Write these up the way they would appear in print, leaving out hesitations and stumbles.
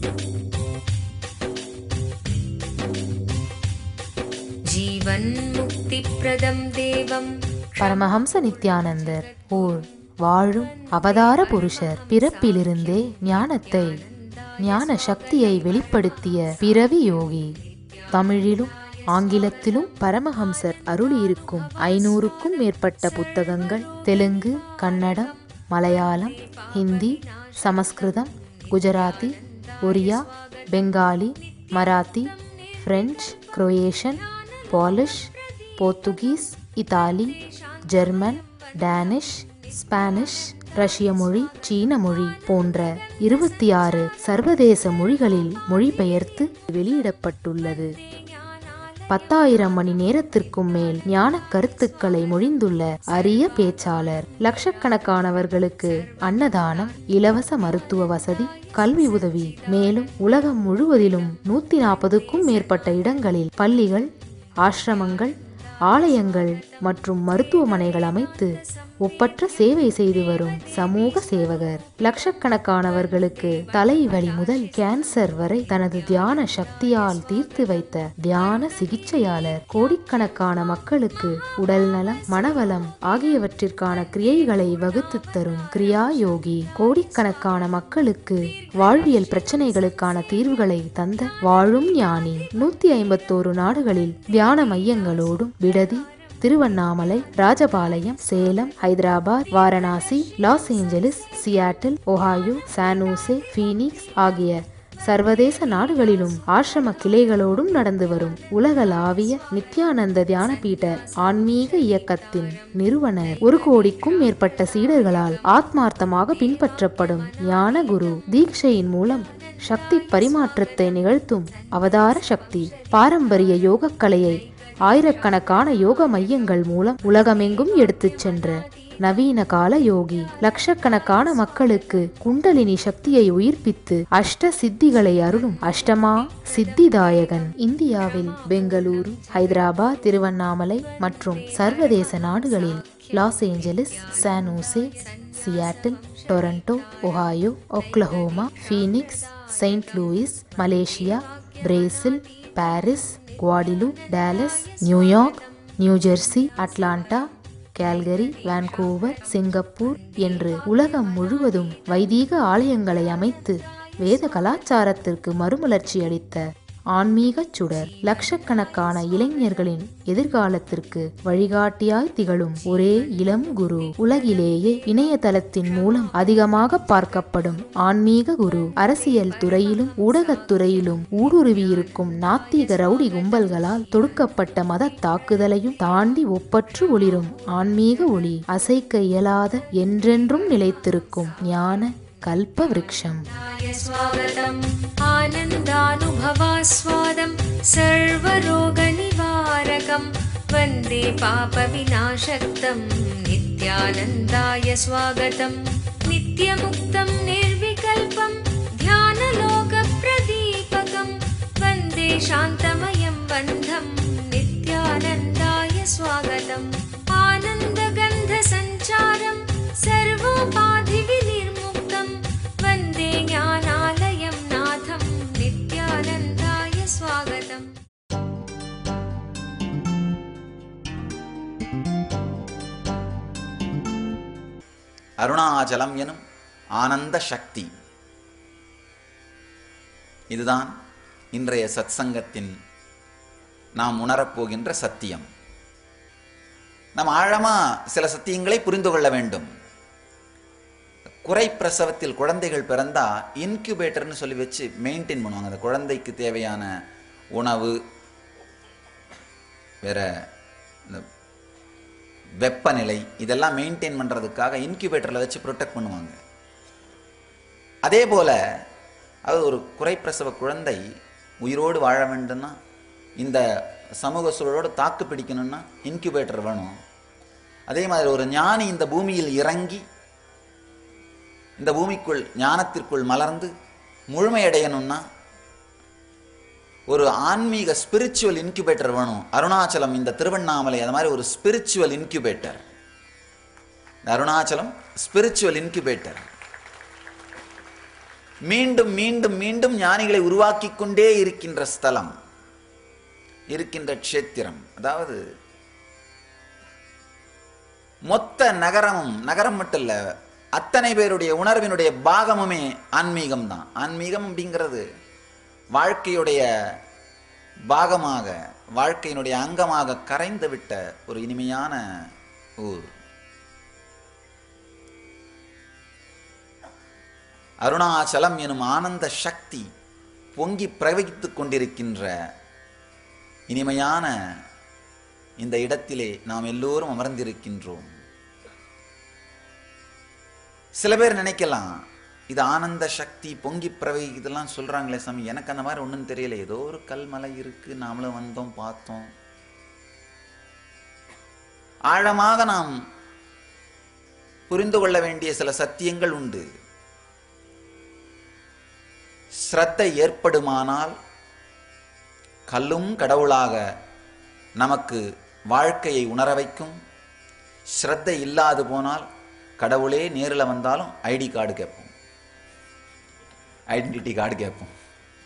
जीवन मुक्ति प्रदम देवम பரமஹம்ச நித்யானந்தர் ஓர் வாழும் அவதார புருஷர். பிறப்பிலிருந்தே ஞானத்தை ஞான சக்தியை வெளிப்படுத்திய பிறவி யோகி. தமிழிலும் ஆங்கிலத்திலும் பரமஹம்சர் அருளியிருக்கும் 500க்கும் மேற்பட்ட புத்தகங்கள் Telugu, Kannada, Malayalam, Hindi, Sanskrit, Gujarati, Oriya, Bengali, Marathi, French, Croatian, Polish, Portuguese, Italy, German, Danish, Spanish, ரஷ்ய மொழி, சீன மொழி போன்ற 26 சர்வதேச மொழிகளில் மொழிபெயர்த்து வெளியிடப்பட்டுள்ளது. 10,000 மணி நேரத்திற்கும் மேல் ஞான கருத்துக்களை மொழிந்துள்ள அரிய பேச்சாளர். லட்சக்கணக்கானவர்களுக்கு அன்னதானம், இலவச மருத்துவ வசதி, கல்வி உதவி, மேலும் உலகம் முழுவதிலும் 140க்கும் மேற்பட்ட இடங்களில் பள்ளிகள், ஆசிரமங்கள், ஆலயங்கள் மற்றும் மருத்துவமனைகள் அமைத்து ஒப்பற்ற சேவை செய்து வரும் சமூக சேவகர். லட்சக்கணக்கானவர்களுக்கு தலைவலி முதல் கேன்சர் வரை தனது தியான சக்தியால் தீர்த்து வைத்த தியான சிகிச்சையாளர். கோடிக்கணக்கான மக்களுக்கு உடல் நலம், மனவளம் ஆகியவற்றிற்கான கிரியைகளை வகுத்து தரும் கிரியா யோகி. கோடிக்கணக்கான மக்களுக்கு வாழ்வியல் பிரச்சனைகளுக்கான தீர்வுகளை தந்த வாழும் ஞானி. 151 நாடுகளில் தியான மையங்களோடும் விடுதி, Tiruvannamalai, Rajapalayam, Salem, Hyderabad, Varanasi, Los Angeles, Seattle, Ohio, San Jose, Phoenix ஆகிய சர்வதேச நாடுகளிலும் ஆசிரம கிளைகளோடும் நடந்து வரும் உலகளாவிய நித்யானந்த தியானபீட ஆன்மீக இயக்கத்தின் நிறுவனர். 1 கோடிக்கும் மேற்பட்ட சீடர்களால் ஆத்மார்த்தமாக பின்பற்றப்படும் ஞான குரு. தீட்சையின் மூலம் சக்தி பரிமாற்றத்தை நிகழ்த்தும் அவதார சக்தி. பாரம்பரிய யோக கலையை ஆயிரக்கணக்கான யோக மையங்கள் மூலம் உலகமெங்கும் எடுத்துச் சென்ற நவீன கால யோகி. லட்சக்கணக்கான மக்களுக்கு குண்டலினி சக்தியை உயிர்ப்பித்து அஷ்ட சித்திகளை அருளும் அஷ்டமா சித்திதாயகன். இந்தியாவில் பெங்களூரு, ஹைதராபாத், திருவண்ணாமலை மற்றும் சர்வதேச நாடுகளில் Los Angeles, San Jose, Seattle, Toronto, Ohio, Oklahoma, Phoenix, Saint Louis, Malaysia, Brazil, Paris, Guadeloupe, Dallas, New York, New Jersey, Atlanta, Calgary, Vancouver, Singapore என்று உலகம் முழுவதும் வைதீக ஆலயங்களை அமைத்து வேத கலாச்சாரத்திற்கு மறுமலர்ச்சி அளித்த ஆன்மீக சுடர். லட்சக்கணக்கான இளைஞர்களின் எதிர்காலத்திற்கு வழிகாட்டியாய் திகழும் ஒரே இளம் குரு. உலகிலேயே இணையதளத்தின் மூலம் அதிகமாக பார்க்கப்படும் ஆன்மீக குரு. அரசியல் துறையிலும் ஊடகத்துறையிலும் ஊடுருவியிருக்கும் நாத்திக ரவுடி கும்பல்களால் தொடுக்கப்பட்ட மத தாக்குதலையும் தாண்டி ஒப்பற்று ஒளிரும் ஆன்மீக ஒளி. அசைக்க இயலாத என்றென்றும் நிலைத்திருக்கும் ஞான கல்ப விருட்சம். स्वागतम् आनन्दानुभवास्वादं सर्वरोगनिवारकं वन्दे पापविनाशक्तं नित्यानन्दाय स्वागतं. नित्यमुक्तं निर्विकल्पं ध्यानलोकप्रदीपकं वन्दे शान्तमयं बन्धं नित्यानन्दाय स्वागतम्. आनन्दगन्धसञ्चारं सर्वोपाधिविनिर्मुक्तं वन्दे ज्ञानालयं नाथं नित्यानन्दाय स्वागतम्. அருணாச்சலம் எனும் ஆனந்த சக்தி. இதுதான் இன்றைய சத்சங்கத்தின் நாம் உணரப்போகின்ற சத்தியம். நாம் ஆழமா சில சத்தியங்களை புரிந்து கொள்ள வேண்டும். குறை பிரசவத்தில் குழந்தைகள் பிறந்தா இன்குபேட்டர்னு சொல்லி வச்சு மெயின்டைன் பண்ணுவாங்க. அந்த குழந்தைக்கு தேவையான உணவு, வேற இந்த வெப்பநிலை இதெல்லாம் மெயின்டைன் பண்ணுறதுக்காக இன்குபேட்டரில் வச்சு ப்ரொடெக்ட் பண்ணுவாங்க. அதே போல் அது ஒரு குறைப்பிரசவ குழந்தை உயிரோடு வாழ வேண்டும்னா, இந்த சமூக சூழலோடு தாக்கு பிடிக்கணும்னா இன்குபேட்டர் வேணும். அதே மாதிரி ஒரு ஞானி இந்த பூமியில் இறங்கி இந்த பூமிக்குள் ஞானத்திற்குள் மலர்ந்து முழுமையடையணும்னா ஒரு ஆன்மீக ஸ்பிரிச்சுவல் இன்குபேட்டர் வேணும். அருணாச்சலம், இந்த திருவண்ணாமலை அது மாதிரி ஒரு spiritual incubator. Arunachalam spiritual incubator. மீண்டும் மீண்டும் மீண்டும் ஞானிகளை உருவாக்கி கொண்டே இருக்கின்ற ஸ்தலம், இருக்கின்ற க்ஷேத்திரம். அதாவது மொத்த நகரமும், நகரம் மட்டும் இல்ல, அத்தனை பேருடைய உணர்வினுடைய பாகமுமே ஆன்மீகம் தான். ஆன்மீகம் அப்படிங்கிறது வாழ்க்கையுடைய பாகமாக, வாழ்க்கையினுடைய அங்கமாக கரைந்து விட்ட ஒரு இனிமையான ஊர். அருணாச்சலம் எனும் ஆனந்த சக்தி பொங்கி பிரவகித்துக் கொண்டிருக்கின்ற இனிமையான இந்த இடத்திலே நாம் எல்லோரும் அமர்ந்திருக்கின்றோம். சில பேர் நினைக்கலாம், இது ஆனந்த சக்தி பொங்கி பிரவை இதெல்லாம் சொல்றாங்களே சாமி, எனக்கு அந்த மாதிரி ஒன்றும் தெரியல, ஏதோ ஒரு கல்மலை இருக்கு, நாமளும் வந்தோம் பார்த்தோம். ஆழமாக நாம் புரிந்து கொள்ள வேண்டிய சில சத்தியங்கள் உண்டு. ஸ்ரத்தை ஏற்படுமானால் கல்லும் கடவுளாக நமக்கு வாழ்க்கையை உணர வைக்கும். ஸ்ரத்தை இல்லாது போனால் கடவுளே நேரில் வந்தாலும் ஐடி கார்டு கேட்போம், ஐடென்டிட்டி கார்டு கேட்போம்.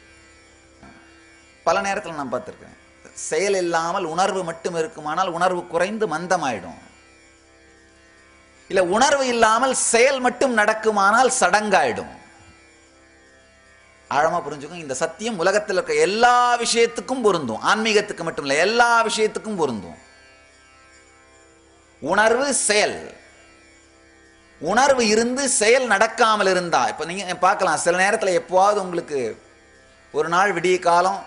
பல நேரத்தில் நான் பார்த்துருக்கேன், செயல் இல்லாமல் உணர்வு மட்டும் இருக்குமானால் உணர்வு குறைந்து மந்தமாயிடும். இல்லை, உணர்வு இல்லாமல் செயல் மட்டும் நடக்குமானால் சடங்காயிடும். ஆழமா புரிஞ்சுக்கும். இந்த சத்தியம் உலகத்தில் இருக்க எல்லா விஷயத்துக்கும் பொருந்தும், ஆன்மீகத்துக்கு மட்டும் இல்லை, எல்லா விஷயத்துக்கும் பொருந்தும். உணர்வு செயல், உணர்வு இருந்து செயல் நடக்காமல் இருந்தா, இப்ப நீங்க பார்க்கலாம், சில நேரத்தில் எப்போவாவது உங்களுக்கு ஒரு நாள் விடிய காலம்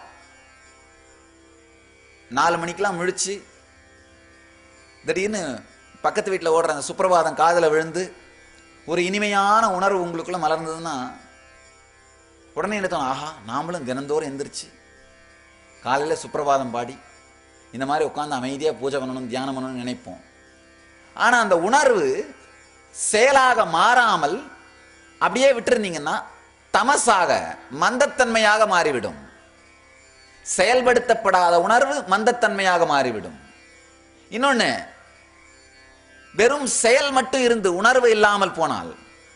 4 மணிக்கெல்லாம் முழிச்சு திடீர்னு பக்கத்து வீட்டில் ஓடுற அந்த சுப்பிரபாதம் காதில் விழுந்து ஒரு இனிமையான உணர்வு உங்களுக்குள்ள மலர்ந்ததுன்னா உடனே என்ன தோணும், ஆஹா நாமளும் தினந்தோறும் எந்திரிச்சு காலையில் சுப்பிரபாதம் பாடி இந்த மாதிரி உட்காந்து அமைதியாக பூஜை பண்ணணும், தியானம் பண்ணணும்னு நினைப்போம். ஆனால் அந்த உணர்வு செயலாக மாறாமல் அப்படியே விட்டுருந்தீங்கன்னா தமசாக, மந்தத்தன்மையாக மாறிவிடும். செயல்படுத்தப்படாத உணர்வு மந்தத்தன்மையாக மாறிவிடும். இன்னொன்று, வெறும் செயல் மட்டும் இருந்து உணர்வு இல்லாமல் போனால்,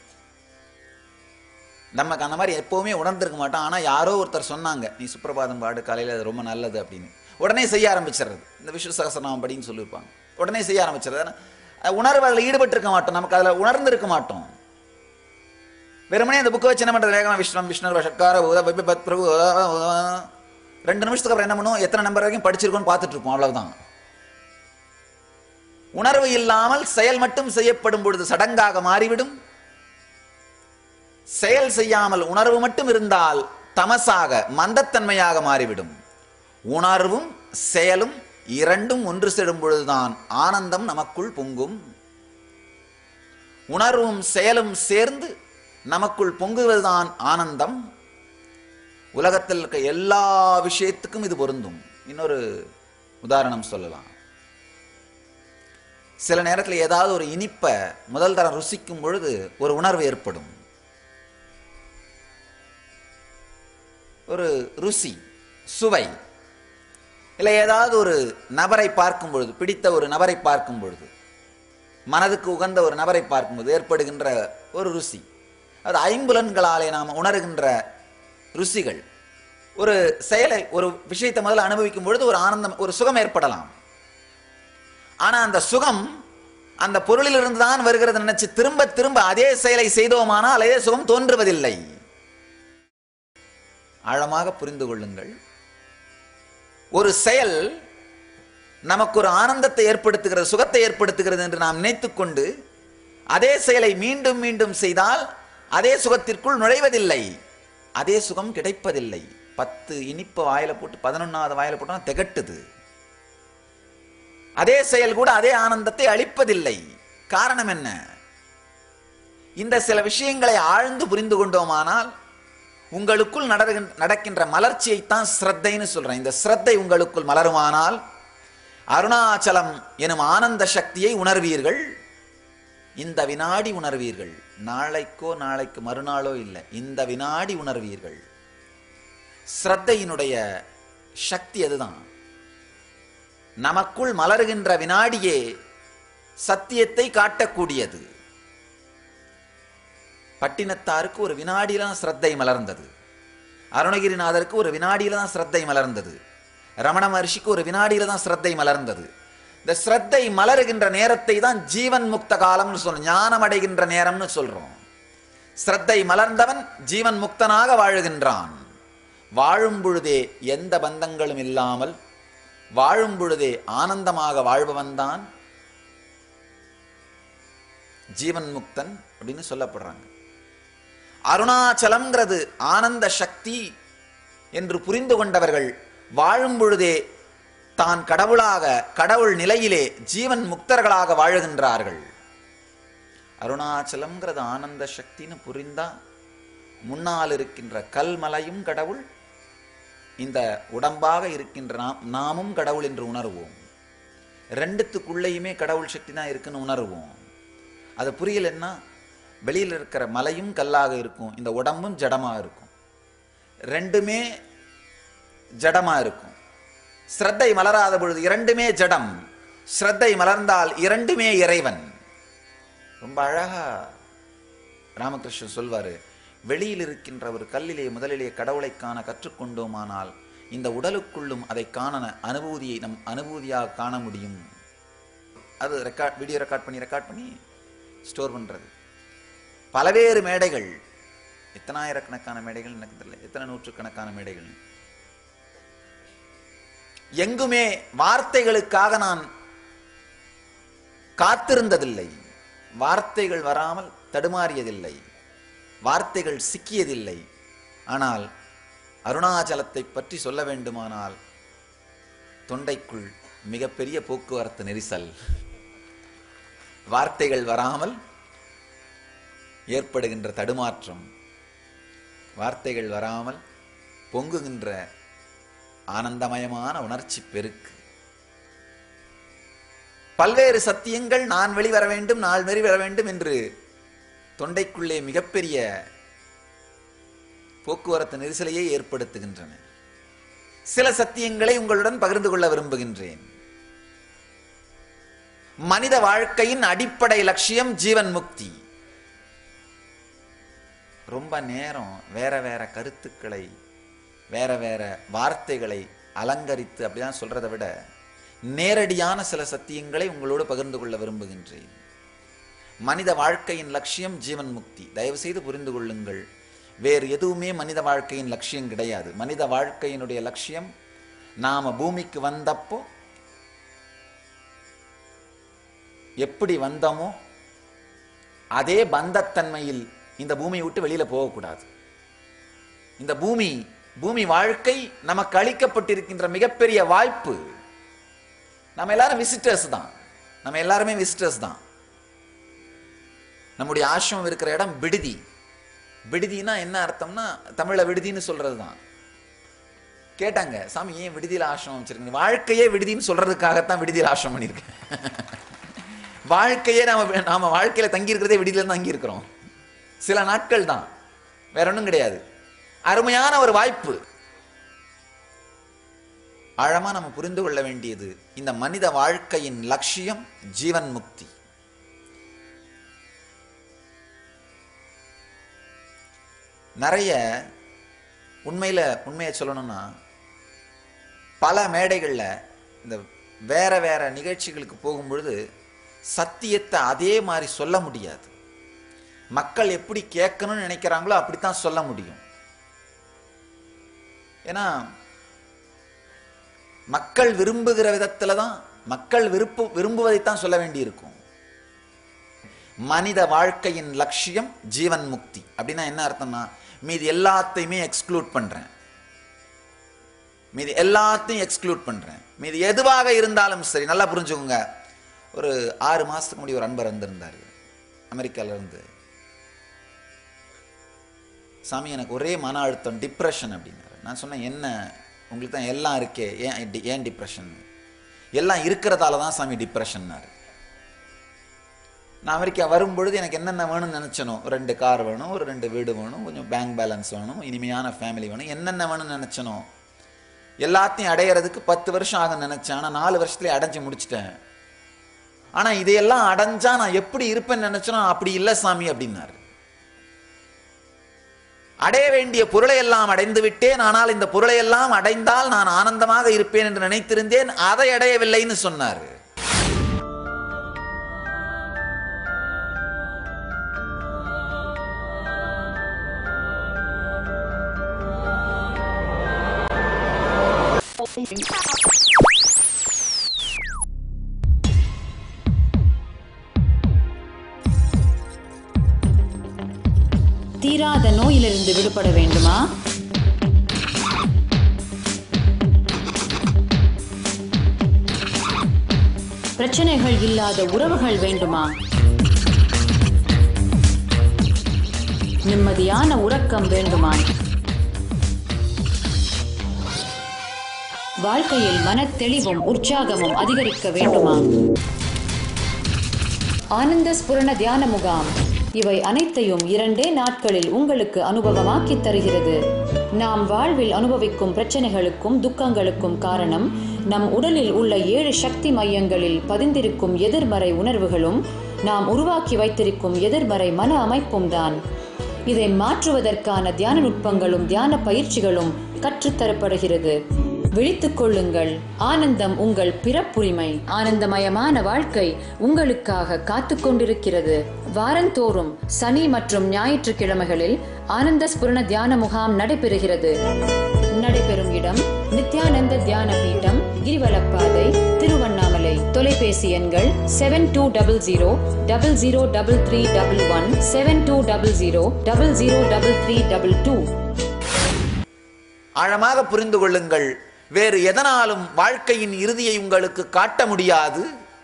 நமக்கு அந்த மாதிரி எப்போவுமே உணர்ந்திருக்க மாட்டோம். ஆனால் யாரோ ஒருத்தர் சொன்னாங்க, நீ சுப்பிரபாதம் பாடு காலையில், அது ரொம்ப நல்லது அப்படின்னு, உடனே செய்ய ஆரம்பிச்சிடுறது. இந்த விஷ்ணு சகஸ்ரநாமம் படின்னு சொல்லியிருப்பாங்க, உடனே செய்ய ஆரம்பிச்சிடுறது. உணர்வு அதில் ஈடுபட்டு இருக்க மாட்டோம், நமக்கு அதில் உணர்ந்து இருக்க மாட்டோம். வெறுமனே அந்த புக்கை வச்சு என்ன பண்ணுறது, வேகமாக விஷ்ணு விஷ்ணு சட்கார பிரபு 2 நிமிஷத்துக்கு அப்புறம் என்ன பண்ணுவோம், எத்தனை நம்பர் வரைக்கும் படிச்சிருக்கோன்னு பார்த்துட்டு இருப்போம், அவ்வளவுதான். உணர்வு இல்லாமல் செயல் மட்டும் செய்யப்படும் பொழுது சடங்காக மாறிவிடும். செயல் செய்யாமல் உணர்வு மட்டும் இருந்தால் தமசாக, மந்தத்தன்மையாக மாறிவிடும். உணர்வும் செயலும் இரண்டும் ஒன்று சேரும் பொழுதுதான் ஆனந்தம் நமக்குள் பொங்கும். உணர்வும் செயலும் சேர்ந்து நமக்குள் பொங்குவதுதான் ஆனந்தம். உலகத்தில் இருக்க எல்லா விஷயத்துக்கும் இது பொருந்தும். இன்னொரு உதாரணம் சொல்லலாம். சில நேரத்தில் ஏதாவது ஒரு இனிப்பை முதல் தரம் ருசிக்கும் பொழுது ஒரு உணர்வு ஏற்படும். ஒரு ருசி, சுவை. இல்லை ஏதாவது ஒரு நபரை பார்க்கும் பொழுது, பிடித்த ஒரு நபரை பார்க்கும் பொழுது, மனதுக்கு உகந்த ஒரு நபரை பார்க்கும்போது ஏற்படுகின்ற ஒரு ருசி, அது ஐம்புலன்களாலே நாம் உணர்கின்ற ருசிகள். ஒரு செயலை, ஒரு விஷயத்தை முதல்ல அனுபவிக்கும் பொழுது ஒரு ஆனந்தம், ஒரு சுகம் ஏற்படலாம். ஆனால் அந்த சுகம் அந்த பொருளிலிருந்து தான் வருகிறது நினைச்சு திரும்ப திரும்ப அதே செயலை செய்தோமானால் அதே சுகம் தோன்றுவதில்லை. ஆழமாக புரிந்து கொள்ளுங்கள். ஒரு செயல் நமக்கு ஒரு ஆனந்தத்தை ஏற்படுத்துகிறது, சுகத்தை ஏற்படுத்துகிறது என்று நாம் நினைத்துக்கொண்டு அதே செயலை மீண்டும் மீண்டும் செய்தால் அதே சுகத்திற்குள் நுழைவதில்லை, அதே சுகம் கிடைப்பதில்லை. 10 இனிப்பு வாயில போட்டு 11வது வாயில போட்டா திகட்டுது. அதே செயல் கூட அதே ஆனந்தத்தை அளிப்பதில்லை. காரணம் என்ன? இந்த சில விஷயங்களை ஆழ்ந்து புரிந்து கொண்டோமானால் உங்களுக்குள் நடக்கின்ற மலர்ச்சியைத்தான் ஸ்ரத்தைன்னு சொல்றேன். இந்த ஸ்ரத்தை உங்களுக்குள் மலருமானால் அருணாச்சலம் எனும் ஆனந்த சக்தியை உணர்வீர்கள். இந்த வினாடி உணர்வீர்கள். நாளைக்கோ நாளைக்கு மறுநாளோ இல்லை, இந்த வினாடி உணர்வீர்கள். ஸ்ரத்தையினுடைய சக்தி அதுதான். நமக்குள் மலருகின்ற வினாடியே சத்தியத்தை காட்டக்கூடியது. பட்டினத்தாருக்கு ஒரு வினாடியில தான் ஸ்ரத்தை மலர்ந்தது. அருணகிரிநாதருக்கு ஒரு வினாடியில தான் ஸ்ரத்தை மலர்ந்தது. ரமண மகர்ஷிக்கு ஒரு வினாடியில தான் ஸ்ரத்தை மலர்ந்தது. இந்த ஸ்ரத்தை மலருகின்ற நேரத்தை தான் ஜீவன் முக்த காலம்னு சொல்றோம், ஞானம் அடைகின்ற நேரம்னு சொல்றோம். ஸ்ரத்தை மலர்ந்தவன் ஜீவன் முக்தனாக வாழுகின்றான். வாழும் பொழுதே எந்த பந்தங்களும் இல்லாமல் வாழும் பொழுதே ஆனந்தமாக வாழ்பவன் தான் ஜீவன் முக்தன் அப்படின்னு சொல்லப்படுறாங்க. அருணாச்சலம்ங்கிறது ஆனந்த சக்தி என்று புரிந்து கொண்டவர்கள் வாழும் பொழுதே தான் கடவுளாக, கடவுள் நிலையிலே ஜீவன் முக்தர்களாக வாழுகின்றார்கள். அருணாச்சலம்ங்கிறது ஆனந்த சக்தின்னு புரிந்தா முன்னால் இருக்கின்ற கல்மலையும் கடவுள், இந்த உடம்பாக இருக்கின்ற நாமும் கடவுள் என்று உணர்வோம். ரெண்டுத்துக்குள்ளேயுமே கடவுள் சக்தி தான் இருக்குன்னு உணர்வோம். அது புரியலன்னா வெளியில் இருக்கிற மலையும் கல்லாக இருக்கும், இந்த உடம்பும் ஜடமாக இருக்கும், ரெண்டுமே ஜடமாக இருக்கும். ஸ்ரத்தை மலராத பொழுது இரண்டுமே ஜடம், ஸ்ரத்தை மலர்ந்தால் இரண்டுமே இறைவன். ரொம்ப அழகா ராமகிருஷ்ணன் சொல்வாரு, வெளியில் இருக்கின்ற ஒரு கல்லிலே முதலிலே கடவுளை காண கற்றுக்கொண்டோமானால் இந்த உடலுக்குள்ளும் அதை காண அனுபூதியை நம் அனுபூதியாக காண முடியும். அது வீடியோ ரெக்கார்ட் பண்ணி ஸ்டோர் பண்றது. பல்வேறு மேடைகள், எத்தனாயிரக்கணக்கான மேடைகள் எனக்கு தெரியல, எத்தனை நூற்றுக்கணக்கான மேடைகள். எங்குமே வார்த்தைகளுக்காக நான் காத்திருந்ததில்லை, வார்த்தைகள் வராமல் தடுமாறியதில்லை, வார்த்தைகள் சிக்கியதில்லை. ஆனால் அருணாச்சலத்தை பற்றி சொல்ல வேண்டுமானால் தொண்டைக்குள் மிகப்பெரிய போக்குவரத்து நெரிசல். வார்த்தைகள் வராமல் ஏற்படுகின்ற தடுமாற்றம், வார்த்தைகள் வராமல் பொங்குகின்ற ஆனந்தமயமான உணர்ச்சி பெருக்கு. பல்வேறு சத்தியங்கள் நான் வெளிவர வேண்டும், நான் வெளிவர வேண்டும் என்று தொண்டைக்குள்ளே மிகப்பெரிய போக்குவரத்து நெரிசலையே ஏற்படுத்துகின்றன. சில சத்தியங்களை உங்களுடன் பகிர்ந்து கொள்ள விரும்புகின்றேன். மனித வாழ்க்கையின் அடிப்படை லட்சியம் ஜீவன் முக்தி. ரொம்ப நேரம் வேற வேற கருத்துக்களை, வேற வேற வார்த்தைகளை அலங்கரித்து அப்படிதான் சொல்றதை விட நேரடியான சில சத்தியங்களை உங்களோடு பகிர்ந்து கொள்ள விரும்புகின்றேன். மனித வாழ்க்கையின் லட்சியம் ஜீவன் முக்தி. தயவு செய்து புரிந்து கொள்ளுங்கள், வேறு எதுவுமே மனித வாழ்க்கையின் லட்சியம் கிடையாது. மனித வாழ்க்கையினுடைய லட்சியம் நாம பூமிக்கு வந்தப்போ எப்படி வந்தோமோ அதே பந்தத்தன்மையில் இந்த பூமியை விட்டு வெளியில போகக்கூடாது. இந்த பூமி வாழ்க்கை நமக்கு அளிக்கப்பட்டிருக்கின்ற மிகப்பெரிய வாய்ப்பு. நம்ம எல்லாரும் விசிட்டர்ஸ் தான், நம்ம எல்லாருமே விசிட்டர்ஸ் தான். நம்முடைய ஆசிரமம் இருக்கிற இடம் விடுதி. விடுதினா என்ன அர்த்தம்னா தமிழ்ல விடுதின்னு சொல்றது தான். கேட்டாங்க, சாமி ஏன் விடுதியில் ஆசிரமம் வச்சிருக்கீங்க? வாழ்க்கையே விடுதின்னு சொல்றதுக்காகத்தான் விடுதியில் ஆசிரமம் பண்ணியிருக்கேன். வாழ்க்கையே நாம வாழ்க்கையில தங்கி இருக்கிறதே விடுதியில தங்கி இருக்கிறோம். சில நாட்கள் தான், வேற ஒன்றும் கிடையாது. அருமையான ஒரு வாய்ப்பு. ஆழமா நம்ம புரிந்து கொள்ள வேண்டியது, இந்த மனித வாழ்க்கையின் லட்சியம் ஜீவன் முக்தி. நிறைய உண்மையை சொல்லணும்னா பல மேடைகளில் இந்த வேற வேற நிகழ்ச்சிகளுக்கு போகும்பொழுது சத்தியத்தை அதே மாதிரி சொல்ல முடியாது. மக்கள் எப்படி கேட்கணும்னு நினைக்கிறாங்களோ அப்படித்தான் சொல்ல முடியும். ஏன்னா மக்கள் விரும்புகிற விதத்துல தான், மக்கள் விரும்புவதைத்தான் சொல்ல வேண்டி இருக்கும். மனித வாழ்க்கையின் லட்சியம் ஜீவன் முக்தி அப்படின்னா என்ன அர்த்தம்னா, மீதி எல்லாத்தையுமே எக்ஸ்க்ளூட் பண்றேன், மீதி எல்லாத்தையும் எக்ஸ்க்ளூட் பண்றேன். மீதி எதுவாக இருந்தாலும் சரி. நல்லா புரிஞ்சுக்கோங்க. ஒரு 6 மாசத்துக்கு முன்னாடி ஒரு அன்பர் வந்திருந்தாரு அமெரிக்கால இருந்து. சாமி எனக்கு ஒரே மன அழுத்தம், டிப்ரெஷன் அப்படின்னாரு. நான் சொன்னேன், என்ன உங்களுக்கு தான் எல்லாம் இருக்கே, ஏன் டிப்ரெஷன்? எல்லாம் இருக்கிறதால தான் சாமி டிப்ரெஷன்னாரு. நான் அமெரிக்கா வரும்பொழுது எனக்கு என்னென்ன வேணும்னு நினைச்சனோ, 2 கார் வேணும், ஒரு 2 வீடு வேணும், கொஞ்சம் பேங்க் பேலன்ஸ் வேணும், இனிமையான ஃபேமிலி வேணும், என்னென்ன வேணும்னு நினைச்சனோ எல்லாத்தையும் அடையிறதுக்கு 10 வருஷம் ஆகும்னு நினைச்சேன். ஆனால் 4 வருஷத்துலேயே அடைஞ்சு முடிச்சிட்டேன். ஆனால் இதையெல்லாம் அடைஞ்சா நான் எப்படி இருப்பேன்னு நினைச்சனோ அப்படி இல்லை சாமி அப்படின்னாரு. அடைய வேண்டிய பொருளை எல்லாம் அடைந்து விட்டேன், ஆனால் இந்த பொருளை எல்லாம் அடைந்தால் நான் ஆனந்தமாக இருப்பேன் என்று நினைத்திருந்தேன், அதை அடையவில்லைன்னு சொன்னார். தீராத நோயிலிருந்து விடுபட வேண்டுமா? பிரச்சனைகள் இல்லாத உறவுகள் வேண்டுமா? நிம்மதியான உறக்கம் வேண்டுமா? வாழ்க்கையில் மனத்தெளிவும் உற்சாகமும் அதிகரிக்க வேண்டுமா? ஆனந்த ஸ்புரண தியான முகாம் இவை அனைத்தையும் 2 நாட்களில் உங்களுக்கு அனுபவமாக்கி தருகிறது. நாம் வாழ்வில் அனுபவிக்கும் பிரச்சனைகளுக்கும் துக்கங்களுக்கும் காரணம் நம் உடலில் உள்ள 7 சக்தி மையங்களில் பதிந்திருக்கும் எதிர்மறை உணர்வுகளும் நாம் உருவாக்கி வைத்திருக்கும் எதிர்மறை மன அமைப்பும் தான். இதை மாற்றுவதற்கான தியான நுட்பங்களும் தியான பயிற்சிகளும் கற்றுத்தரப்படுகிறது. விழித்துக் கொள்ளுங்கள், ஆனந்தம் உங்கள் பிறப்புரிமை. ஆனந்தமயமான வாழ்க்கை உங்களுக்காக காத்து கொண்டிருக்கிறது. வாரந்தோறும் சனி மற்றும் ஞாயிற்றுக்கிழமைகளில் ஆனந்த ஸ்புரண தியான முகாம் நடைபெறுகிறது. நடைபெறும் இடம் நித்யானந்த தியான பீட்டம், கிரிவலப்பாதை, திருவண்ணாமலை. தொலைபேசி எண்கள் 7200003311 7200003322. ஆழமாக புரிந்து கொள்ளுங்கள், வேறு எதனாலும் வாழ்க்கையின் இறுதியை உங்களுக்கு காட்ட முடியாது.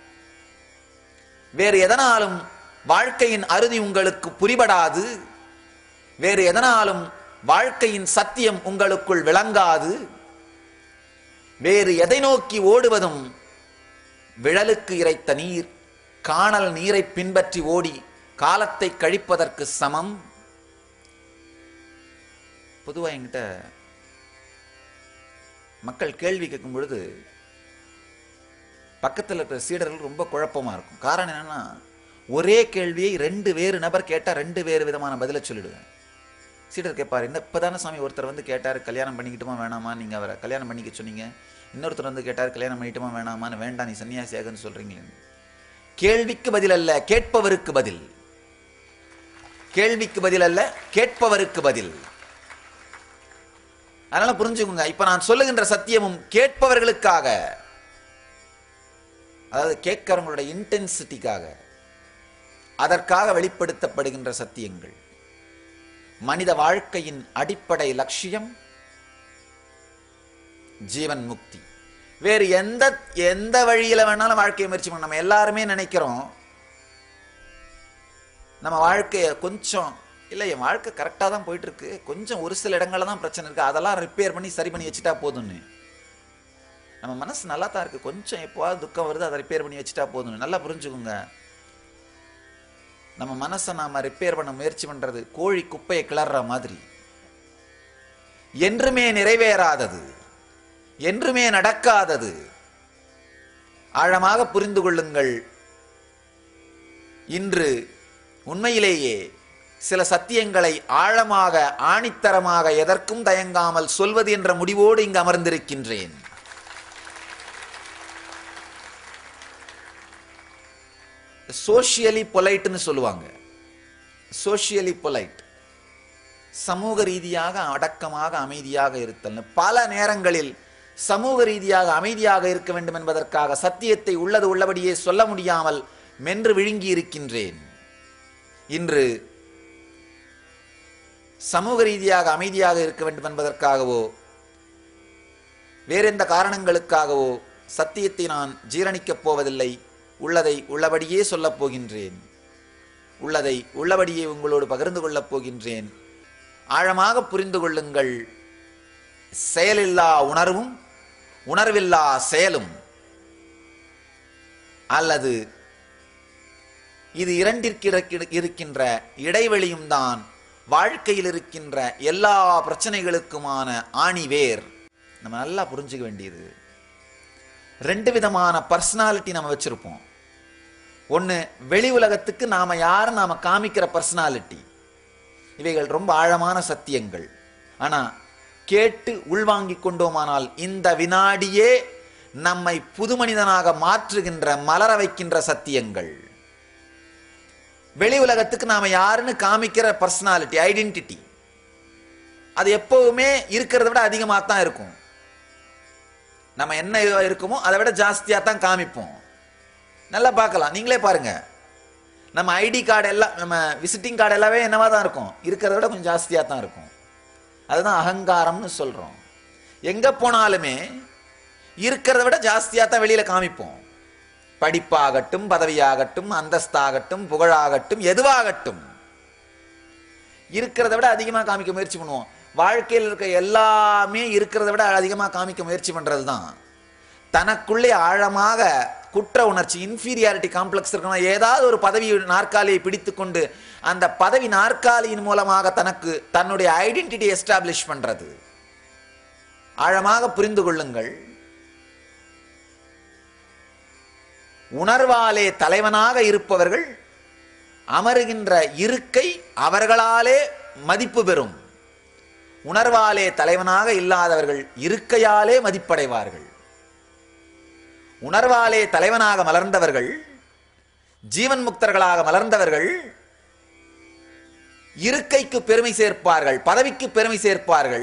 வேறு எதனாலும் வாழ்க்கையின் அறுதி உங்களுக்கு புரிபடாது. வேறு எதனாலும் வாழ்க்கையின் சத்தியம் உங்களுக்குள் விளங்காது. வேறு எதை நோக்கி ஓடுவதும் விழலுக்கு இறைத்த நீர் காணல் நீரை பின்பற்றி ஓடி காலத்தை கழிப்பதற்கு சமம். பொதுவாக என்கிட்ட மக்கள் கேள்வி கேட்கும் பொழுது பக்கத்தில் இருக்கிற சீடர்கள் ரொம்ப குழப்பமா இருக்கும். காரணம் என்னன்னா, ஒரே கேள்வியை 2 வேறு நபர் கேட்டால் 2 வேறு விதமான பதிலை சொல்லிடுவேன். சீடர் கேட்பார், இப்பதானே சாமி ஒருத்தர் வந்து கேட்டார் கல்யாணம் பண்ணிக்கிட்டுமா வேணாமா, நீங்க அவரை கல்யாணம் பண்ணிக்க சொன்னீங்க. இன்னொருத்தர் வந்து கேட்டார் கல்யாணம் பண்ணிட்டுமா வேணாமான்னு. வேண்டாம், நீ சன்னியாசியாகன்னு சொல்றீங்களே. கேள்விக்கு பதில் அல்ல, கேட்பவருக்கு பதில். கேள்விக்கு பதில் அல்ல, கேட்பவருக்கு பதில். அதனால புரிஞ்சுக்கோங்க, இப்ப நான் சொல்லுகின்ற சத்தியமும் கேட்பவர்களுக்காக, அதாவது கேட்கிறவங்களோட இன்டென்சிட்டிக்காக, அதற்காக வெளிப்படுத்தப்படுகின்ற சத்தியங்கள். மனித வாழ்க்கையின் அடிப்படை லட்சியம் ஜீவன் முக்தி. வேறு எந்த வழியில வேணாலும் வாழ்க்கையை முயற்சி பண்ண நம்ம எல்லாருமே நினைக்கிறோம், நம்ம வாழ்க்கையை கொஞ்சம் இல்லை, என் வாழ்க்கை கரெக்டாக தான் போயிட்டு இருக்கு, கொஞ்சம் ஒரு சில இடங்கள்ல தான் பிரச்சனை இருக்கு, அதெல்லாம் ரிப்பேர் பண்ணி சரி பண்ணி வச்சுட்டா போதும்னு. நம்ம மனசு நல்லா தான் இருக்கு, கொஞ்சம் எப்போவாது துக்கம் வருது, அதை ரிப்பேர் பண்ணி வச்சுட்டா போதும்னு. நல்லா புரிஞ்சுக்கோங்க, நம்ம மனசை நாம ரிப்பேர் பண்ண முயற்சி பண்றது கோழி குப்பையை கிளற மாதிரி. என்றுமே நிறைவேறாதது, என்றுமே நடக்காதது. ஆழமாக புரிந்து கொள்ளுங்கள். இன்று உண்மையிலேயே சில சத்தியங்களை ஆழமாக ஆணித்தரமாக எதற்கும் தயங்காமல் சொல்வது என்ற முடிவோடு இங்கு அமர்ந்திருக்கின்றேன். சோஷியலி பொலைட்னு சொல்லுவாங்க. சோஷியலி பொலைட், சமூக ரீதியாக அடக்கமாக அமைதியாக இருத்தல். பல நேரங்களில் சமூக ரீதியாக அமைதியாக இருக்க வேண்டும் என்பதற்காக சத்தியத்தை உள்ளது உள்ளபடியே சொல்ல முடியாமல் மென்று விழுங்கி இருக்கின்றேன். இன்று சமூக ரீதியாக அமைதியாக இருக்க வேண்டும் என்பதற்காகவோ வேறெந்த காரணங்களுக்காகவோ சத்தியத்தை நான் ஜீரணிக்கப் போவதில்லை. உள்ளதை உள்ளபடியே சொல்லப் போகின்றேன். உள்ளதை உள்ளபடியே உங்களோடு பகிர்ந்து கொள்ளப் போகின்றேன். ஆழமாக புரிந்து கொள்ளுங்கள். செயலில்லா உணர்வும் உணர்வில்லா செயலும், அல்லது இது இரண்டிற்கு இருக்கின்ற இடைவெளியும் தான் வாழ்க்கையில் இருக்கின்ற எல்லா பிரச்சனைகளுக்குமான ஆணிவேர். நம்ம நல்லா புரிஞ்சுக்க வேண்டியது, 2 விதமான பர்சனாலிட்டி நம்ம வச்சிருப்போம். ஒன்று வெளி உலகத்துக்கு நாம யாரும் நாம காமிக்கிற பர்சனாலிட்டி, இவைகள் ரொம்ப ஆழமான சத்தியங்கள். ஆனா கேட்டு உள்வாங்கிக் கொண்டோமானால் இந்த வினாடியே நம்மை புது மனிதனாக மாற்றுகின்ற, மலர வைக்கின்ற சத்தியங்கள். வெளி உலகத்துக்கு நாம யாருன்னு காமிக்கிற பர்சனாலிட்டி, ஐடென்டிட்டி, அது எப்பவுமே இருக்கிறத விட அதிகமாக தான் இருக்கும். நம்ம என்ன இருக்குமோ அதை விட ஜாஸ்தியாக தான் காமிப்போம். நல்லா பார்க்கலாம், நீங்களே பாருங்க. நம்ம ஐடி கார்டு எல்லாம், நம்ம விசிட்டிங் கார்டு எல்லாமே என்னவா தான் இருக்கும், இருக்கிறத விட கொஞ்சம் ஜாஸ்தியாக தான் இருக்கும். அதுதான் அகங்காரம்னு சொல்றோம். எங்க போனாலுமே இருக்கிறத விட ஜாஸ்தியாக தான் வெளியில காமிப்போம். படிப்பாகட்டும், பதவியாகட்டும், அந்தஸ்தாகட்டும், புகழாகட்டும், எதுவாகட்டும் இருக்கிறத விட அதிகமாக காமிக்க முயற்சி பண்ணுவோம். வாழ்க்கையில் இருக்க எல்லாமே இருக்கிறத விட அதிகமாக காமிக்க முயற்சி பண்றது தான். தனக்குள்ளே ஆழமாக குற்ற உணர்ச்சி, இன்ஃபீரியாரிட்டி காம்ப்ளெக்ஸ் இருக்கணும். ஏதாவது ஒரு பதவி நாற்காலியை பிடித்து கொண்டு அந்த பதவி நாற்காலியின் மூலமாக தனக்கு தன்னுடைய ஐடென்டிட்டி எஸ்டாப்ளிஷ் பண்றது. ஆழமாக புரிந்து கொள்ளுங்கள். உணர்வாலே தலைவனாக இருப்பவர்கள் அமருகின்ற இருக்கை அவர்களாலே மதிப்பு பெறும். உணர்வாலே தலைவனாக இல்லாதவர்கள் இருக்கையாலே மதிப்படைவார்கள். உணர்வாலே தலைவனாக மலர்ந்தவர்கள், ஜீவன் முக்தர்களாக மலர்ந்தவர்கள் இருக்கைக்கு பெருமை சேர்ப்பார்கள், பதவிக்கு பெருமை சேர்ப்பார்கள்.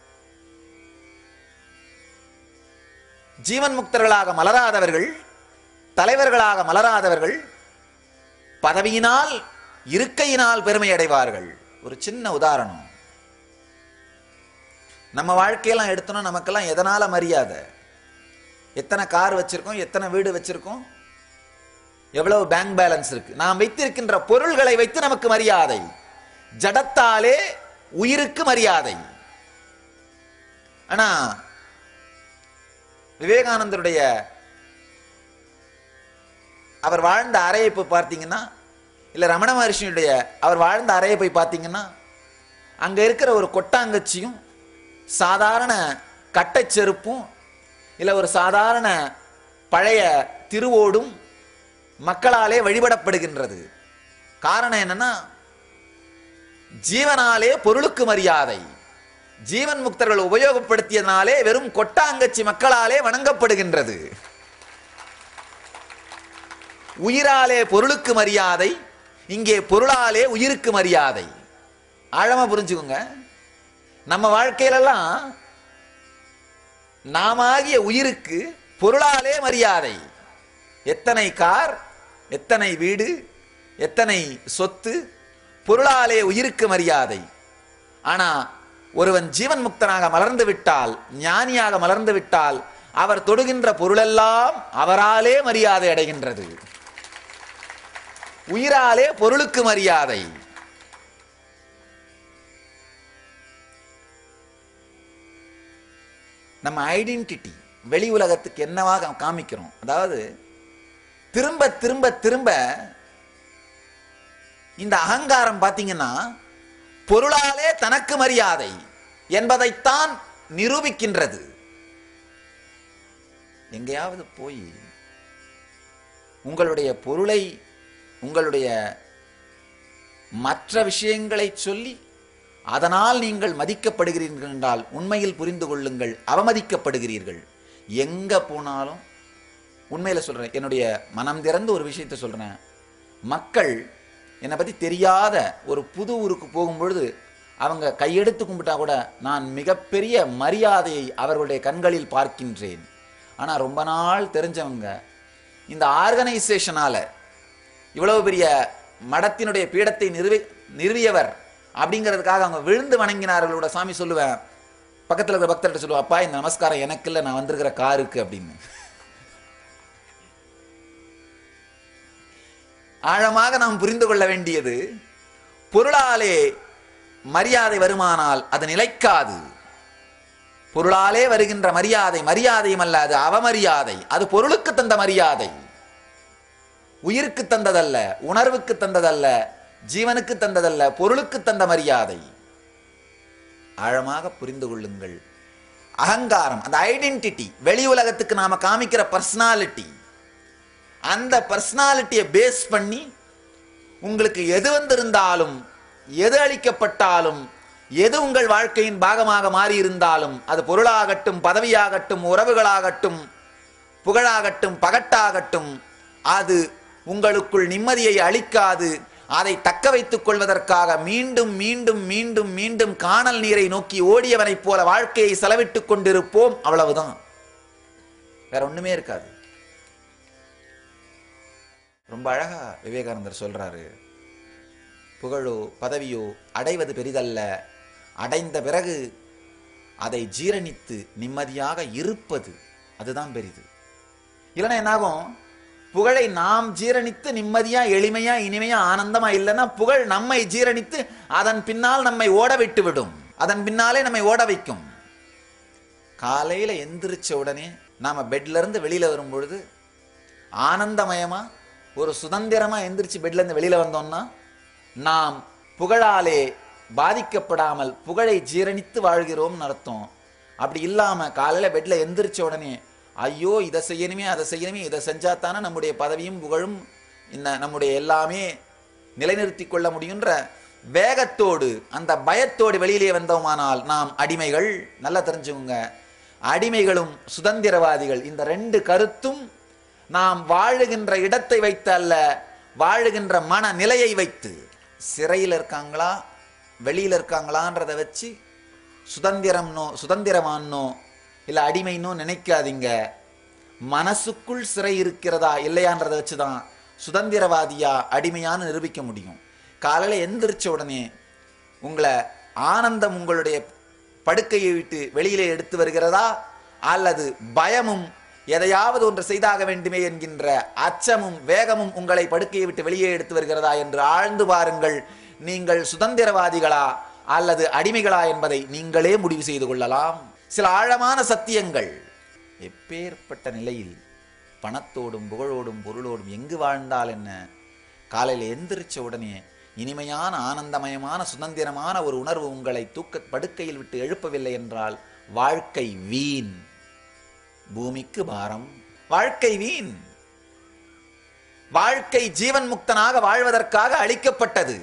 ஜீவன் முக்தர்களாக மலராதவர்கள், தலைவர்களாக மலராதவர்கள் பதவியினால், இருக்கையினால் பெருமை அடைவார்கள். ஒரு சின்ன உதாரணம், நம்ம வாழ்க்கையெல்லாம் எடுத்தோம்னா நமக்கெல்லாம் எதனால மரியாதை? எத்தனை கார் வச்சிருக்கோம், எத்தனை வீடு வச்சிருக்கோம், எவ்வளவு பேங்க் பேலன்ஸ் இருக்கு. நாம் வைத்திருக்கின்ற பொருள்களை வைத்து நமக்கு மரியாதை. ஜடத்தாலே உயிருக்கு மரியாதை. ஆனா விவேகானந்தருடைய அவர் வாழ்ந்த அறையை போய் பார்த்தீங்கன்னா, இல்ல ரமண மகர்ஷியுடைய அவர் வாழ்ந்த அறையை போய் பார்த்தீங்கன்னா, அங்க இருக்கிற ஒரு கொட்டாங்கச்சியும் சாதாரண கட்டை செருப்பும் இல்ல ஒரு சாதாரண பழைய திருவோடும் மக்களாலே வழிபடப்படுகின்றது. காரணம் என்னன்னா, ஜீவனாலே பொருளுக்கு மரியாதை. ஜீவன் முக்தர்கள் உபயோகப்படுத்தியதனாலே வெறும் கொட்டாங்கச்சி மக்களாலே வணங்கப்படுகின்றது. உயிராலே பொருளுக்கு மரியாதை, இங்கே பொருளாலே உயிருக்கு மரியாதை. ஆழமா புரிஞ்சுக்கோங்க. நம்ம வாழ்க்கையிலெல்லாம் நாமாகிய உயிருக்கு பொருளாலே மரியாதை. எத்தனை கார், எத்தனை வீடு, எத்தனை சொத்து, பொருளாலே உயிருக்கு மரியாதை. ஆனா ஒருவன் ஜீவன் முக்தனாக மலர்ந்து விட்டால், ஞானியாக மலர்ந்து விட்டால், அவர் தொடுகின்ற பொருளெல்லாம் அவராலே மரியாதை அடைகின்றது. உயிராலே பொருளுக்கு மரியாதை. நம்ம ஐடென்டிட்டி வெளி உலகத்துக்கு என்னவாக காமிக்கிறோம்? அதாவது திரும்ப திரும்ப திரும்ப இந்த அகங்காரம் பார்த்தீங்கன்னா பொருளாலே தனக்கு மரியாதை என்பதைத்தான் நிரூபிக்கின்றது. எங்கேயாவது போய் உங்களுடைய பொருளை, உங்களுடைய மற்ற விஷயங்களை சொல்லி அதனால் நீங்கள் மதிக்கப்படுகிறீர்கள் என்றால் உண்மையில் புரிந்து கொள்ளுங்கள், அவமதிக்கப்படுகிறீர்கள். எங்க போனாலும் உண்மையில சொல்றேன், என்னுடைய மனம் திறந்து ஒரு விஷயத்தை சொல்றேன். மக்கள் என்னை பத்தி தெரியாத ஒரு புது ஊருக்கு போகும்பொழுது அவங்க கையெடுத்து கும்பிட்டா கூட நான் மிகப்பெரிய மரியாதையை அவர்களுடைய கண்களில் பார்க்கின்றேன். ஆனா ரொம்ப நாள் தெரிஞ்சவங்க இந்த ஆர்கனைசேஷனால இவ்வளவு பெரிய மடத்தினுடைய பீடத்தை நிறுவியவர் அப்படிங்கிறதுக்காக அவங்க விழுந்து வணங்கினார்களோட சாமி சொல்லுவேன். பக்கத்தில் இருக்கிற பக்தர்கிட்ட சொல்லுவேன், அப்பா இந்த நமஸ்காரம் எனக்கு இல்லை, நான் வந்திருக்கிற காருக்கு அப்படின்னு. ஆழமாக நாம் புரிந்து கொள்ள வேண்டியது, பொருளாலே மரியாதை வருமானால் அது நிலைக்காது. பொருளாலே வருகின்ற மரியாதை மரியாதையும் அல்ல, அது அவமரியாதை. அது பொருளுக்கு தந்த மரியாதை, உயிருக்கு தந்ததல்ல, உணர்வுக்கு தந்ததல்ல, ஜீவனுக்கு தந்ததல்ல, பொருளுக்கு தந்த மரியாதை. ஆழமாக புரிந்து கொள்ளுங்கள். அகங்காரம், அந்த ஐடென்டிட்டி, வெளி உலகத்துக்கு நாம காமிக்கிற பர்சனாலிட்டி, அந்த பர்சனாலிட்டியை பேஸ் பண்ணி உங்களுக்கு எது வந்திருந்தாலும் எது அளிக்கப்பட்டாலும், எது உங்கள் வாழ்க்கையின் பாகமாக மாறியிருந்தாலும், அது பொருளாகட்டும், பதவியாகட்டும், உறவுகளாகட்டும், புகழாகட்டும், பகட்டாகட்டும், அது உங்களுக்குள் நிம்மதியை அளிக்காது. அதை தக்க வைத்துக் கொள்வதற்காக மீண்டும் மீண்டும் மீண்டும் மீண்டும் காணல் நீரை நோக்கி ஓடியவனைப் போல வாழ்க்கையை செலவிட்டுக் கொண்டிருப்போம். அவ்வளவுதான், வேற ஒண்ணுமே இருக்காது. ரொம்ப அழகா விவேகானந்தர் சொல்றாரு, புகழோ பதவியோ அடைவது பெரிதல்ல, அடைந்த பிறகு அதை ஜீரணித்து நிம்மதியாக இருப்பது அதுதான் பெரிது. இல்லைன்னா என்னாகும், புகழை நாம் ஜீரணித்து நிம்மதியா எளிமையா இனிமையா ஆனந்தமா இல்லைன்னா புகழ் நம்மை ஜீரணித்து அதன் பின்னால் நம்மை ஓட விட்டு விடும், அதன் பின்னாலே நம்மை ஓட வைக்கும். காலையில எந்திரிச்ச உடனே நாம பெட்ல இருந்து வெளியில வரும் பொழுது ஆனந்தமயமா ஒரு சுதந்திரமா எந்திரிச்சு பெட்ல இருந்து வெளியில வந்தோம்னா நாம் புகழாலே பாதிக்கப்படாமல் புகழை ஜீரணித்து வாழ்கிறோம்னு அர்த்தம். அப்படி இல்லாம காலையில பெட்ல எந்திரிச்ச உடனே ஐயோ இதை செய்யணுமே அதை செய்யணுமே, இதை செஞ்சாத்தானே நம்முடைய பதவியும் புகழும் நம்முடைய எல்லாமே நிலைநிறுத்தி கொள்ள முடியுன்ற வேகத்தோடு அந்த பயத்தோடு வெளியிலே வந்தோமானால் நாம் அடிமைகள். நல்லா தெரிஞ்சுக்கோங்க, அடிமைகளும் சுதந்திரவாதிகள் இந்த ரெண்டு கருத்தும் நாம் வாழுகின்ற இடத்தை வைத்து அல்ல, வாழுகின்ற மனநிலையை வைத்து. சிறையில் இருக்காங்களா வெளியில் இருக்காங்களான்றதை வச்சு சுதந்திரமானோ இல்லை அடிமைனோ நினைக்காதீங்க. மனசுக்குள் சிறை இருக்கிறதா இல்லையான்றதை வச்சுதான் சுதந்திரவாதியா அடிமையான்னு நிரூபிக்க முடியும். காலையில் எந்திரிச்ச உடனே உங்களை ஆனந்தம் உங்களுடைய படுக்கையை விட்டு வெளியிலே எடுத்து வருகிறதா, அல்லது பயமும் எதையாவது ஒன்று செய்தாக வேண்டுமே என்கின்ற அச்சமும் வேகமும் உங்களை படுக்கையை விட்டு வெளியே எடுத்து வருகிறதா என்று ஆழ்ந்து பாருங்கள். நீங்கள் சுதந்திரவாதிகளா அல்லது அடிமைகளா என்பதை நீங்களே முடிவு செய்து கொள்ளலாம். சில ஆழமான சத்தியங்கள். எப்பேற்பட்ட நிலையில் பணத்தோடும் புகழோடும் பொருளோடும் எங்கு வாழ்ந்தால் என்ன, காலையில் எந்திரிச்ச உடனே இனிமையான ஆனந்தமயமான சுதந்திரமான ஒரு உணர்வு உங்களை படுக்கையில் விட்டு எழுப்பவில்லை என்றால் வாழ்க்கை வீண், பூமிக்கு பாரம். வாழ்க்கை வீண். வாழ்க்கை ஜீவன் முக்தனாக வாழ்வதற்காக அளிக்கப்பட்டது.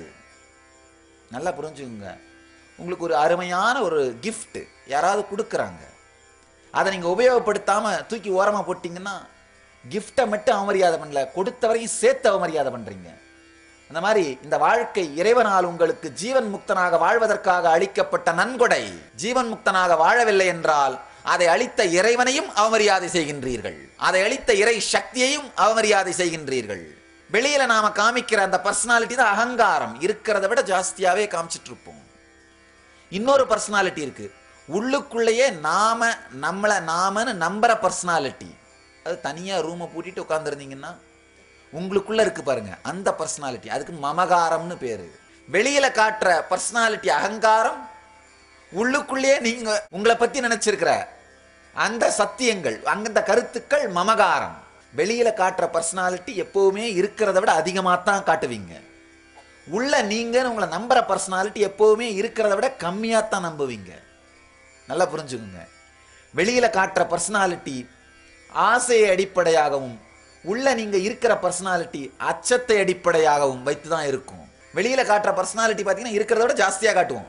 நல்லா புரிஞ்சுங்க. உங்களுக்கு ஒரு அருமையான ஒரு கிஃப்ட் யாராவது கொடுக்குறாங்க, அதை நீங்க உபயோகப்படுத்தாம தூக்கி ஓரமா போட்டீங்கன்னா கிஃப்டை மட்டும் அவமரியாதை பண்ணல, கொடுத்தவரையும் சேர்த்து அவமரியாதை பண்றீங்க. அந்த மாதிரி இந்த வாழ்க்கை இறைவனால் உங்களுக்கு ஜீவன் முக்தனாக வாழ்வதற்காக அளிக்கப்பட்ட நன்கொடை. ஜீவன் முக்தனாக வாழவில்லை என்றால் அதை அளித்த இறைவனையும் அவமரியாதை செய்கின்றீர்கள், அதை அளித்த இறை சக்தியையும் அவமரியாதை செய்கின்றீர்கள். வெளியில நாம காமிக்கிற அந்த பர்சனாலிட்டி தான் அகங்காரம். இருக்கிறத விட ஜாஸ்தியாவே காமிச்சிட்டு இருப்போம். இன்னொரு பர்சனாலிட்டி இருக்கு, உள்ளுக்குள்ளேயே நம்மளை நாமன்னு நம்புற பர்சனாலிட்டி. அது தனியா ரூமை பூட்டிட்டு உட்காந்துருந்தீங்கன்னா உங்களுக்குள்ள இருக்கு பாருங்க அந்த பர்சனாலிட்டி, அதுக்கு மமகாரம்னு பேரு. வெளியில காட்டுற பர்சனாலிட்டி அகங்காரம், உள்ளுக்குள்ளேயே நீங்க உங்களை பத்தி நினைச்சிருக்கிற அந்த சத்தியங்கள் அந்த கருத்துக்கள் மமகாரம். வெளியில காட்டுற பர்சனாலிட்டி எப்பவுமே இருக்கிறத விட அதிகமாக தான் காட்டுவீங்க. உள்ள நீங்க உங்களை நம்புற பர்சனாலிட்டி எப்பவுமே இருக்கிறத விட கம்மியாத்தான் நம்புவீங்க. நல்லா புரிஞ்சுக்குங்க. வெளியில காட்டுற பர்சனாலிட்டி ஆசையை அடிப்படையாகவும், உள்ள நீங்க இருக்கிற பர்சனாலிட்டி அச்சத்தை அடிப்படையாகவும் வைத்துதான் இருக்கும். வெளியில காட்டுற பர்சனாலிட்டி பாத்தீங்கன்னா இருக்கிறத விட ஜாஸ்தியா காட்டுவோம்.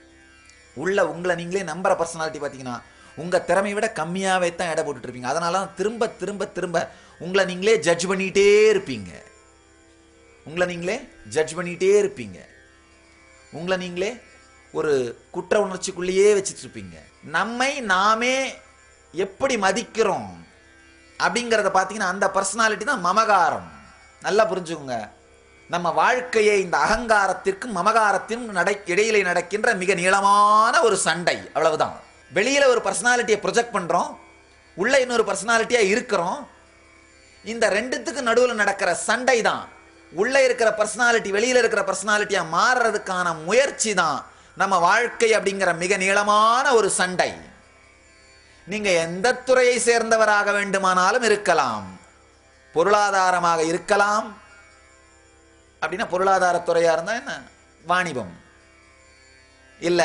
உள்ள உங்களை நீங்களே நம்புற பர்சனாலிட்டி பாத்தீங்கன்னா உங்க திறமையை விட கம்மியாவே தான் எடை போட்டுட்டு இருப்பீங்க. அதனால திரும்ப திரும்ப திரும்ப உங்களை நீங்களே ஜட்ஜ் பண்ணிட்டே இருப்பீங்க. உங்களை நீங்களே ஜட்ஜ் பண்ணிட்டே இருப்பீங்க. உங்களை நீங்களே ஒரு குற்ற உணர்ச்சிக்குள்ளேயே வச்சுட்டு இருப்பீங்க. நம்மை நாமே எப்படி மதிக்கிறோம் அப்படிங்கிறத பார்த்தீங்கன்னா அந்த பர்சனாலிட்டி தான் மமகாரம். நல்லா புரிஞ்சுக்கோங்க. நம்ம வாழ்க்கையை இந்த அகங்காரத்திற்கும் மமகாரத்திற்கும் இடையிலே நடக்கின்ற மிக நீளமான ஒரு சண்டை, அவ்வளவுதான். வெளியில ஒரு பர்சனாலிட்டியை ப்ரொஜெக்ட் பண்றோம், உள்ள இன்னொரு பர்சனாலிட்டியா இருக்கிறோம். இந்த ரெண்டுத்துக்கு நடுவில் நடக்கிற சண்டை தான். உள்ள இருக்கிற பர்சனாலிட்டி வெளியில இருக்கிற பர்சனாலிட்டியா மாறுறதுக்கான முயற்சி தான் நம்ம வாழ்க்கை அப்படிங்கிற மிக நீளமான ஒரு சண்டை. நீங்க எந்த துறையை சேர்ந்தவராக வேண்டுமானாலும் இருக்கலாம். பொருளாதாரமாக இருக்கலாம். அப்படின்னா பொருளாதாரத்துறையா இருந்தா என்ன, வாணிபம் இல்ல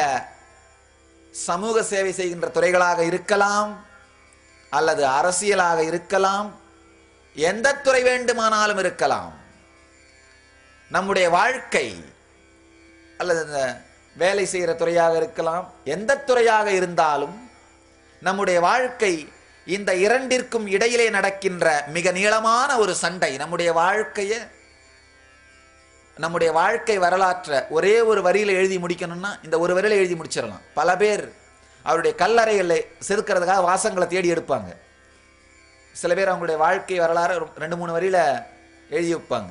சமூக சேவை செய்கின்ற துறைகளாக இருக்கலாம், அல்லது அரசியலாக இருக்கலாம், எந்த துறை வேண்டுமானாலும் இருக்கலாம். நம்முடைய வாழ்க்கை அல்லது இந்த வேலை செய்கிற துறையாக இருக்கலாம், எந்த துறையாக இருந்தாலும் நம்முடைய வாழ்க்கை இந்த இரண்டிற்கும் இடையிலே நடக்கின்ற மிக நீளமான ஒரு சண்டை. நம்முடைய வாழ்க்கை வரலாற்றை ஒரே ஒரு வரியில் எழுதி முடிக்கணும்னா இந்த ஒரு வரியில் எழுதி முடிச்சிடலாம். பல பேர் அவருடைய கல்லறைகளை செதுக்கிறதுக்காக வாசங்களை தேடி எடுப்பாங்க. சில பேர் அவங்களுடைய வாழ்க்கை வரலாறு 2-3 வரியில எழுதி வைப்பாங்க.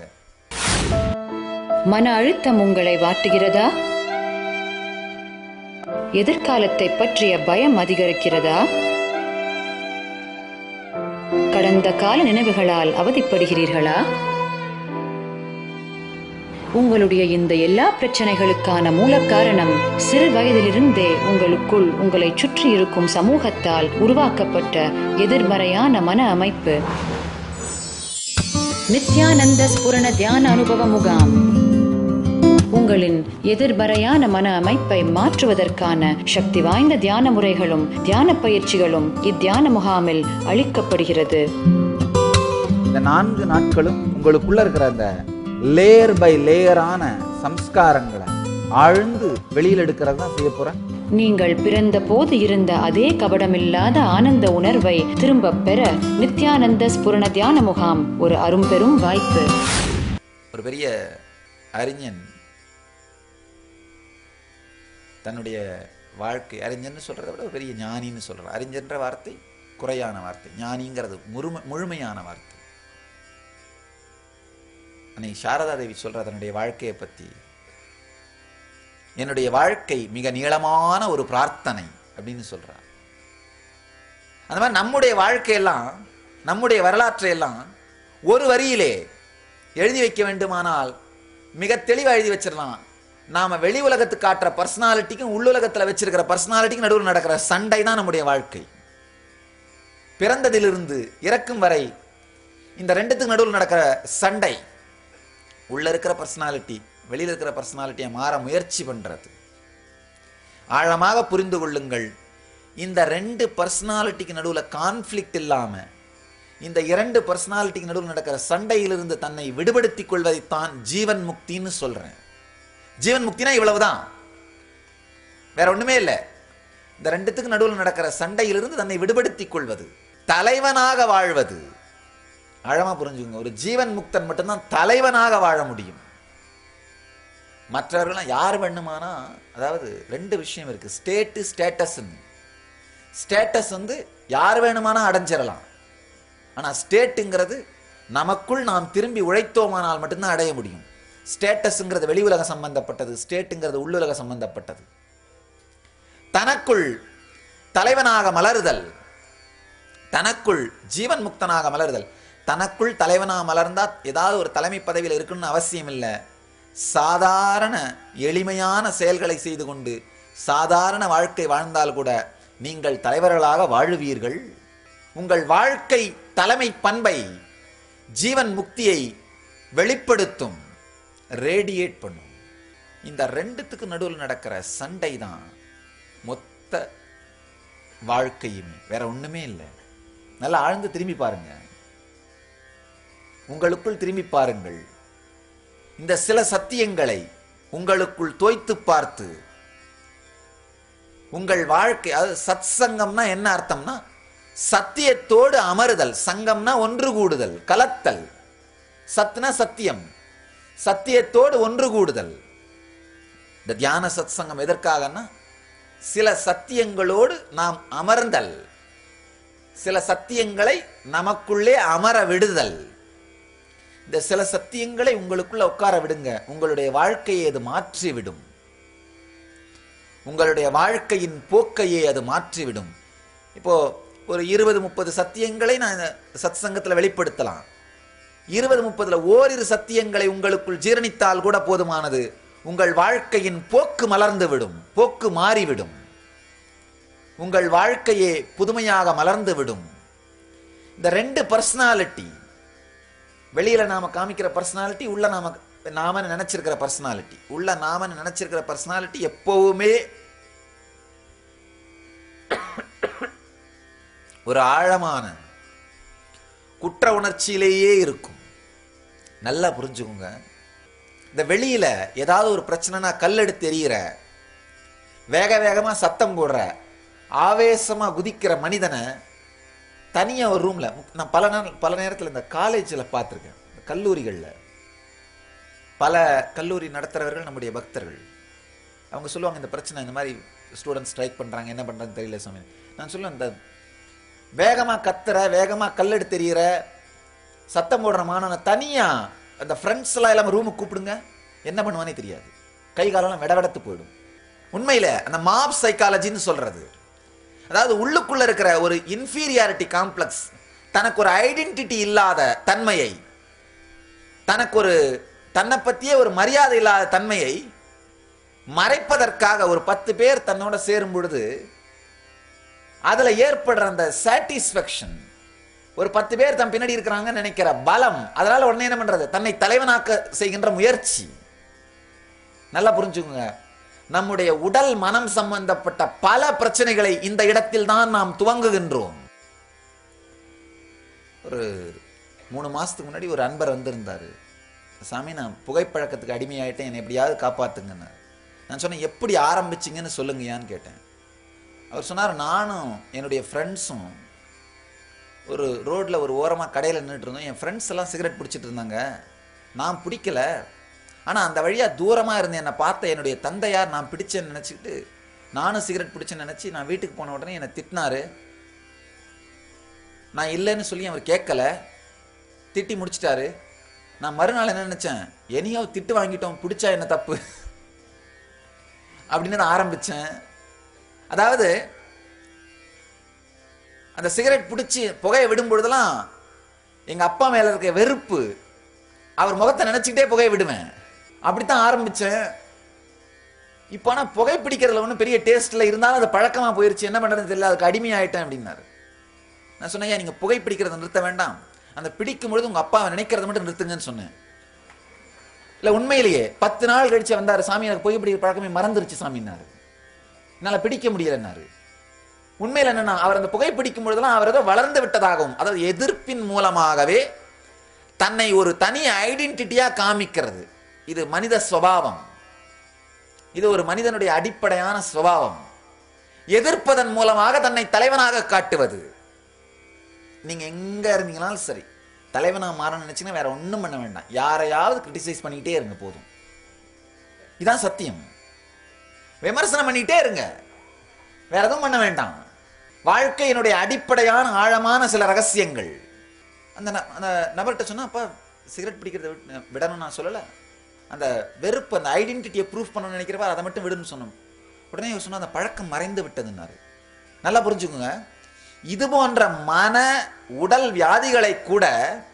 மன அழுத்தம் உங்களை வாட்டுகிறதா? எதிர்காலத்தை பற்றிய பயம் அதிகரிக்கிறதா? கடந்த கால நினைவுகளால் அவதிப்படுகிறீர்களா? உங்களுடைய இந்த எல்லா பிரச்சனைகளுக்கான மூல காரணம் சிறு வயதிலிருந்தே உங்களுக்குள் உங்களை சுற்றி இருக்கும் சமூகத்தால் உருவாக்கப்பட்ட எதிர்மறையான மன அமைப்பு. நித்யானந்த ஸ்புரண தியான அனுபவ முகாம் உங்களின் எதிர்மறையான மன அமைப்பை மாற்றுவதற்கான சக்தி வாய்ந்த தியான முறைகளும் தியான பயிற்சிகளும் இத்தியான முகாமில் அளிக்கப்படுகிறது. இந்த 4 நாட்களும் உங்களுக்குள்ள இருக்கிற அந்த லேயர் பை லேயரான சம்ஸ்காரங்களை ஆழ்ந்து வெளியில் எடுக்கிறது தான் செய்ய போறேன். நீங்கள் பிறந்த போது இருந்த அதே கபடமில்லாத ஆனந்த உணர்வை திரும்ப பெற நித்யானந்த ஸ்புரண தியான முகாம் ஒரு அரும்பெரும் வாய்ப்பு. ஒரு பெரிய அறிஞன் தன்னுடைய வாழ்க்கை, அறிஞன்னு சொல்றதை விட ஒரு பெரிய ஞானின்னு சொல்றார். அறிஞன்ற வார்த்தை குறையான வார்த்தை, ஞானிங்கிறது முழுமையான வார்த்தை. அன்னை சாரதா தேவி சொல்ற தன்னுடைய வாழ்க்கையை பத்தி, என்னுடைய வாழ்க்கை மிக நீளமான ஒரு பிரார்த்தனை அப்படின்னு சொல்றார். அந்த மாதிரி நம்முடைய வாழ்க்கையெல்லாம், நம்முடைய வரலாற்றையெல்லாம் ஒரு வரியிலே எழுதி வைக்க வேண்டுமானால் மிக தெளிவாக எழுதி வச்சிடலாம். நாம வெளி உலகத்துக்கு காட்டுற பர்சனாலிட்டிக்கும் உள்ளுலகத்தில் வச்சிருக்கிற பர்சனாலிட்டிக்கும் நடுவில் நடக்கிற சண்டை தான் நம்முடைய வாழ்க்கை. பிறந்ததிலிருந்து இறக்கும் வரை இந்த ரெண்டுத்துக்கு நடுவில் நடக்கிற சண்டை. உள்ள இருக்கிற பர்சனாலிட்டி வெளியில் இருக்கிற பர்சனாலிட்டியை மாற முயற்சி பண்றது. ஆழமாக புரிந்து கொள்ளுங்கள், இந்த 2 பர்சனாலிட்டிக்கு நடுவில் கான்ஃப்ளிக்ட் இல்லாம இந்த 2 பர்சனாலிட்டிக்கு நடுவில் நடக்கிற சண்டையிலிருந்து தன்னை விடுபடுத்திக் கொள்வதைத்தான் ஜீவன் முக்தின்னு சொல்றேன். ஜீவன் முக்தினா இவ்வளவுதான், வேற ஒண்ணுமே இல்லை. இந்த 2த்துக்கு நடுவில் நடக்கிற சண்டையிலிருந்து தன்னை விடுபடுத்திக் கொள்வது, தலைவனாக வாழ்வது. ஆழமா புரிஞ்சுங்க, ஒரு ஜீவன் முக்தன் மட்டும்தான் தலைவனாக வாழ முடியும். மற்றவர்கள்லாம் யார் வேணுமானா, அதாவது 2 விஷயம் இருக்கு, ஸ்டேட் ஸ்டேட்டஸ். ஸ்டேட்டஸ் யார் வேணுமானா அடைஞ்சிடலாம். ஆனா ஸ்டேட்டுங்கிறது நமக்குள் நாம் திரும்பி உழைத்தோமானால் மட்டும்தான் அடைய முடியும். ஸ்டேட்டஸ்ங்கிறது வெளி உலக சம்பந்தப்பட்டது, ஸ்டேட்டுங்கிறது உள்ளுலக சம்பந்தப்பட்டது. தனக்குள் தலைவனாக மலருதல், தனக்குள் ஜீவன் முக்தனாக மலருதல். தனக்குள் தலைவனாக மலர்ந்தா ஏதாவது ஒரு தலைமை பதவியில் இருக்குன்னு அவசியம் இல்லை. சாதாரண எளிமையான செயல்களை செய்து கொண்டு சாதாரண வாழ்க்கை வாழ்ந்தால் கூட நீங்கள் தலைவர்களாக வாழுவீர்கள். உங்கள் வாழ்க்கை தலைமை பண்பை, ஜீவன் முக்தியை வெளிப்படுத்தும், ரேடியேட் பண்ணும். இந்த 2த்துக்கு நடுவில் நடக்கிற சண்டை தான் மொத்த வாழ்க்கையுமே, வேற ஒண்ணுமே இல்லை. நல்லா ஆழ்ந்து திரும்பி பாருங்க, உங்களுக்குள் திரும்பி பாருங்கள். இந்த சில சத்தியங்களை உங்களுக்குள் தோய்த்து பார்த்து உங்கள் வாழ்க்கை, அது சத் சங்கம்னா என்ன அர்த்தம்னா சத்தியத்தோடு அமருதல், சங்கம்னா ஒன்று கூடுதல், கலத்தல். சத்னா சத்தியம், சத்தியத்தோடு ஒன்று கூடுதல். இந்த தியான சத் சங்கம் எதற்காகனா சில சத்தியங்களோடு நாம் அமர்ந்தல், சில சத்தியங்களை நமக்குள்ளே அமர விடுதல். இந்த சில சத்தியங்களை உங்களுக்குள்ள உட்கார விடுங்க, உங்களுடைய வாழ்க்கையை அது மாற்றிவிடும். உங்களுடைய வாழ்க்கையின் போக்கையே அது மாற்றிவிடும். இப்போ ஒரு 20-30 சத்தியங்களை நான் சத் சங்கத்தில் வெளிப்படுத்தலாம். 20-30 ஓரிரு சத்தியங்களை உங்களுக்குள் ஜீரணித்தால் கூட போதுமானது. உங்கள் வாழ்க்கையின் போக்கு மலர்ந்து விடும், போக்கு மாறிவிடும். உங்கள் வாழ்க்கையே புதுமையாக மலர்ந்து விடும். இந்த 2 பர்சனாலிட்டி, வெளியில நாம காமிக்கிற பர்சனாலிட்டி, உள்ள நாம நினைச்சிருக்கிற பர்சனாலிட்டி. உள்ள நாம நினைச்சிருக்கிற பர்சனாலிட்டி எப்பவுமே ஒரு ஆழமான குற்ற உணர்ச்சியிலேயே இருக்கும். நல்லா புரிஞ்சுக்கோங்க, இந்த வெளியில ஏதாவது ஒரு பிரச்சனைனா கல் எடுத்து எறிகிற, வேக வேகமா சத்தம் போடுற, ஆவேசமா குதிக்கிற மனிதனை தனியா ஒரு ரூம்ல, நான் பல நேரத்தில் இந்த காலேஜில் பார்த்துருக்கேன், கல்லூரிகளில் பல கல்லூரி நடத்துறவர்கள் நம்முடைய பக்தர்கள், அவங்க சொல்லுவாங்க இந்த பிரச்சனை, இந்த மாதிரி ஸ்டூடெண்ட் ஸ்ட்ரைக் பண்றாங்க, என்ன பண்றாங்கன்னு தெரியல சாமி. நான் சொல்லுவேன், இந்த வேகமா கத்துற, வேகமா கல்லெடு தெரிகிற, சத்தம் போடுற மாணவனை தனியா அந்த ஃப்ரெண்ட்ஸ் எல்லாம் ரூமுக்கு கூப்பிடுங்க, என்ன பண்ணுவானே தெரியாது, கை காலெல்லாம் விடவெடத்து போயிடும். உண்மையில அந்த மாப் சைக்காலஜின்னு சொல்றது, அதாவது உள்ளுக்குள்ள இருக்கிற ஒரு இன்ஃபீரியாரிட்டி காம்ப்ளெக்ஸ், தனக்கு ஒரு ஐடென்டிட்டி இல்லாத தன்மையை, தனக்கு ஒரு தன்னை பற்றியே ஒரு மரியாதை இல்லாத தன்மையை மறைப்பதற்காக ஒரு 10 பேர் தன்னோட சேரும் பொழுது அதுல ஏற்படுற அந்த சாட்டிஸ்ஃபேக்ஷன், ஒரு 10 பேர் தன் பின்னாடி இருக்கிறாங்கன்னு நினைக்கிற பலம், அதனால உடனே என்ன பண்றது, தன்னை தலைவனாக்க செய்கின்ற முயற்சி. நல்லா புரிஞ்சுக்கோங்க, நம்முடைய உடல் மனம் சம்பந்தப்பட்ட பல பிரச்சனைகளை இந்த இடத்தில் தான் நாம் துவங்குகின்றோம். ஒரு 3 மாசத்துக்கு முன்னாடி ஒரு அன்பர் வந்திருந்தாரு, சாமி நான் புகைப்பழக்கத்துக்கு அடிமையாயிட்டேன், என்னை எப்படியாவது காப்பாத்துங்கன்னு. நான் சொன்னேன், எப்படி ஆரம்பிச்சிங்கன்னு சொல்லுங்கயான்னு கேட்டேன். அவர் சொன்னார், நானும் என்னுடைய ஃப்ரெண்ட்ஸும் ஒரு ரோட்ல ஒரு ஓரமாக கடையில் நின்றுட்டு இருந்தோம், என் ஃப்ரெண்ட்ஸ் எல்லாம் சிகரெட் பிடிச்சிட்டு இருந்தாங்க, நான் பிடிக்கல, ஆனால் அந்த வழியாக தூரமாக இருந்து என்னை பார்த்த என்னுடைய தந்தையார் நான் பிடிச்சேன்னு நினச்சிக்கிட்டு நானும் சிகரெட் பிடிச்சேன்னு நினச்சி நான் வீட்டுக்கு போன உடனே என்னை திட்டினாரு. நான் இல்லைன்னு சொல்லி அவர் கேட்கல, திட்டி முடிச்சிட்டாரு. நான் மறுநாள் என்ன நினைச்சேன், என்னையோ திட்டு வாங்கிட்டோம், பிடிச்சா என்ன தப்பு அப்படின்னு நான் ஆரம்பிச்சேன். அதாவது அந்த சிகரெட் பிடிச்சி புகையை விடும் பொழுதெல்லாம் எங்க அப்பா மேல இருக்க வெறுப்பு, அவர் முகத்தை நினைச்சுக்கிட்டே புகையை விடுவேன், அப்படித்தான் ஆரம்பிச்சேன். இப்போ ஆனா புகை பிடிக்கிறதுல ஒன்றும் பெரிய டேஸ்ட்ல இருந்தாலும் அது பழக்கமா போயிருச்சு, என்ன பண்றதுன்னு தெரியல, அதுக்கு அடிமையாயிட்டேன் அப்படின்னாரு. நான் சொன்னேன், நீங்க புகை பிடிக்கிறத நிறுத்த வேண்டாம், அந்த பிடிக்கும் பொழுது உங்க அப்பாவை நினைக்கிறத மட்டும் நிறுத்துங்கன்னு சொன்னேன். இல்ல உண்மையிலேயே 10 நாள் கழிச்சு வந்தாரு, சாமி எனக்கு புகை பிடிக்கிற பழக்கமே மறந்துருச்சு சாமின்னாரு, என்னால பிடிக்க முடியலன்னாரு. உண்மையில என்னன்னா, அவர் அந்த புகை பிடிக்கும் பொழுதெல்லாம் அவர் ஏதோ வளர்ந்து விட்டதாகவும், அதாவது எதிர்ப்பின் மூலமாகவே தன்னை ஒரு தனி ஐடென்டிட்டியா காமிக்கிறது. இது மனித சுபாவம், இது ஒரு மனிதனுடைய அடிப்படையான சுபாவம். எதிர்ப்பதன் மூலமாக தன்னை தலைவனாக காட்டுவது. நீங்க எங்க இருந்தீங்கனாலும் சரி, தலைவனா மாற நினைச்சீங்கன்னா வேற ஒண்ணும் பண்ண வேண்டாம், யாரையாவது கிரிட்டிசைஸ் பண்ணிக்கிட்டே இருங்க போதும். இதான் சத்தியம். விமர்சனம் பண்ணிக்கிட்டே இருங்க, வேற எதுவும் பண்ண வேண்டாம். வாழ்க்கையினுடைய அடிப்படையான ஆழமான சில ரகசியங்கள். அந்த நபர்கிட்ட சொன்னா, அப்பா சிகரெட் பிடிக்கிறத விடணும் நான் சொல்லலை, அந்த வெறுப்பு, அந்த ஐடென்டிட்டியை ப்ரூஃப் பண்ணணும்னு நினைக்கிறப்ப அதை மட்டும் விடுன்னு சொன்னோம். உடனே அவர் சொன்னா, அந்த பழக்கம் மறைந்து விட்டதுன்னாரு. நல்லா புரிஞ்சுக்கோங்க, இது போன்ற மன உடல் வியாதிகளை கூட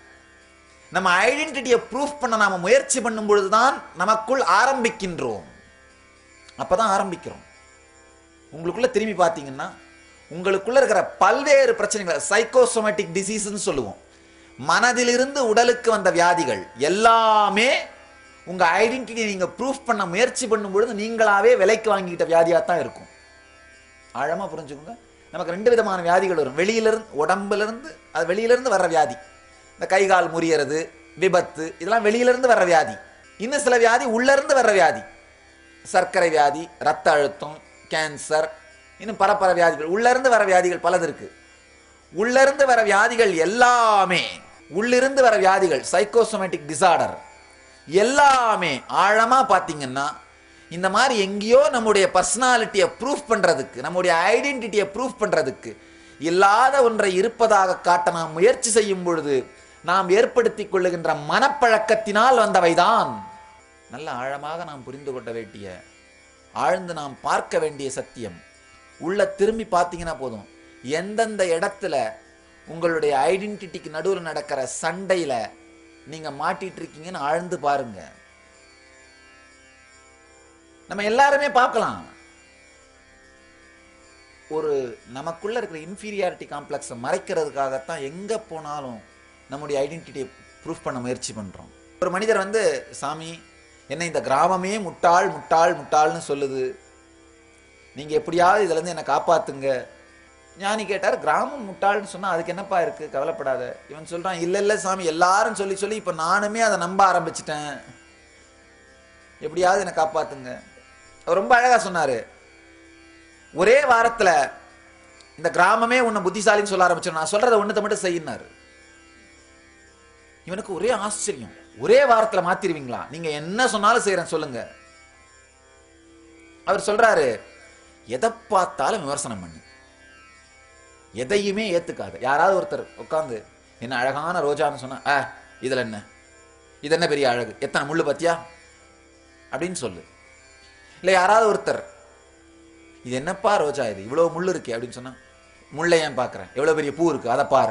நம்ம ஐடென்டிட்டியை ப்ரூஃப் பண்ண நாம முயற்சி பண்ணும் பொழுதுதான் நமக்குள் ஆரம்பிக்கின்றோம். அப்பதான் ஆரம்பிக்கிறோம். உங்களுக்குள்ள திரும்பி பார்த்தீங்கன்னா, உங்களுக்குள்ள இருக்கிற பல்வேறு பிரச்சனைகள், சைக்கோசோமேட்டிக் டிசீஸ்ன்னு சொல்லுவோம், மனதிலிருந்து உடலுக்கு வந்த வியாதிகள் எல்லாமே உங்க ஐடென்டிட்டி நீங்க ப்ரூஃப் பண்ண முயற்சி பண்ணும் பொழுது நீங்களாவே விலைக்கு வாங்கிக்கிட்ட வியாதியா தான் இருக்கும். ஆழமா புரிஞ்சுக்கோங்க. நமக்கு 2 விதமான வியாதிகள் வரும். வெளியிலிருந்து, உடம்புல இருந்து, அது வெளியிலிருந்து வர்ற வியாதி, இந்த கை கால் முறியறது, விபத்து, இதெல்லாம் வெளியிலிருந்து வர்ற வியாதி. இன்னும் சில வியாதி உள்ள இருந்து வர்ற வியாதி, சர்க்கரை வியாதி, ரத்த அழுத்தம், கேன்சர், இன்னும் பல வியாதிகள், உள்ள இருந்து வர வியாதிகள் பலது இருக்கு. உள்ள இருந்து வர வியாதிகள் எல்லாமே, உள்ளிருந்து வர வியாதிகள், சைக்கோசோமேட்டிக் டிசார்டர் எல்லாமே ஆழமா பார்த்தீங்கன்னா இந்த மாதிரி எங்கேயோ நம்முடைய பர்சனாலிட்டியை ப்ரூஃப் பண்றதுக்கு, நம்முடைய ஐடென்டிட்டியை ப்ரூஃப் பண்றதுக்கு இல்லாத ஒன்றை இருப்பதாக காட்ட நாம் முயற்சி செய்யும் பொழுது நாம் ஏற்படுத்திக் கொள்ளுகின்ற மனப்பழக்கத்தினால் வந்தவைதான். நல்ல ஆழமாக நாம் புரிந்து கொள்ள வேண்டிய, ஆழ்ந்து நாம் பார்க்க வேண்டிய சத்தியம். உள்ள திரும்பி பார்த்தீங்கன்னா போதும், எந்தெந்த இடத்துல உங்களுடைய ஐடென்டிட்டிக்கு நடுவில் நடக்கிற சண்டையில நீங்க மாட்டிட்டு இருக்கீங்கன்னு ஆழ்ந்து பாருங்க. நம்ம எல்லாருமே பார்க்கலாம், ஒரு நமக்குள்ள இருக்கிற இன்ஃபீரியாரிட்டி காம்ப்ளெக்ஸை மறைக்கிறதுக்காகத்தான் எங்க போனாலும் நம்முடைய ஐடென்டிட்டியை ப்ரூஃப் பண்ண முயற்சி பண்றோம். ஒரு மனிதர் வந்து, சாமி என்ன இந்த கிராமமே முட்டாள் முட்டாள் முட்டாள்னு சொல்லுது, நீங்க எப்படியாவது இதுல இருந்து என்னை காப்பாத்துங்க. ஞானி கேட்டார், கிராமம் முட்டாள்னு சொன்னா அதுக்கு என்னப்பா இருக்கு, கவலைப்படாத. இவன் சொல்றான், இல்ல இல்ல சாமி, எல்லாரும் சொல்லி சொல்லி இப்ப நானுமே அதை நம்ப ஆரம்பிச்சிட்டேன். எப்படியாவது என்னை காப்பாத்துங்க. அவர் ரொம்ப அழகா சொன்னாரு, ஒரே வாரத்துல இந்த கிராமமே உன்னை புத்திசாலின்னு சொல்ல ஆரம்பிச்சிடும், நான் சொல்றதை ஒண்ணத்தை மட்டும் செய்யினாரு. இவனுக்கு ஒரே ஆச்சரியம், ஒரே வாரத்துல மாத்திருவீங்களா, நீங்க என்ன சொன்னாலும் செய்யறேன் சொல்லுங்க. அவர் சொல்றாரு, எதை பார்த்தாலும் விமர்சனம் பண்ணு, எதையுமே ஏத்துக்காது. யாராவது ஒருத்தர் உட்கார்ந்து என்ன அழகான ரோஜான்னு சொன்னா, இதுல என்ன, இது என்ன பெரிய அழகு, எத்தனை முள்ளு பத்தியா அப்படின்னு சொல்லு. இல்ல யாராவது ஒருத்தர் இது என்னப்பா ரோஜா, இது இவ்வளவு முள்ளு இருக்கு அப்படின்னு சொன்னா, முல்லை ஏன் பாக்குறேன், எவ்வளவு பெரிய பூ இருக்கு அதை பார்.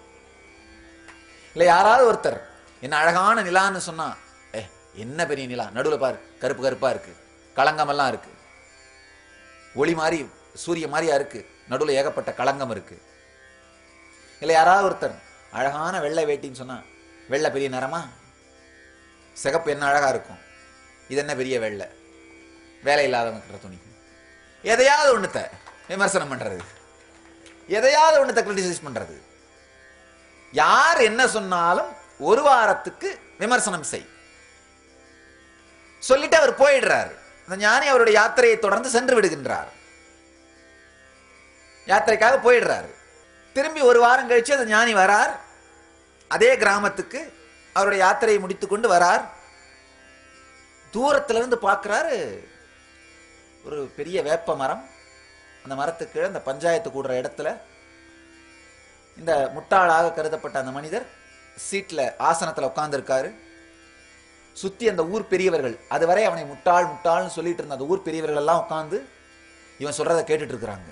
இல்ல யாராவது ஒருத்தர் என்ன அழகான நிலான்னு சொன்னா, என்ன பெரிய நிலா, நடுவுல பாரு கருப்பு கருப்பா இருக்கு, களங்கமெல்லாம் இருக்கு, ஒளி மாதிரி சூரிய மாதிரியா இருக்கு, நடுவுல ஏகப்பட்ட களங்கம் இருக்கு. இல்ல யாராவது ஒருத்தர் அழகான வெள்ளை வேட்டின்னு சொன்னா, வெள்ளை பெரிய நிறமா, சிகப்பு என்ன அழகா இருக்கும், இது என்ன பெரிய வெள்ளை, வேலை இல்லாதவங்க துணி. எதையாவது ஒண்ணுத்த விமர்சனம் பண்றது, எதையாவது ஒண்ணுத்த கிரிட்டிசைஸ் பண்றது. யார் என்ன சொன்னாலும் ஒரு வாரத்துக்கு விமர்சனம் செய் சொல்லிட்டு அவர் போயிடுறார். அந்த ஞானி அவருடைய யாத்திரையை தொடர்ந்து சென்று விடுகின்றார், யாத்திரைக்காக போயிடுறாரு. திரும்பி ஒரு வாரம் கழிச்சு அந்த ஞானி வரார், அதே கிராமத்துக்கு அவருடைய யாத்திரையை முடித்துக் கொண்டு வரார். தூரத்துல இருந்து பார்க்கிறாரு, ஒரு பெரிய வேப்ப மரம், அந்த மரத்துக்கு அந்த பஞ்சாயத்து கூடுற இடத்துல இந்த முட்டாளாக கருதப்பட்ட அந்த மனிதர் சீட்ல ஆசனத்துல உட்கார்ந்து இருக்காரு. சுத்தி அந்த ஊர் பெரியவர்கள், அதுவரை அவனை முட்டாள் முட்டாள்னு சொல்லிட்டு இருந்த அந்த ஊர் பெரியவர்கள் எல்லாம் உட்கார்ந்து இவன் சொல்றதை கேட்டுட்டு இருக்கிறாங்க.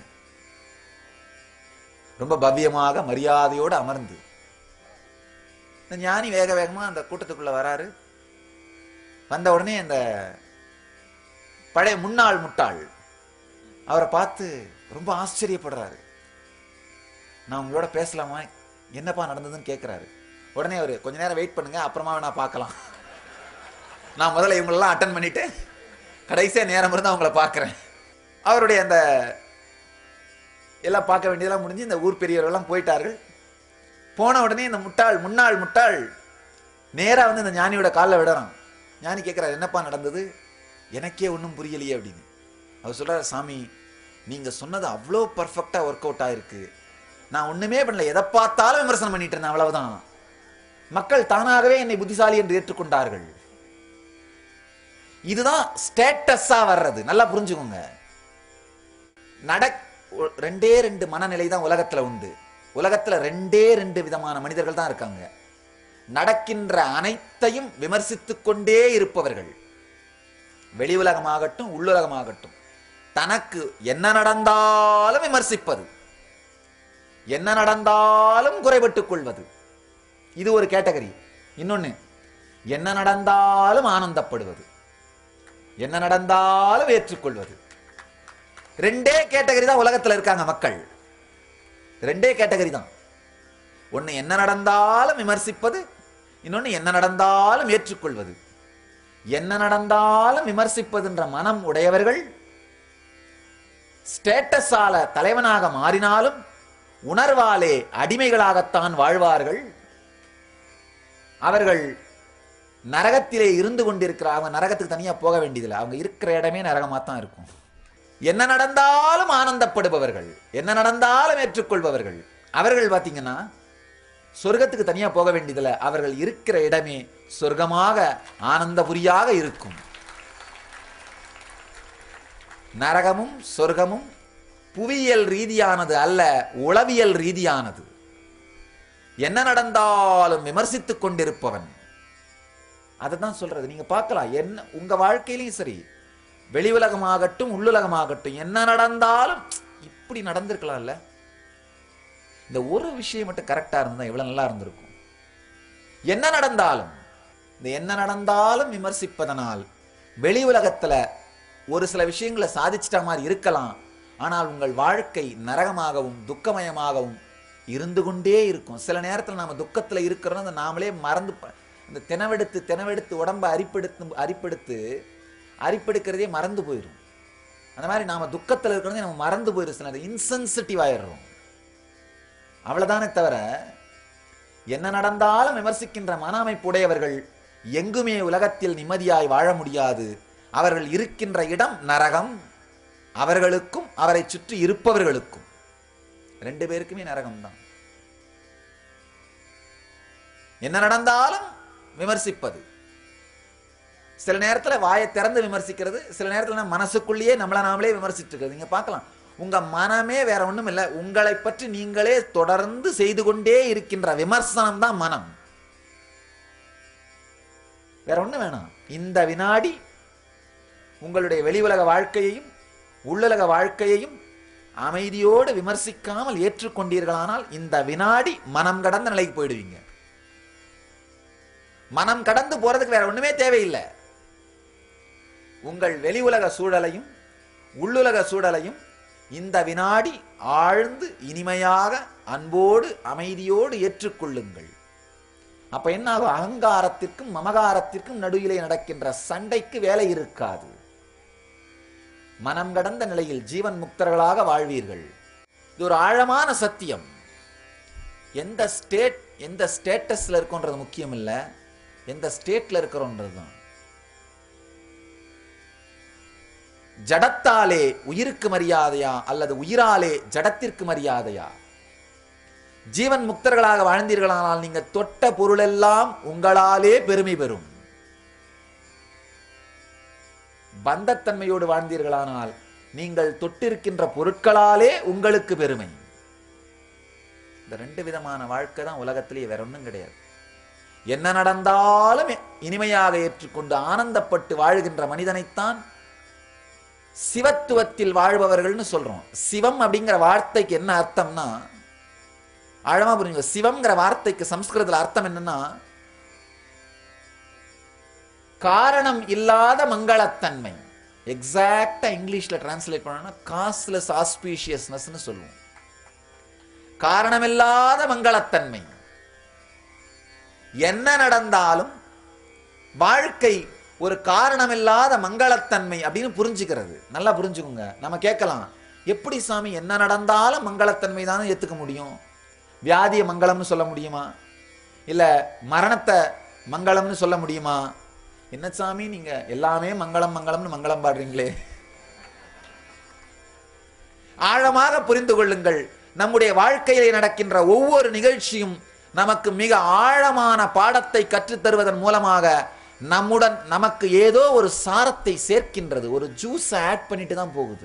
ரொம்ப பவ்யமாக மரியாதையோடு அமர்ந்து இந்த ஞானி வேக வேகமா அந்த கூட்டத்துக்குள்ள வராரு. வந்த உடனே அந்த பழைய முன்னாள் முட்டாள் அவரை பார்த்து ரொம்ப ஆச்சரியப்படுறாரு. நான் உங்களோட பேசலாமா, என்னப்பா நடந்ததுன்னு கேட்கிறாரு. உடனே அவரு, கொஞ்ச நேரம் வெயிட் பண்ணுங்க, அப்புறமா நான் பார்க்கலாம், நான் முதல்ல இவங்களெல்லாம் அட்டன் பண்ணிட்டு கடைசியா நேரம் இருந்து அவங்கள பார்க்கிறேன். அவருடைய அந்த எல்லாம் பார்க்க வேண்டியதெல்லாம் முடிஞ்சு இந்த ஊர் பெரியவர்கள்லாம் போயிட்டார்கள். போன உடனே இந்த முன்னாள் முட்டாள் நேரா வந்து இந்த ஞானியோட காலில் விடுறான். ஞானி கேட்கிறார், என்னப்பா நடந்தது, எனக்கே ஒன்றும் புரியலையே அப்படின்னு. அவர் சொல்றாரு, சாமி நீங்க சொன்னது அவ்வளோ பர்ஃபெக்டா ஒர்க் அவுட் ஆயிருக்கு, நான் ஒண்ணுமே பண்ணல, எதை பார்த்தாலும் விமர்சனம் பண்ணிட்டு இருந்தேன், அவ்வளவுதான். மக்கள் தானாகவே என்னை புத்திசாலி என்று ஏற்றுக்கொண்டார்கள். இதுதான் ஸ்டேட்டஸா வர்றது, நல்லா புரிஞ்சுக்கோங்க. ரெண்டே ரெண்டு மனநிலை தான் உலகத்துல உண்டு. உலகத்துல ரெண்டே ரெண்டு விதமான மனிதர்கள் தான் இருக்காங்க. நடக்கின்ற அனைத்தையும் விமர்சித்துக் கொண்டே இருப்பவர்கள், வெளி உலகமாகட்டும் உள்ளுலகமாகட்டும், தனக்கு என்ன நடந்தாலும் விமர்சிப்பது, என்ன நடந்தாலும் குறைபட்டுக் கொள்வது, இது ஒரு கேட்டகரி. இன்னொன்னு, என்ன நடந்தாலும் ஆனந்தப்படுவது, என்ன நடந்தாலும் ஏற்றுக்கொள்வது. ரெண்டே கேட்டகரி தான் உலகத்துல இருக்காங்க மக்கள், ரெண்டே கேட்டகரி தான். ஒன்னு என்ன நடந்தாலும் விமர்சிப்பது, இன்னொன்னு என்ன நடந்தாலும் ஏற்றுக்கொள்வது. என்ன நடந்தாலும் விமர்சிப்பதுன்ற மனம் உடையவர்கள் ஸ்டேட்டஸால தலைவனாக மாறினாலும் உணர்வாலே அடிமைகளாகத்தான் வாழ்வார்கள். அவர்கள் நரகத்திலே இருந்து கொண்டிருக்கிறார். அவங்க நரகத்துக்கு தனியா போக வேண்டியதில்லை, அவங்க இருக்கிற இடமே நரகமாத்தான் இருக்கும். என்ன நடந்தாலும் ஆனந்தப்படுபவர்கள், என்ன நடந்தாலும் ஏற்றுக்கொள்பவர்கள், அவர்கள் பாத்தீங்கன்னா சொர்க்கத்துக்கு தனியா போக வேண்டியதில்லை, அவர்கள் இருக்கிற இடமே சொர்க்கமாக ஆனந்தபுரியாக இருக்கும். நரகமும் சொர்க்கமும் புவியியல் ரீதியானது அல்ல, உளவியல் ரீதியானது. என்ன நடந்தாலும் விமர்சித்துக் கொண்டிருப்பவன், அதைதான் சொல்றது. நீங்க பார்க்கலாம், என்ன உங்க வாழ்க்கையிலையும் சரி, வெளி உலகமாகட்டும் உள்ளுலகமாகட்டும், என்ன நடந்தாலும் இப்படி நடந்திருக்கலாம்ல, இந்த ஒரு விஷயம் மட்டும் கரெக்டா இருந்தா எவ்வளவு நல்லா இருந்திருக்கும். என்ன நடந்தாலும், இந்த என்ன நடந்தாலும் விமர்சிப்பதனால் வெளி உலகத்துல ஒரு சில விஷயங்களை சாதிச்சிட்ட மாதிரி இருக்கலாம், ஆனால் உங்கள் வாழ்க்கை நரகமாகவும் துக்கமயமாகவும் இருந்து கொண்டே இருக்கும். சில நேரத்தில் நாம துக்கத்துல இருக்கிறோம், அந்த நாமளே மறந்து இந்த தினவெடுத்து உடம்ப அரிப்பெடுக்கிறதே மறந்து போயிடும். அந்த மாதிரி நாம துக்கத்துல இருக்கிறதே நம்ம மறந்து போயிடும், சில இன்சென்சிட்டிவ் ஆயிடுறோம். அவ்வளவுதானே தவிர என்ன நடந்தாலும் விமர்சிக்கின்ற மன அமைப்புடையவர்கள் எங்குமே உலகத்தில் நிம்மதியாய் வாழ முடியாது. அவர்கள் இருக்கின்ற இடம் நரகம். அவர்களுக்கும் அவரை சுற்றி இருப்பவர்களுக்கும் 2 பேருக்குமே நரகம்தான். என்ன நடந்தாலும் விமர்சிப்பது, சில நேரத்தில் வாயை திறந்து விமர்சிக்கிறது, சில நேரத்தில் மனசுக்குள்ளேயே நம்மளை நாமளே விமர்சிட்டு இருக்கிறது. நீங்க பார்க்கலாம், உங்க மனமே வேற ஒண்ணும் இல்லை, உங்களை பற்றி நீங்களே தொடர்ந்து செய்து கொண்டே இருக்கின்ற விமர்சனம் தான் மனம். வேற ஒண்ணு வேணாம். இந்த வினாடி உங்களுடைய வெளி உலக வாழ்க்கையையும் உள்ளுலக வாழ்க்கையையும் அமைதியோடு விமர்சிக்காமல் ஏற்றுக்கொண்டீர்களானால் இந்த வினாடி மனம் கடந்த நிலைக்கு போயிடுவீங்க. மனம் கடந்து போறதுக்கு வேற ஒண்ணுமே தேவையில்லை. உங்கள் வெளி உலக சூழலையும் உள்ளுலக சூழலையும் இந்த வினாடி ஆழ்ந்து இனிமையாக அன்போடு அமைதியோடு ஏற்றுக்கொள்ளுங்கள். அப்ப என்ன ஆகும்? அகங்காரத்திற்கும் மமகாரத்திற்கும் நடுவிலே நடக்கின்ற சண்டைக்கு வேலை இருக்காது. மனம் கடந்த நிலையில் ஜீவன் முக்தர்களாக வாழ்வீர்கள். இது ஒரு ஆழமான சத்தியம். எந்த ஸ்டேட்டஸ்ல இருக்கோன்றது முக்கியம் இல்ல, எந்த ஸ்டேட்ல இருக்கிறோன்றதுதான். ஜடத்தாலே உயிருக்கு மரியாதையா அல்லது உயிராலே ஜடத்திற்கு மரியாதையா? ஜீவன் முக்தர்களாக வாழ்ந்தீர்களானால் நீங்க தொட்ட பொருளெல்லாம் உங்களாலே பெருமை பெறும். பந்தத்தன்மையோடு வாழ்ந்தீர்களானால் நீங்கள் தொட்டிருக்கின்ற பொருட்களாலே உங்களுக்கு பெருமை. இந்த 2 விதமான வாழ்க்கை தான் உலகத்திலேயே, வேற ஒன்றும் கிடையாது. என்ன நடந்தாலும் இனிமையாக ஏற்றுக்கொண்டு ஆனந்தப்பட்டு வாழ்கின்ற மனிதனைத்தான் சிவத்துவத்தில் வாழ்பவர்கள்னு சொல்றோம். சிவம் அப்படிங்கிற வார்த்தைக்கு என்ன அர்த்தம்னா, ஆழமா புரிஞ்சுங்க. சிவம்ங்கிற வார்த்தைக்கு சம்ஸ்கிருதத்தில் அர்த்தம் என்னன்னா, காரணம் இல்லாத மங்களத்தன்மை. எக்ஸாக்டா இங்கிலீஷ்ல டிரான்ஸ்லேட் பண்ணா காஸ்ட்லெஸ் ஆஸ்பீஷியஸ்னஸ்னு சொல்லுவோம். காரணமில்லாத மங்களத்தன்மை. என்ன நடந்தாலும் வாழ்க்கை ஒரு காரணமில்லாத மங்களத்தன்மை அப்படின்னு புரிஞ்சுக்கிறது. நல்லா புரிஞ்சுக்கோங்க. நம்ம கேட்கலாம், எப்படி சாமி என்ன நடந்தாலும் மங்களத்தன்மை தானே ஏத்துக்க முடியும்? வியாதியை மங்களம்னு சொல்ல முடியுமா? இல்ல மரணத்தை மங்களம்னு சொல்ல முடியுமா? என்ன சாமி நீங்க எல்லாமே மங்களம் மங்களம்னு மங்களம் பாடுறீங்களே? ஆழமாக புரிந்து கொள்ளுங்கள். நம்முடைய வாழ்க்கையிலே நடக்கின்ற ஒவ்வொரு நிகழ்ச்சியும் நமக்கு மிக ஆழமான பாடத்தை கற்றுத்தருவதன் மூலமாக நம்முடன் நமக்கு ஏதோ ஒரு சாரத்தை சேர்க்கின்றது. ஒரு ஜூஸ் ஆட் பண்ணிட்டு தான் போகுது.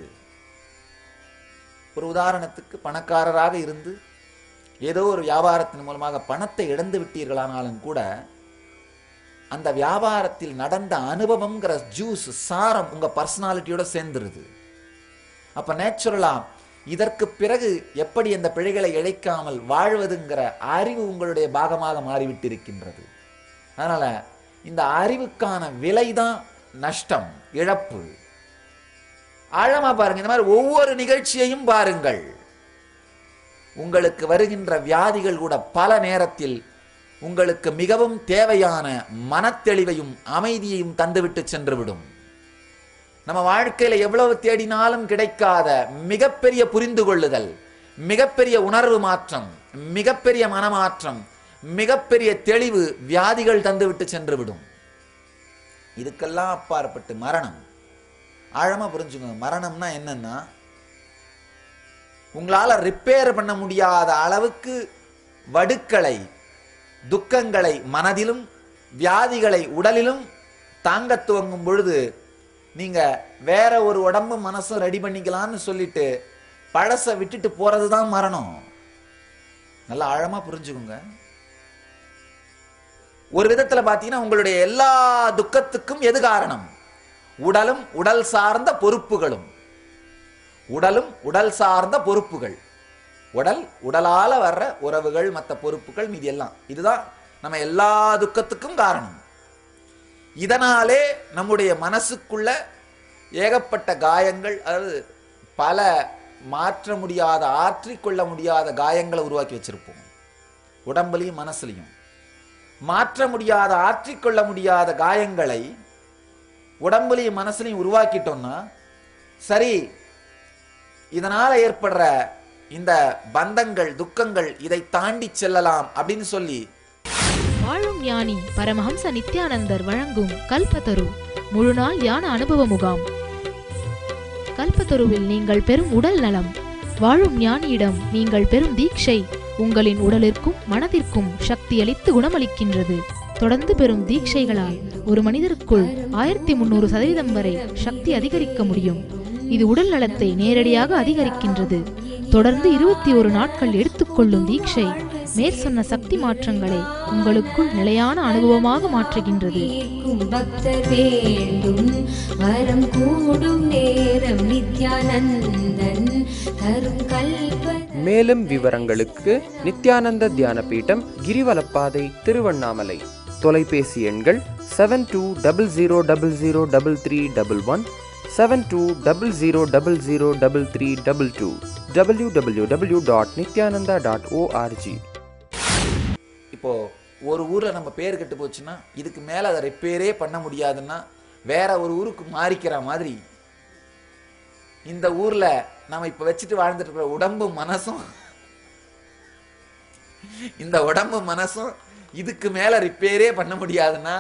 ஒரு உதாரணத்துக்கு, பணக்காரராக இருந்து ஏதோ ஒரு வியாபாரத்தின் மூலமாக பணத்தை இழந்து விட்டீர்களானாலும் கூட அந்த வியாபாரத்தில் நடந்த அனுபவம்ங்கிற ஜூஸ் சாரம் உங்க பர்சனாலிட்டியோட சேர்ந்துருது. அப்ப நேச்சுரலா இதற்கு பிறகு எப்படி அந்த பிழைகளை இழைக்காமல் வாழ்வதுங்கிற அறிவு உங்களுடைய பாகமாக மாறிவிட்டிருக்கின்றது. அதனால இந்த அறிவுக்கான விலைதான் நஷ்டம், இழப்பு. ஆழமா பாருங்க. இந்த மாதிரி ஒவ்வொரு நிகழ்ச்சியையும் பாருங்கள். உங்களுக்கு வருகின்ற வியாதிகள் கூட பல நேரத்தில் உங்களுக்கு மிகவும் தேவையான மனத்தெளிவையும் அமைதியையும் தந்துவிட்டு சென்றுவிடும். நம்ம வாழ்க்கையில எவ்வளவு தேடினாலும் கிடைக்காத மிகப்பெரிய புரிந்து கொள்ளுதல், மிகப்பெரிய உணர்வு மாற்றம், மிகப்பெரிய மனமாற்றம், மிகப்பெரிய தெளிவு வியாதிகள் தந்துவிட்டு சென்றுவிடும். இதுக்கெல்லாம் அப்பாற்பட்டு மரணம். ஆழமா புரிஞ்சுங்க. மரணம்னா என்னன்னா, உங்களால ரிப்பேர் பண்ண முடியாத அளவுக்கு வடுக்களை, துக்கங்களை மனதிலும் வியாதிகளை உடலிலும் தாங்க துவங்கும் பொழுது நீங்க வேற ஒரு உடம்பு மனசும் ரெடி பண்ணிக்கலாம்னு சொல்லிட்டு பழச விட்டுட்டு போறதுதான் மரணம். நல்லா ஆழமா புரிஞ்சுக்கோங்க. ஒரு விதத்துல பாத்தீங்கன்னா உங்களுடைய எல்லா துக்கத்துக்கும் எது காரணம்? உடலும் உடல் சார்ந்த பொறுப்புகளும். உடலும் உடல் சார்ந்த பொறுப்புகள். உடல், உடலால வர்ற உறவுகள், மற்ற பொறுப்புகள், மீதி எல்லாம். இதுதான் நம்ம எல்லா துக்கத்துக்கும் காரணம். இதனாலே நம்முடைய மனசுக்குள்ள ஏகப்பட்ட காயங்கள், அதாவது பல மாற்ற முடியாத, ஆற்றிக்கொள்ள முடியாத காயங்களை உருவாக்கி வச்சிருப்போம். உடம்புலையும் மனசுலையும் மாற்ற முடியாத, ஆற்றிக்கொள்ள முடியாத காயங்களை உடம்புலையும் மனசுலையும் உருவாக்கிட்டோம்னா சரி, இதனால ஏற்படுற இந்த பந்தங்கள், துக்கங்கள் இதை தாண்டி செல்லலாம் அப்படின்னு சொல்லி வாழும் ஞானி பரமஹம்ச நித்யானந்தர் வழங்கும் கல்பத்தரு முழுநாள் தியான அனுபவ முகாம். கல்பத்தருவில் நீங்கள் பெறும் உடல் நலம். வாழும் ஞானியிடம் நீங்கள் பெறும் தீட்சை உங்களின் உடலிற்கும் மனதிற்கும் சக்தியளித்து குணமளிக்கின்றது. தொடர்ந்து பெறும் தீட்சைகளால் ஒரு மனிதருக்குள் 1300% வரை சக்தி அதிகரிக்க முடியும். இது உடல் நலத்தை நேரடியாக அதிகரிக்கின்றது. தொடர்ந்து 21 நாட்கள் எடுத்துக்கொள்ளும் தீட்சை மேற்சொன்ன சக்தி மாற்றங்களை உங்களுக்குள் நிலையான அனுபவமாக மாற்றுகின்றது. பக்தர் வேண்டும் வரம் கூடும் நேரம் நித்யானந்தன் தரும் கல்ப. மேலும் விவரங்களுக்கு நித்யானந்த தியான பீடம், கிரிவலப்பாதை, திருவண்ணாமலை. தொலைபேசி எண்கள் 7200003311, 7200003322, www.nityananda.org. இப்போ ஒரு ஊர்ல நம்ம பேர் கெட்டு போச்சுன்னா இதுக்கு மேல அதை ரிப்பேரே பண்ண முடியாதுன்னா வேற ஒரு ஊருக்கு மாறிக்கிற மாதிரி இந்த ஊர்ல நம்ம இப்ப வச்சுட்டு வாழ்ந்துட்டு இருக்கிற உடம்பு மனசும், இந்த உடம்பு மனசும் இதுக்கு மேல ரிப்பேரே பண்ண முடியாதுன்னா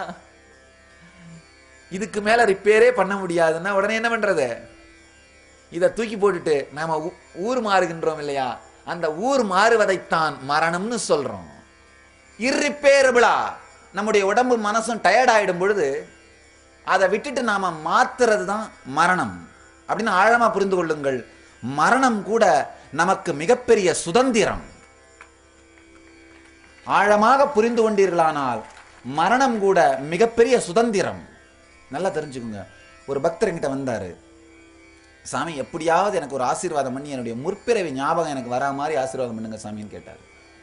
உடனே என்ன பண்றது? இதை தூக்கி போட்டுட்டு நாம ஊர் மாறுகின்றோம் இல்லையா? அந்த ஊர் மாறுவதைத்தான் மரணம்னு சொல்றோம். இர்ரிப்பேரபிளா நம்முடைய உடம்பு மனசும் டயர்ட் ஆயிடும் பொழுது அதை விட்டுட்டு நாம மாத்துறது தான் மரணம் அப்படின்னு ஆழமா புரிந்து கொள்ளுங்கள். மரணம் கூட நமக்கு மிகப்பெரிய சுதந்திரம். ஆழமாக புரிந்து கொண்டீர்களானால் மரணம் கூட மிகப்பெரிய சுதந்திரம். நல்லா தெரிஞ்சுக்குங்க. ஒரு பக்தர் என்கிட்ட வந்தாரு, சாமி எப்படியாவது எனக்கு ஒரு ஆசீர்வாதம் பண்ணி என்னுடைய முற்பிறவி ஞாபகம் எனக்கு வரா மாதிரி ஆசீர்வாதம் பண்ணுங்க சாமின்னு கேட்டார்.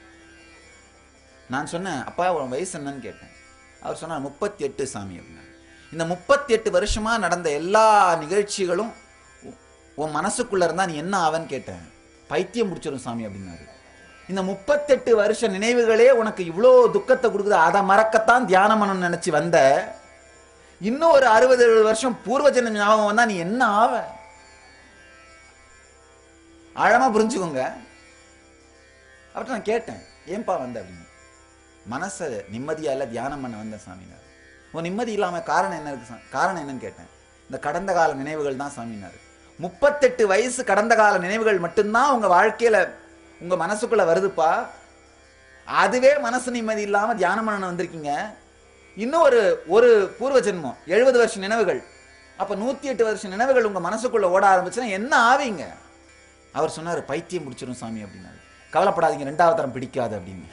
நான் சொன்னேன், அப்பா உன் வயசு என்னன்னு கேட்டேன். அவர் சொன்னார் 38 சாமி அப்படின்னா. இந்த 38 வருஷமா நடந்த எல்லா நிகழ்ச்சிகளும் உன் மனசுக்குள்ள இருந்தா நீ என்ன ஆவன்னு கேட்டேன். பைத்தியம் முடிச்சிடும் சாமி அப்படின்னாரு. இந்த 38 வருஷ நினைவுகளே உனக்கு இவ்வளோ துக்கத்தை கொடுக்குது, அதை மறக்கத்தான் தியானம் பண்ணணும்னு நினைச்சு வந்த. இன்னும் ஒரு 60-70 வருஷம் பூர்வஜன ஞாபகம் வந்தா நீ என்ன ஆவ? ஆழமா புரிஞ்சுக்கோங்க. அவர்கிட்ட நான் கேட்டேன், ஏன்பா வந்த அப்படின்னு. மனச நிம்மதியால தியானம் பண்ண வந்த சாமினார். உன் நிம்மதி இல்லாம காரணம் என்ன இருக்கு? காரணம் என்னன்னு கேட்டேன். இந்த கடந்த கால நினைவுகள் தான் சாமினார். 38 வயசு கடந்த கால நினைவுகள் மட்டும்தான் உங்க வாழ்க்கையில உங்க மனசுக்குள்ள வருதுப்பா. அதுவே மனசு நிம்மதி இல்லாம தியானம் பண்ண வந்திருக்கீங்க. இன்னும் ஒரு பூர்வ ஜென்மம் 70 வருஷ நினைவுகள், அப்ப 108 வருஷ நினைவுகள் உங்க மனசுக்குள்ள ஓட ஆரம்பிச்சுன்னா என்ன ஆவீங்க? அவர் சொன்னாரு, பைத்தியம் முடிச்சிடும் சாமி அப்படின்னாரு. கவலைப்படாதீங்க, 2வது தரம் பிடிக்காது அப்படின்னு.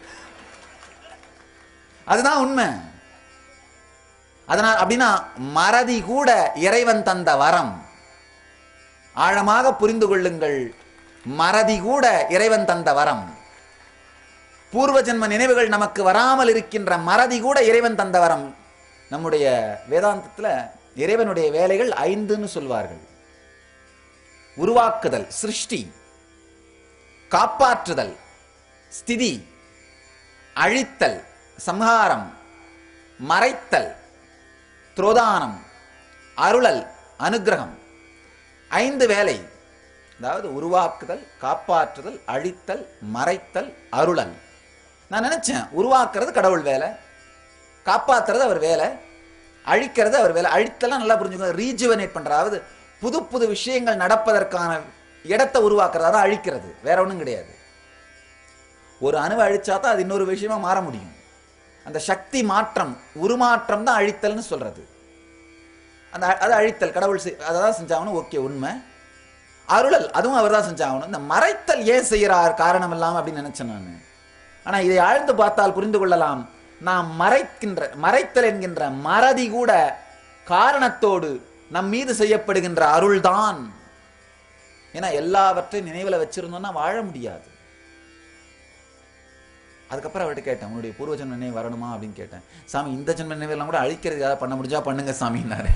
அதுதான் உண்மை. அதனால் அப்படின்னா மறதி கூட இறைவன் தந்த வரம். ஆழமாக புரிந்து கொள்ளுங்கள். மறதி கூட இறைவன் தந்த வரம். பூர்வ ஜென்ம நினைவுகள் நமக்கு வராமல் இருக்கின்ற மறதி கூட இறைவன் தந்த வரம். நம்முடைய வேதாந்தத்துல இறைவனுடைய வேலைகள் 5ன்னு சொல்வார்கள். உருவாக்குதல், சிருஷ்டி, காப்பாற்றுதல், ஸ்திதி, அழித்தல், சம்ஹாரம், மறைத்தல், துரோதானம், அருளல், அனுக்கிரகம். 5 வேலை. அதாவது உருவாக்குதல், காப்பாற்றுதல், அழித்தல், மறைத்தல், அருளல். நான் நினைச்சேன், உருவாக்குறது கடவுள் வேலை, காப்பாற்றுறது அவர் வேலை, அழிக்கிறது அவர் வேலை. அழித்தலாம் நல்லா புரிஞ்சுக்கோங்க, ரீஜுவனேட் பண்றாவது புது புது விஷயங்கள் நடப்பதற்கான இடத்தை உருவாக்குறதா அழிக்கிறது, வேற ஒன்றும் கிடையாது. ஒரு அணுவை அழிச்சா தான் அது இன்னொரு விஷயமா மாற முடியும். அந்த சக்தி மாற்றம், உருமாற்றம் தான் அழித்தல்னு சொல்றது. அது அழித்தல் கடவுள் அதான் செஞ்சாகணும், ஓகே உண்மை. அருளல் அதுவும் அவர் தான் செஞ்சாகணும். இந்த மறைத்தல் ஏன் செய்யறார் காரணம் இல்லாம அப்படின்னு நினைச்சேன் நான். ஆனா இதை ஆழ்ந்து பார்த்தால் புரிந்து கொள்ளலாம். நாம் மறைத்தல் என்கின்ற மறதி கூட காரணத்தோடு நம் மீது செய்யப்படுகின்ற அருள்தான். ஏன்னா எல்லாவற்றையும் நினைவுல வச்சிருந்தோம்னா வாழ முடியாது. அதுக்கப்புறம் அவர்கிட்ட கேட்டேன், உன்னுடைய பூர்வஜன்ம நினைவு வரணுமா அப்படின்னு கேட்டேன். சாமி இந்த ஜென்ம நினைவெல்லாம் கூட அழிக்கிறது ஏதாவது பண்ண முடிஞ்சா பண்ணுங்க சாமின்னாரு.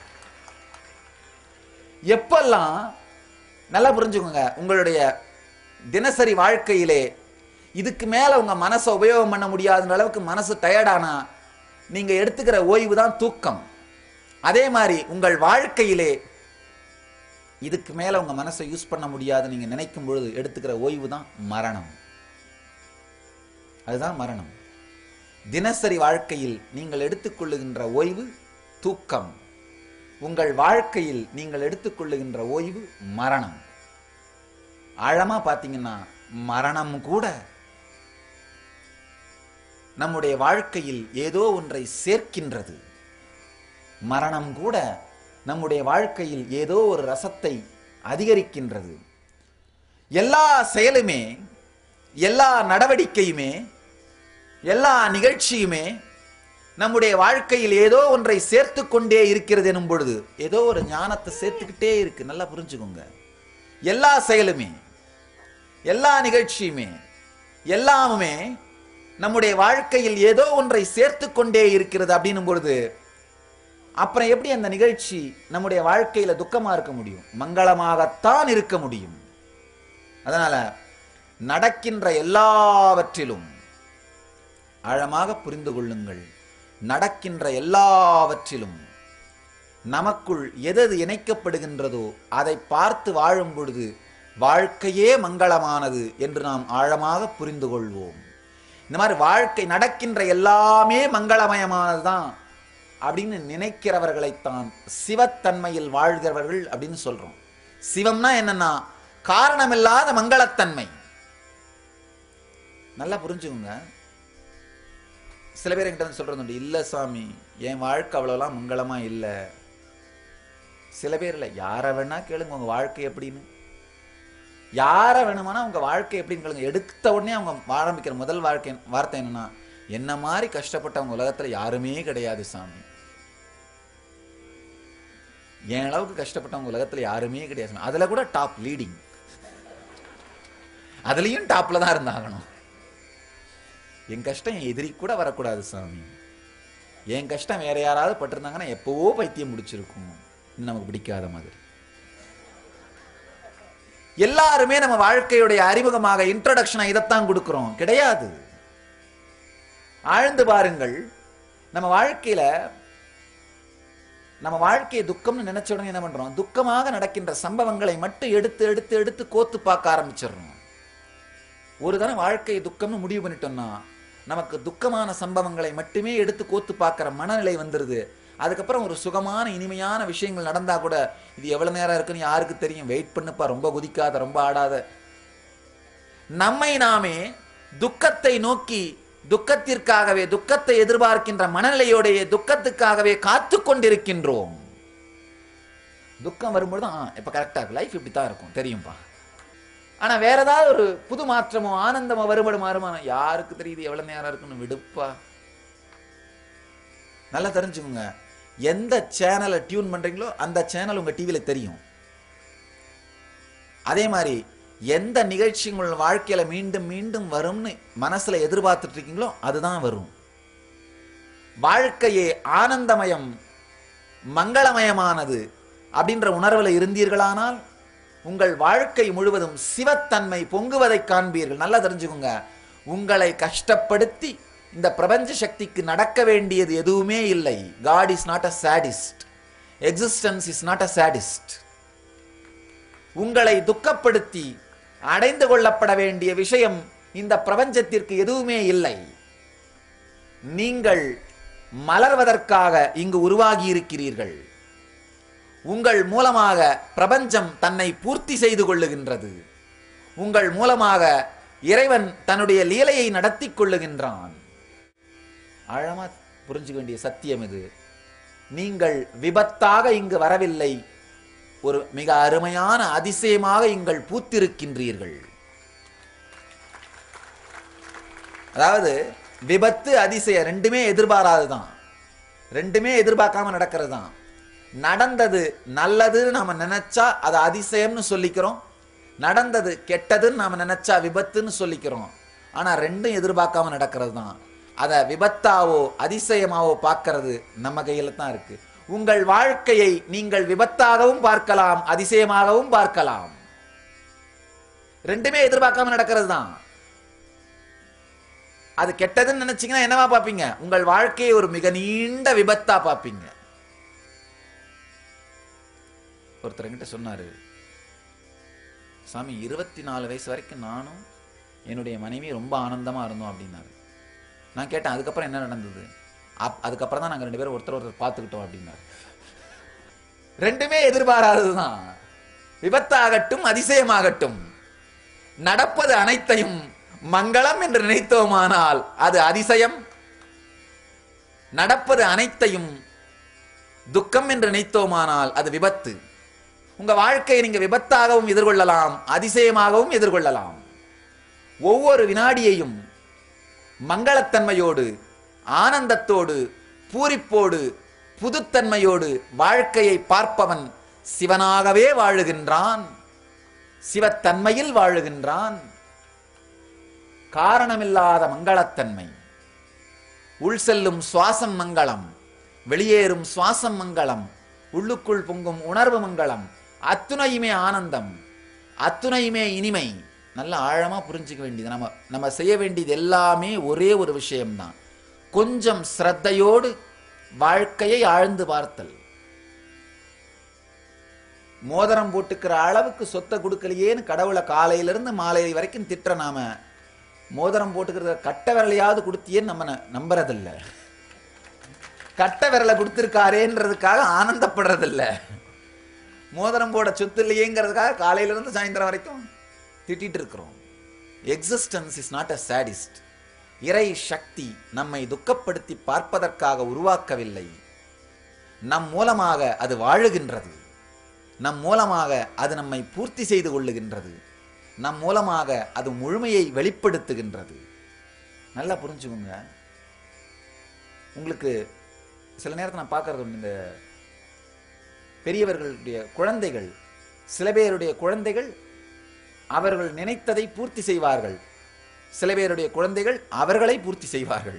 எப்பெல்லாம் நல்லா புரிஞ்சுக்கோங்க, உங்களுடைய தினசரி வாழ்க்கையிலே இதுக்கு மேல உங்க மனசை உபயோகம் பண்ண முடியாத அளவுக்கு மனசு டயர்டானா நீங்க எடுத்துக்கிற ஓய்வு தான் தூக்கம். அதே மாதிரி உங்கள் வாழ்க்கையிலே இதுக்கு மேல உங்க மனசை யூஸ் பண்ண முடியாது நீங்க நினைக்கும் பொழுது எடுத்துக்கிற ஓய்வு தான் மரணம். அதுதான் மரணம். தினசரி வாழ்க்கையில் நீங்கள் எடுத்துக்கொள்ளுகின்ற ஓய்வு தூக்கம். உங்கள் வாழ்க்கையில் நீங்கள் எடுத்துக்கொள்ளுகின்ற ஓய்வு மரணம். ஆழமா பார்த்தீங்கன்னா மரணம் கூட நம்முடைய வாழ்க்கையில் ஏதோ ஒன்றை சேர்க்கின்றது. மரணம் கூட நம்முடைய வாழ்க்கையில் ஏதோ ஒரு ரசத்தை அதிகரிக்கின்றது. எல்லா செயலுமே, எல்லா நடவடிக்கையுமே, எல்லா நிகழ்ச்சியுமே நம்முடைய வாழ்க்கையில் ஏதோ ஒன்றை சேர்த்து கொண்டே இருக்கிறது எனும் பொழுது ஏதோ ஒரு ஞானத்தை சேர்த்துக்கிட்டே இருக்கு. நல்லா புரிஞ்சுக்கோங்க. எல்லா செயலுமே, எல்லா நிகழ்ச்சியுமே, எல்லாமுமே நம்முடைய வாழ்க்கையில் ஏதோ ஒன்றை சேர்த்து கொண்டே இருக்கிறது அப்படின்னும் பொழுது அப்புறம் எப்படி அந்த நிகழ்ச்சி நம்முடைய வாழ்க்கையில துக்கமா இருக்க முடியும்? மங்களமாகத்தான் இருக்க முடியும். அதனால நடக்கின்ற எல்லாவற்றிலும் ஆழமாக புரிந்து கொள்ளுங்கள். நடக்கின்ற எல்லாவற்றிலும் நமக்குள் எது இணைக்கப்படுகின்றதோ அதை பார்த்து வாழும் பொழுது வாழ்க்கையே மங்களமானது என்று நாம் ஆழமாக புரிந்து கொள்வோம். இந்த மாதிரி வாழ்க்கை நடக்கின்ற எல்லாமே மங்களமயமானதுதான் அப்படின்னு நினைக்கிறவர்களைத்தான் சிவத்தன்மையில் வாழ்கிறவர்கள் அப்படின்னு சொல்றோம். சிவம்னா என்னன்னா காரணமில்லாத மங்களத்தன்மை. நல்லா புரிஞ்சுக்கோங்க. சில பேர் என்கிட்ட வந்து சொல்றது, இல்ல சாமி என் வாழ்க்கை அவ்வளோலாம் மங்களமா இல்லை. சில பேர் இல்லை, யாரை வேணா கேளுங்க உங்க வாழ்க்கை எப்படின்னு. யாரை வேணுமானா உங்க வாழ்க்கை எப்படின்னு கேளுங்க. எடுத்த உடனே அவங்க ஆரம்பிக்கிற முதல் வார்த்தை என்னன்னா, என்ன மாதிரி கஷ்டப்பட்டவங்க உலகத்துல யாருமே கிடையாது சாமி. என் அளவுக்கு கஷ்டப்பட்டவங்க உலகத்துல யாருமே கிடையாது. அதுல கூட டாப் லீடிங், அதுலயும் டாப்ல தான் இருந்தாகணும். என் கஷ்டம் என் எதிரி கூட வரக்கூடாது சாமி. என் கஷ்டம் வேற யாராவது பட்டிருந்தாங்கன்னா எப்பவோ பைத்தியம் முடிச்சிருக்கும். நமக்கு பிடிக்காத மாதிரி. எல்லாருமே நம்ம வாழ்க்கையுடைய அறிமுகமாக இன்ட்ரோடக்ஷனை இதைத்தான் கொடுக்கிறோம் கிடையாது. ஆழ்ந்து பாருங்கள். நம்ம வாழ்க்கையை துக்கம்னு நினைச்ச உடனே என்ன பண்றோம்? துக்கமாக நடக்கின்ற சம்பவங்களை மட்டும் எடுத்து எடுத்து எடுத்து கோத்து பார்க்க ஆரம்பிச்சிடறோம். ஒரு தடவை வாழ்க்கையை துக்கம்னு முடிவு பண்ணிட்டோம்னா நமக்கு துக்கமான சம்பவங்களை மட்டுமே எடுத்து கோத்து பார்க்கிற மனநிலை வந்துருது. அதுக்கப்புறம் ஒரு சுகமான இனிமையான விஷயங்கள் நடந்தா கூட இது எவ்வளவு நேரம் இருக்குன்னு யாருக்கு தெரியும்? வெயிட் பண்ணுப்பா, ரொம்ப குதிக்காத, ரொம்ப ஆடாத. நம்மை நாமே துக்கத்தை நோக்கி, துக்கத்திற்காகவே, துக்கத்தை எதிர்பார்க்கின்ற மனநிலையோடைய துக்கத்துக்காகவே காத்து கொண்டிருக்கின்றோம். துக்கம் வரும்பொழுது இப்ப கரெக்டா இருக்கு, லைஃப் இப்படித்தான் இருக்கும் தெரியும்பா. ஆனா வேற ஏதாவது ஒரு புது மாற்றமோ ஆனந்தமோ வருமானோ யாருக்கு தெரியுது? எவ்வளவு நேரம் இருக்குன்னு விடுப்பா. நல்லா தெரிஞ்சுக்கோங்க. எந்த சேனலை டியூன் பண்றீங்களோ அந்த சேனல் உங்க டிவியில தெரியும். அதே மாதிரி எந்த நிகழ்ச்சி உங்கள் வாழ்க்கையில மீண்டும் மீண்டும் வரும்னு மனசுல எதிர்பார்த்துட்டு இருக்கீங்களோ அதுதான் வரும். வாழ்க்கையே ஆனந்தமயம், மங்களமயமானது அப்படின்ற உணர்வுல இருந்தீர்களானால் உங்கள் வாழ்க்கை முழுவதும் சிவத்தன்மை பொங்குவதை காண்பீர்கள். நல்லா தெரிஞ்சுக்கோங்க. உங்களை கஷ்டப்படுத்தி இந்த பிரபஞ்ச சக்திக்கு நடக்க வேண்டியது எதுவுமே இல்லை. God is not a sadist. Existence is not a sadist. உங்களை துக்கப்படுத்தி அடைந்து கொள்ளப்பட வேண்டிய விஷயம் இந்த பிரபஞ்சத்திற்கு எதுவுமே இல்லை. நீங்கள் மலர்வதற்காக இங்கு உருவாகி இருக்கிறீர்கள். உங்கள் மூலமாக பிரபஞ்சம் தன்னை பூர்த்தி செய்து கொள்ளுகின்றது. உங்கள் மூலமாக இறைவன் தன்னுடைய லீலையை நடத்தி கொள்ளுகின்றான். ஆழமா புரிஞ்சுக்க வேண்டிய சத்தியம் இது. நீங்கள் விபத்தாக இங்கு வரவில்லை, ஒரு மிக அருமையான அதிசயமாக இங்கள் பூத்திருக்கின்றீர்கள். அதாவது விபத்து அதிசயம் ரெண்டுமே எதிர்பாராதுதான், ரெண்டுமே எதிர்பார்க்காம நடக்கிறது தான். நடந்தது நல்லதுன்னு நாம நினைச்சா அது அதிசயம்னு சொல்லிக்கிறோம், நடந்தது கெட்டதுன்னு நாம நினைச்சா விபத்துன்னு சொல்லிக்கிறோம். ஆனா ரெண்டும் எதிர்பார்க்காம நடக்கிறது தான். அதை விபத்தாவோ அதிசயமாவோ பார்க்கறது நம்ம கையில தான் இருக்கு. உங்கள் வாழ்க்கையை நீங்கள் விபத்தாகவும் பார்க்கலாம், அதிசயமாகவும் பார்க்கலாம். ரெண்டுமே எதிர்பார்க்காம நடக்கிறது தான். அது கெட்டதுன்னு நினைச்சீங்கன்னா என்னவா பார்ப்பீங்க? உங்கள் வாழ்க்கையை ஒரு மிக நீண்ட விபத்தா பார்ப்பீங்க. ஒருத்தர் என்கிட்ட சொன்னாரு, சாமி 24 வயசு வரைக்கும் நானும் என்னுடைய மனைவி ரொம்ப ஆனந்தமா இருந்தோம் அப்படின்னாரு. நான் கேட்டேன், அதுக்கப்புறம் என்ன நடந்தது? அதுக்கப்புறம் தான் நாங்கள் 2 பேரும் ஒருத்தர் பார்த்துக்கிட்டோம் அப்படின்னாரு. ரெண்டுமே எதிர்பாராததுதான். விபத்தாகட்டும் அதிசயமாகட்டும், நடப்பது அனைத்தையும் மங்களம் என்று நினைத்தோமானால் அது அதிசயம், நடப்பது அனைத்தையும் துக்கம் என்று நினைத்தோமானால் அது விபத்து. உங்க வாழ்க்கையை நீங்க விபத்தாகவும் எதிர்கொள்ளலாம், அதிசயமாகவும் எதிர்கொள்ளலாம். ஒவ்வொரு வினாடியையும் மங்களத்தன்மையோடு, ஆனந்தத்தோடு, பூரிப்போடு, புதுத்தன்மையோடு வாழ்க்கையை பார்ப்பவன் சிவனாகவே வாழுகின்றான், சிவத்தன்மையில் வாழுகின்றான். காரணமில்லாத மங்களத்தன்மை. உள் செல்லும் சுவாசம் மங்களம், வெளியேறும் சுவாசம் மங்களம், உள்ளுக்குள் பொங்கும் உணர்வு மங்களம். அத்துணையுமே ஆனந்தம், அத்துணையுமே இனிமை. நல்ல ஆழமா புரிஞ்சுக்க வேண்டியது. நம்ம செய்ய வேண்டியது எல்லாமே ஒரே ஒரு விஷயம்தான். கொஞ்சம் ஸ்ரத்தையோடு வாழ்க்கையை ஆழ்ந்து பார்த்தல். மோதிரம் போட்டுக்கிற அளவுக்கு சொத்தை கொடுக்கலையேன்னு கடவுளை காலையிலிருந்து மாலை வரைக்கும் திட்டுற நாம, மோதிரம் போட்டுக்கிறத கட்ட விரலையாவது கொடுத்தியேன்னு நம்ம நம்புறதில்ல. கட்ட விரலை கொடுத்திருக்காரேன்றதுக்காக ஆனந்தப்படுறதில்ல. மோதிரம் போட சொத்து இல்லையேங்கிறதுக்காக காலையிலிருந்து சாயந்தரம் வரைக்கும் திட்டிட்டு இருக்கிறோம். Existence is not a sadist. இறை சக்தி நம்மை துக்கப்படுத்தி பார்ப்பதற்காக உருவாக்கவில்லை. நம் மூலமாக அது வாழுகின்றது, நம் மூலமாக அது நம்மை பூர்த்தி செய்து கொள்ளுகின்றது, நம் மூலமாக அது முழுமையை வெளிப்படுத்துகின்றது. நல்லா புரிஞ்சுக்கோங்க. உங்களுக்கு சில நேரத்தில் நான் பார்க்கறது, இந்த பெரியவர்களுடைய குழந்தைகள், சில பேருடைய குழந்தைகள் அவர்கள் நினைத்ததை பூர்த்தி செய்வார்கள், சில பேருடைய குழந்தைகள் அவர்களை பூர்த்தி செய்வார்கள்.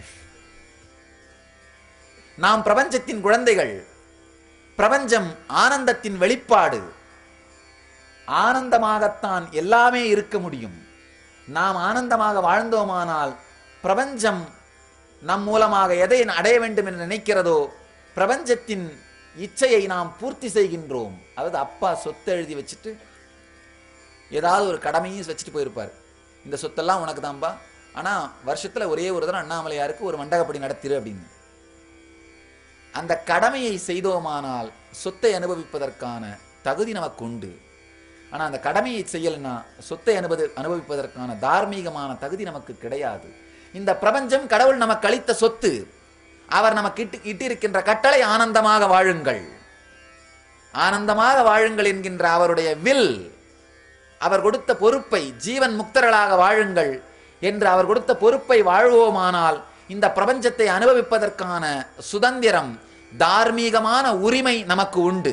நாம் பிரபஞ்சத்தின் குழந்தைகள். பிரபஞ்சம் ஆனந்தத்தின் வெளிப்பாடு. ஆனந்தமாகத்தான் எல்லாமே இருக்க முடியும். நாம் ஆனந்தமாக வாழ்ந்தோமானால் பிரபஞ்சம் நம் மூலமாக எதை அடைய வேண்டும் என்று நினைக்கிறதோ பிரபஞ்சத்தின் இச்சையை நாம் பூர்த்தி செய்கின்றோம். அதாவது அப்பா சொத்தை எழுதி வச்சுட்டு ஏதாவது ஒரு கடமையும் வச்சுட்டு போயிருப்பார். இந்த சொத்தெல்லாம் உனக்கு தான்பா, ஆனா வருஷத்துல ஒரே ஒரு தடவை அண்ணாமலையாருக்கு ஒரு மண்டகப்படி நடத்திரு அப்படின்னு. அந்த கடமையை செய்தோமானால் சொத்தை அனுபவிப்பதற்கான தகுதி நமக்கு உண்டு. ஆனா அந்த கடமையை செய்யலைன்னா சொத்தை அனுபவிப்பதற்கான தார்மீகமான தகுதி நமக்கு கிடையாது. இந்த பிரபஞ்சம் கடவுள் நமக்கு அளித்த சொத்து. அவர் நமக்கு இட்டிருக்கின்ற கட்டளை ஆனந்தமாக வாழுங்கள், ஆனந்தமாக வாழுங்கள் என்கின்ற அவருடைய வில். அவர் கொடுத்த பொறுப்பை, ஜீவன் முக்தர்களாக வாழுங்கள் என்று அவர் கொடுத்த பொறுப்பை வாழ்வோமானால் இந்த பிரபஞ்சத்தை அனுபவிப்பதற்கான சுதந்திரம், தார்மீகமான உரிமை நமக்கு உண்டு.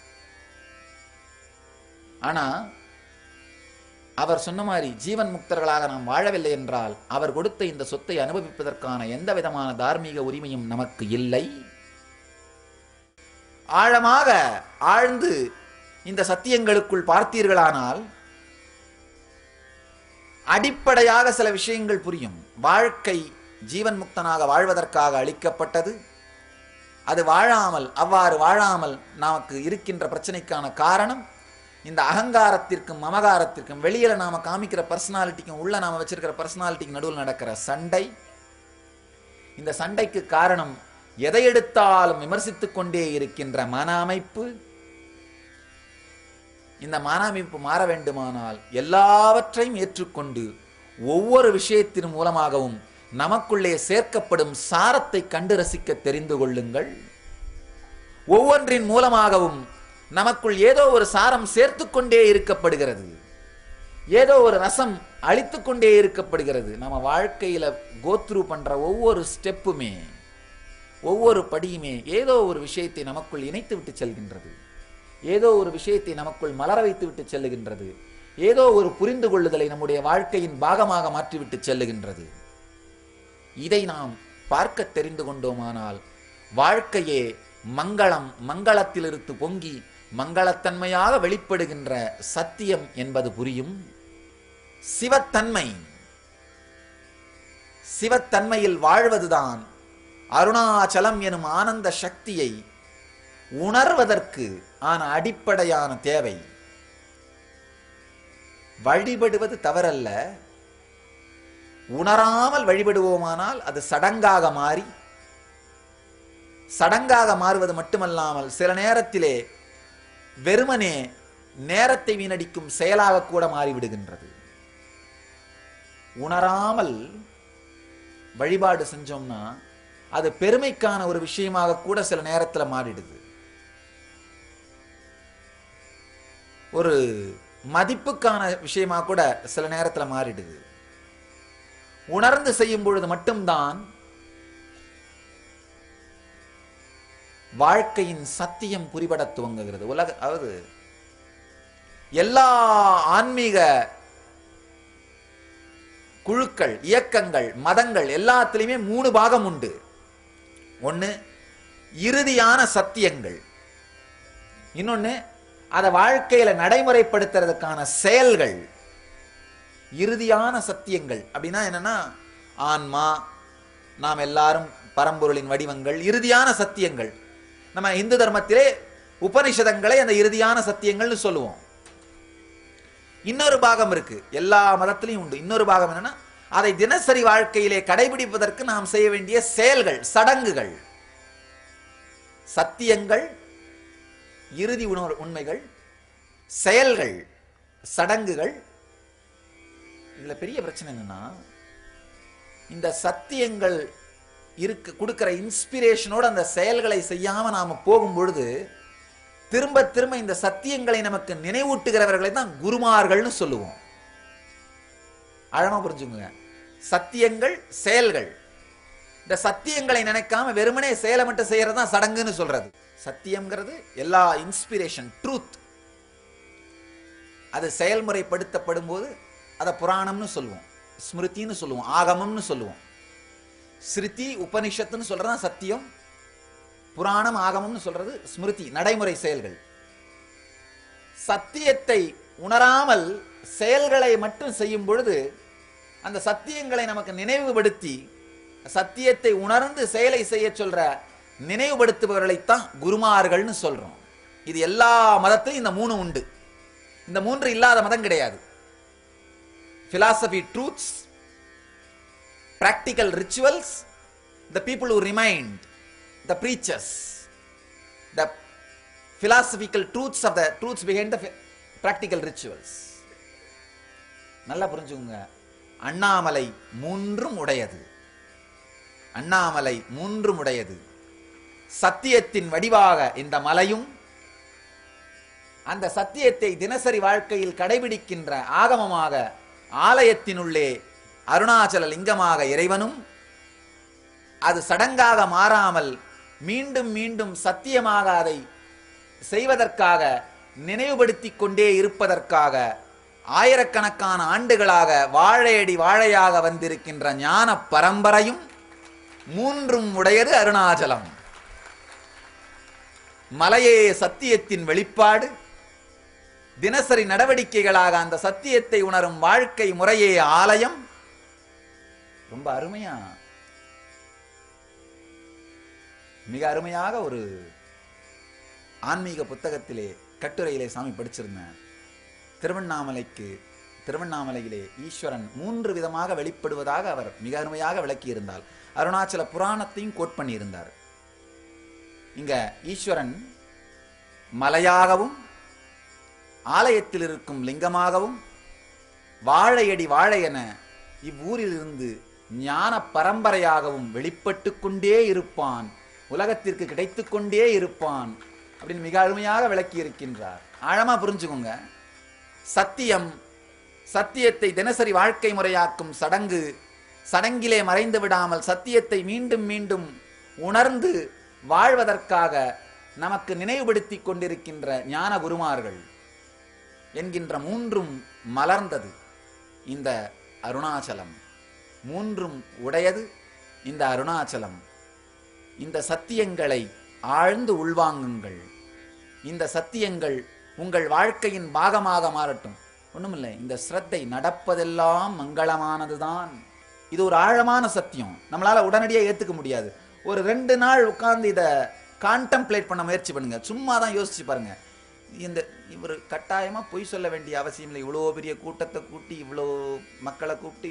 ஆனா அவர் சொன்ன மாதிரி ஜீவன் முக்தர்களாக நாம் வாழவில்லை என்றால் அவர் கொடுத்த இந்த சொத்தை அனுபவிப்பதற்கான எந்த விதமான தார்மீக உரிமையும் நமக்கு இல்லை. ஆழமாக ஆழ்ந்து இந்த சத்தியங்களுக்குள் பார்த்தீர்களானால் அடிப்படையாக சில விஷயங்கள் புரியும். வாழ்க்கை ஜீவன் முக்தனாக வாழ்வதற்காக அளிக்கப்பட்டது. அது அவ்வாறு வாழாமல் நமக்கு இருக்கின்ற பிரச்சனைக்கான காரணம் இந்த அகங்காரத்திற்கும் மமகாரத்திற்கும், வெளியில நாம காமிக்கிற பர்சனாலிட்டிக்கும் உள்ள நாம வச்சிருக்கிற பர்சனாலிட்டிக்கு நடுவில் நடக்கிற சண்டை. இந்த சண்டைக்கு காரணம் எதை எடுத்தாலும் விமர்சித்துக் கொண்டே இருக்கின்ற மன அமைப்பு. இந்த மன அமைப்பு மாற வேண்டுமானால் எல்லாவற்றையும் ஏற்றுக்கொண்டு ஒவ்வொரு விஷயத்தின் மூலமாகவும் நமக்குள்ளே சேர்க்கப்படும் சாரத்தை கண்டு ரசிக்க தெரிந்து கொள்ளுங்கள். ஒவ்வொன்றின் மூலமாகவும் நமக்குள் ஏதோ ஒரு சாரம் சேர்த்துக்கொண்டே இருக்கப்படுகிறது, ஏதோ ஒரு ரசம் அழித்து கொண்டே இருக்கப்படுகிறது. நம்ம வாழ்க்கையில கோத்ரூ பண்ற ஒவ்வொரு ஸ்டெப்புமே, ஒவ்வொரு படியுமே ஏதோ ஒரு விஷயத்தை நமக்குள் இணைத்து விட்டு செல்கின்றது, ஏதோ ஒரு விஷயத்தை நமக்குள் மலர வைத்து விட்டு செல்லுகின்றது, ஏதோ ஒரு புரிந்து கொள்ளுதலை நம்முடைய வாழ்க்கையின் பாகமாக மாற்றிவிட்டு செல்லுகின்றது. இதை நாம் பார்க்க தெரிந்து கொண்டோமானால் வாழ்க்கையே மங்களம், மங்களத்திலிருந்து பொங்கி மங்களத்தன்மையாக வெளிப்படுகின்ற சத்தியம் என்பது புரியும். சிவத்தன்மை, சிவத்தன்மையில் வாழ்வதுதான் அருணாச்சலம் எனும் ஆனந்த சக்தியை உணர்வதற்கு ஆன அடிப்படையான தேவை. வழிபடுவது தவறல்ல, உணராமல் வழிபடுவோமானால் அது சடங்காக மாறி, சடங்காக மாறுவது மட்டுமல்லாமல் சில நேரத்திலே வெறுமனே நேரத்தை வீணடிக்கும் செயலாக கூட மாறிவிடுகின்றது. உணராமல் வழிபாடு செஞ்சோம்னா அது பெருமைக்கான ஒரு விஷயமாக கூட சில நேரத்தில் மாறிடுது. ஒரு மதிப்புக்கான விஷயமாக கூட சில நேரத்தில் மாறிடுது. உணர்ந்து செய்யும் பொழுது மட்டும்தான் வாழ்க்கையின் சத்தியம் புரிபட துவங்குகிறது. அதாவது எல்லா ஆன்மீக குழுக்கள், இயக்கங்கள், மதங்கள் எல்லாத்திலையுமே 3 பாகம் உண்டு. ஒன்று இறுதியான சத்தியங்கள், இன்னொன்னு அதை வாழ்க்கையில நடைமுறைப்படுத்துறதுக்கான செயல்கள். இறுதியான சத்தியங்கள் அப்படின்னா என்னன்னா, ஆன்மா, நாம் எல்லாரும் பரம்பொருளின் வடிவங்கள், இறுதியான சத்தியங்கள். நம்ம இந்து தர்மத்திலே உபனிஷதங்களை அந்த இறுதியான சத்தியங்கள்னு சொல்லுவோம். இன்னொரு பாகம் இருக்கு, எல்லா மதத்திலையும் உண்டு. இன்னொரு பாகம் என்னன்னா, அதை தினசரி வாழ்க்கையிலே கடைபிடிப்பதற்கு நாம் செய்ய வேண்டிய செயல்கள், சடங்குகள். சத்தியங்கள், இறுதி உண்மைகள், செயல்கள், சடங்குகள். இதுல பெரிய பிரச்சனை என்னன்னா, இந்த சத்தியங்கள் கொடுக்கிற இன்ஸ்பிரேஷனோட அந்த செயல்களை செய்யாம நாம போகும் பொழுது திரும்ப திரும்ப இந்த சத்தியங்களை நமக்கு நினைவூட்டுகிறவர்களை தான் குருமார்கள்னு சொல்லுவோம். ஆழமா புரிஞ்சுங்க. சத்தியங்கள், செயல்கள். இந்த சத்தியங்களை நினைக்காம வெறுமனே செயலை மட்டும் செய்யறது தான் சடங்குன்னு சொல்றது. சத்தியம்ங்கிறது எல்லா இன்ஸ்பிரேஷன், ட்ரூத். அது செயல்முறைப்படுத்தப்படும் போது அதை புராணம்னு சொல்லுவோம், ஸ்மிருதின்னு சொல்லுவோம், ஆகமம்னு சொல்லுவோம். ஸ்ருதி உபனிஷத்துன்னு சொல்றது சத்தியம், புராணம் ஆகமம்னு சொல்றது ஸ்மிருதி, நடைமுறை செயல்கள். சத்தியத்தை உணராமல் செயல்களை மட்டும் செய்யும் பொழுது அந்த சத்தியங்களை நமக்கு நினைவுபடுத்தி சத்தியத்தை உணர்ந்து செயலை செய்ய சொல்ற நினைவுபடுத்துபவர்களைத்தான் குருமார்கள்னு சொல்றோம். இது எல்லா மதத்திலும் இந்த 3 உண்டு. இந்த 3 இல்லாத மதம் கிடையாது. philosophy truths, practical rituals, the people who remind, the preachers, the philosophical truths of the truths behind the practical rituals. நல்லா புரிஞ்சுங்க. அண்ணாமலை 3 உடையது. அண்ணாமலை 3 உடையது. சத்தியத்தின் வடிவாக இந்த மலையும், அந்த சத்தியத்தை தினசரி வாழ்க்கையில் கடைபிடிக்கின்ற ஆகமமாக ஆலயத்தினுள்ளே அருணாச்சல லிங்கமாக இறைவனும், அது சடங்காக மாறாமல் மீண்டும் மீண்டும் சத்தியமாக அதை செய்வதற்காக நினைவுபடுத்திக் கொண்டே இருப்பதற்காக ஆயிரக்கணக்கான ஆண்டுகளாக வாழையடி வாழையாக வந்திருக்கின்ற ஞான பரம்பரையும் 3 உடையது அருணாச்சலம். மலையே சத்தியத்தின் வெளிப்பாடு. தினசரி நடவடிக்கைகளாக அந்த சத்தியத்தை உணரும் வாழ்க்கை முறையே ஆலயம். ரொம்ப அருமையா, மிக அருமையாக ஒரு ஆன்மீக புத்தகத்திலே கட்டுரையிலே சாமி படிச்சிருந்தேன். திருவண்ணாமலையிலே ஈஸ்வரன் 3 விதமாக வெளிப்படுவதாக அவர் மிக அருமையாக விளக்கியிருந்தார். அருணாச்சல புராணத்தையும் கோட் பண்ணியிருந்தார். இங்க ஈஸ்வரன் மலையாகவும் ஆலயத்தில் இருக்கும் லிங்கமாகவும் வாழையடி வாழையென இவ்வூரிலிருந்து ஞான பரம்பரையாகவும் வெளிப்பட்டு கொண்டே இருப்பான், உலகத்திற்கு கிடைத்து கொண்டே இருப்பான் அப்படின்னு மிக அருமையாக விளக்கி இருக்கின்றார். ஆழமா புரிஞ்சுக்கோங்க. சத்தியம், சத்தியத்தை தினசரி வாழ்க்கை முறையாக்கும் சடங்கு, சடங்கிலே மறைந்து விடாமல் சத்தியத்தை மீண்டும் மீண்டும் உணர்ந்து வாழ்வதற்காக நமக்கு நினைவுபடுத்தி கொண்டிருக்கின்ற ஞான குருமார்கள் என்கின்ற 3 மலர்ந்தது இந்த அருணாச்சலம். 3 உடையது இந்த அருணாச்சலம். இந்த சத்தியங்களை ஆழ்ந்து உள்வாங்குங்கள். இந்த சத்தியங்கள் உங்கள் வாழ்க்கையின் பாகமாக மாறட்டும். ஒண்ணுமில்லை, இந்த ஸ்ரத்தை நடப்பதெல்லாம் மங்களமானதுதான். இது ஒரு ஆழமான சத்தியம். நம்மளால உடனடியாக ஏத்துக்க முடியாது. ஒரு 2 நாள் உட்கார்ந்து இதை கான்டெம்ப்ளேட் பண்ண முயற்சி பண்ணுங்க. சும்மா தான் யோசிச்சு பாருங்க. இவர் கட்டாயமா பொய் சொல்ல வேண்டிய அவசியம் இல்லை. இவ்வளோ பெரிய கூட்டத்தை கூட்டி, இவ்வளோ மக்களை கூட்டி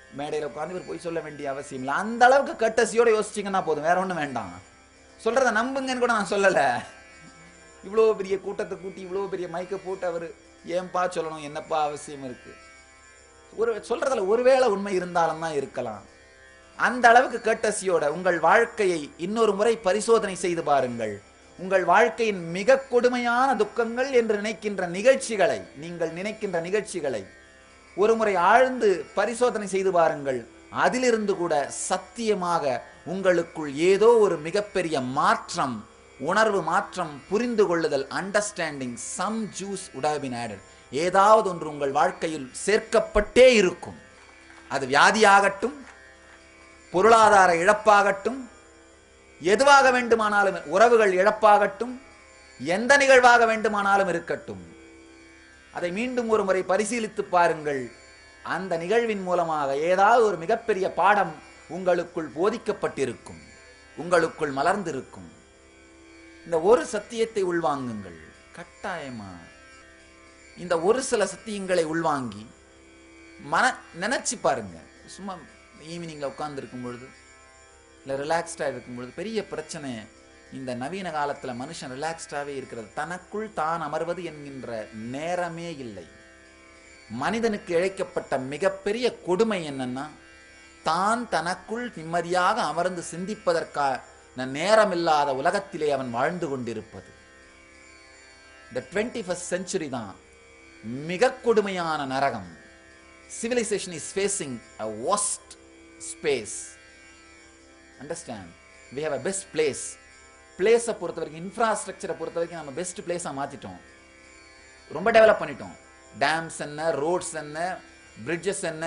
மேடையில் உட்காந்து இவர் போய் சொல்ல வேண்டிய அவசியம் இல்லை. அந்த அளவுக்கு கட்டசியோட யோசிச்சிங்கன்னா போதும், வேற ஒன்றும் வேண்டாம். சொல்றத நம்புங்கன்னு கூட நான் சொல்லலை. இவ்வளோ பெரிய கூட்டத்தை கூட்டி இவ்வளோ பெரிய மைக்கை போட்டு அவர் ஏன்பா சொல்லணும், என்னப்பா அவசியம் இருக்கு? சொல்றதுல ஒருவேளை உண்மை இருந்தாலும் தான் இருக்கலாம். அந்த அளவுக்கு கட்டசியோட உங்கள் வாழ்க்கையை இன்னொரு முறை பரிசோதனை செய்து பாருங்கள். உங்கள் வாழ்க்கையின் மிக கொடுமையான துக்கங்கள் என்று நினைக்கின்ற நிகழ்ச்சிகளை, நீங்கள் நினைக்கின்ற நிகழ்ச்சிகளை ஒரு முறை ஆழ்ந்து பரிசோதனை செய்து பாருங்கள். அதிலிருந்து கூட சத்தியமாக உங்களுக்குள் ஏதோ ஒரு மிகப்பெரிய மாற்றம், உணர்வு மாற்றம், புரிந்து கொள்ளுதல், understanding, some juice would have been added. ஏதாவது ஒன்று உங்கள் வாழ்க்கையில் சேர்க்கப்பட்டே இருக்கும். அது வியாதியாகட்டும், பொருளாதார இழப்பாகட்டும், எதுவாக வேண்டுமானாலும், உறவுகள் இழப்பாகட்டும், எந்த நிகழ்வாக வேண்டுமானாலும் இருக்கட்டும், அதை மீண்டும் ஒரு முறை பரிசீலித்து பாருங்கள். அந்த நிகழ்வின் மூலமாக ஏதாவது ஒரு மிகப்பெரிய பாடம் உங்களுக்குள் போதிக்கப்பட்டிருக்கும், உங்களுக்குள் மலர்ந்திருக்கும். இந்த ஒரு சத்தியத்தை உள்வாங்குங்கள். கட்டாயமா இந்த ஒரு சில சத்தியங்களை உள்வாங்கி நினைச்சு பாருங்க. சும்மா ஈவினிங்ல உட்கார்ந்து இருக்கும் பொழுது, இல்லை ரிலாக்ஸ்டா இருக்கும் பொழுது, பெரிய பிரச்சனை இந்த நவீன காலத்துல மனுஷன் ரிலாக்ஸ்டாவே இருக்கிறது. தனக்குள் தான் அமர்வது என்கின்ற நேரமே இல்லை. மனிதனுக்கு இழைக்கப்பட்ட மிகப்பெரிய கொடுமை என்னன்னா, தான் தனக்குள் நிம்மதியாக அமர்ந்து சிந்திப்பதற்கான நேரம் இல்லாத உலகத்திலே அவன் வாழ்ந்து கொண்டிருப்பது. இந்த 21st century தான் மிக கொடுமையான நரகம். Civilization is facing a worst space. Understand? We have a best place. பிளேஸை பொறுத்த வரைக்கும், இன்ஃப்ராஸ்ட்ரக்சரை பொறுத்த வரைக்கும் நம்ம பெஸ்ட் பிளேஸாக மாற்றிட்டோம். ரொம்ப டெவலப் பண்ணிட்டோம். டேம்ஸ் என்ன, ரோட்ஸ் என்ன, பிரிட்ஜஸ் என்ன,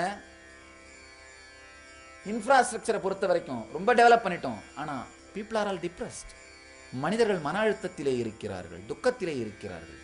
இன்ஃப்ராஸ்ட்ரக்சரை பொறுத்த வரைக்கும் ரொம்ப டெவலப் பண்ணிட்டோம். ஆனால் பீப்புள் ஆர் ஆல் டிப்ரெஸ்ட். மனிதர்கள் மன அழுத்தத்திலே இருக்கிறார்கள், துக்கத்திலே இருக்கிறார்கள்.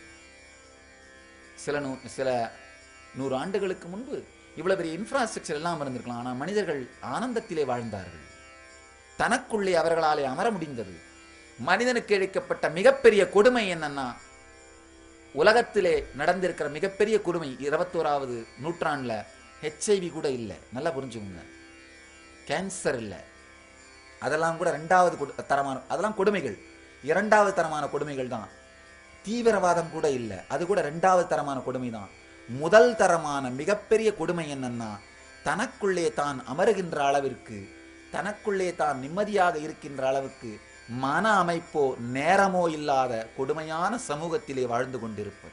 சில 100 ஆண்டுகளுக்கு முன்பு இவ்வளவு பெரிய இன்ஃப்ராஸ்ட்ரக்சர் எல்லாம் இருந்திருக்கலாம். ஆனால் மனிதர்கள் ஆனந்தத்திலே வாழ்ந்தார்கள். தனக்குள்ளே அவர்களாலே அமர முடிந்தது. மனிதனுக்கு இழைக்கப்பட்ட மிகப்பெரிய கொடுமை என்னன்னா, உலகத்திலே நடந்திருக்கிற மிகப்பெரிய கொடுமை 21வது நூற்றாண்டுல HIV கூட இல்லை. நல்லா புரிஞ்சுக்கோங்க. கேன்சர் இல்லை. அதெல்லாம் கூட 2வது தரமான, அதெல்லாம் கொடுமைகள், 2வது தரமான கொடுமைகள் தான். தீவிரவாதம் கூட இல்லை, அது கூட 2வது தரமான கொடுமை தான். முதல் தரமான மிகப்பெரிய கொடுமை என்னன்னா, தனக்குள்ளே தான் அமருகின்ற அளவிற்கு, தனக்குள்ளே தான் நிம்மதியாக இருக்கின்ற அளவுக்கு மன அமைப்போ நேரமோ இல்லாத கொடுமையான சமூகத்திலே வாழ்ந்து கொண்டிருப்பது.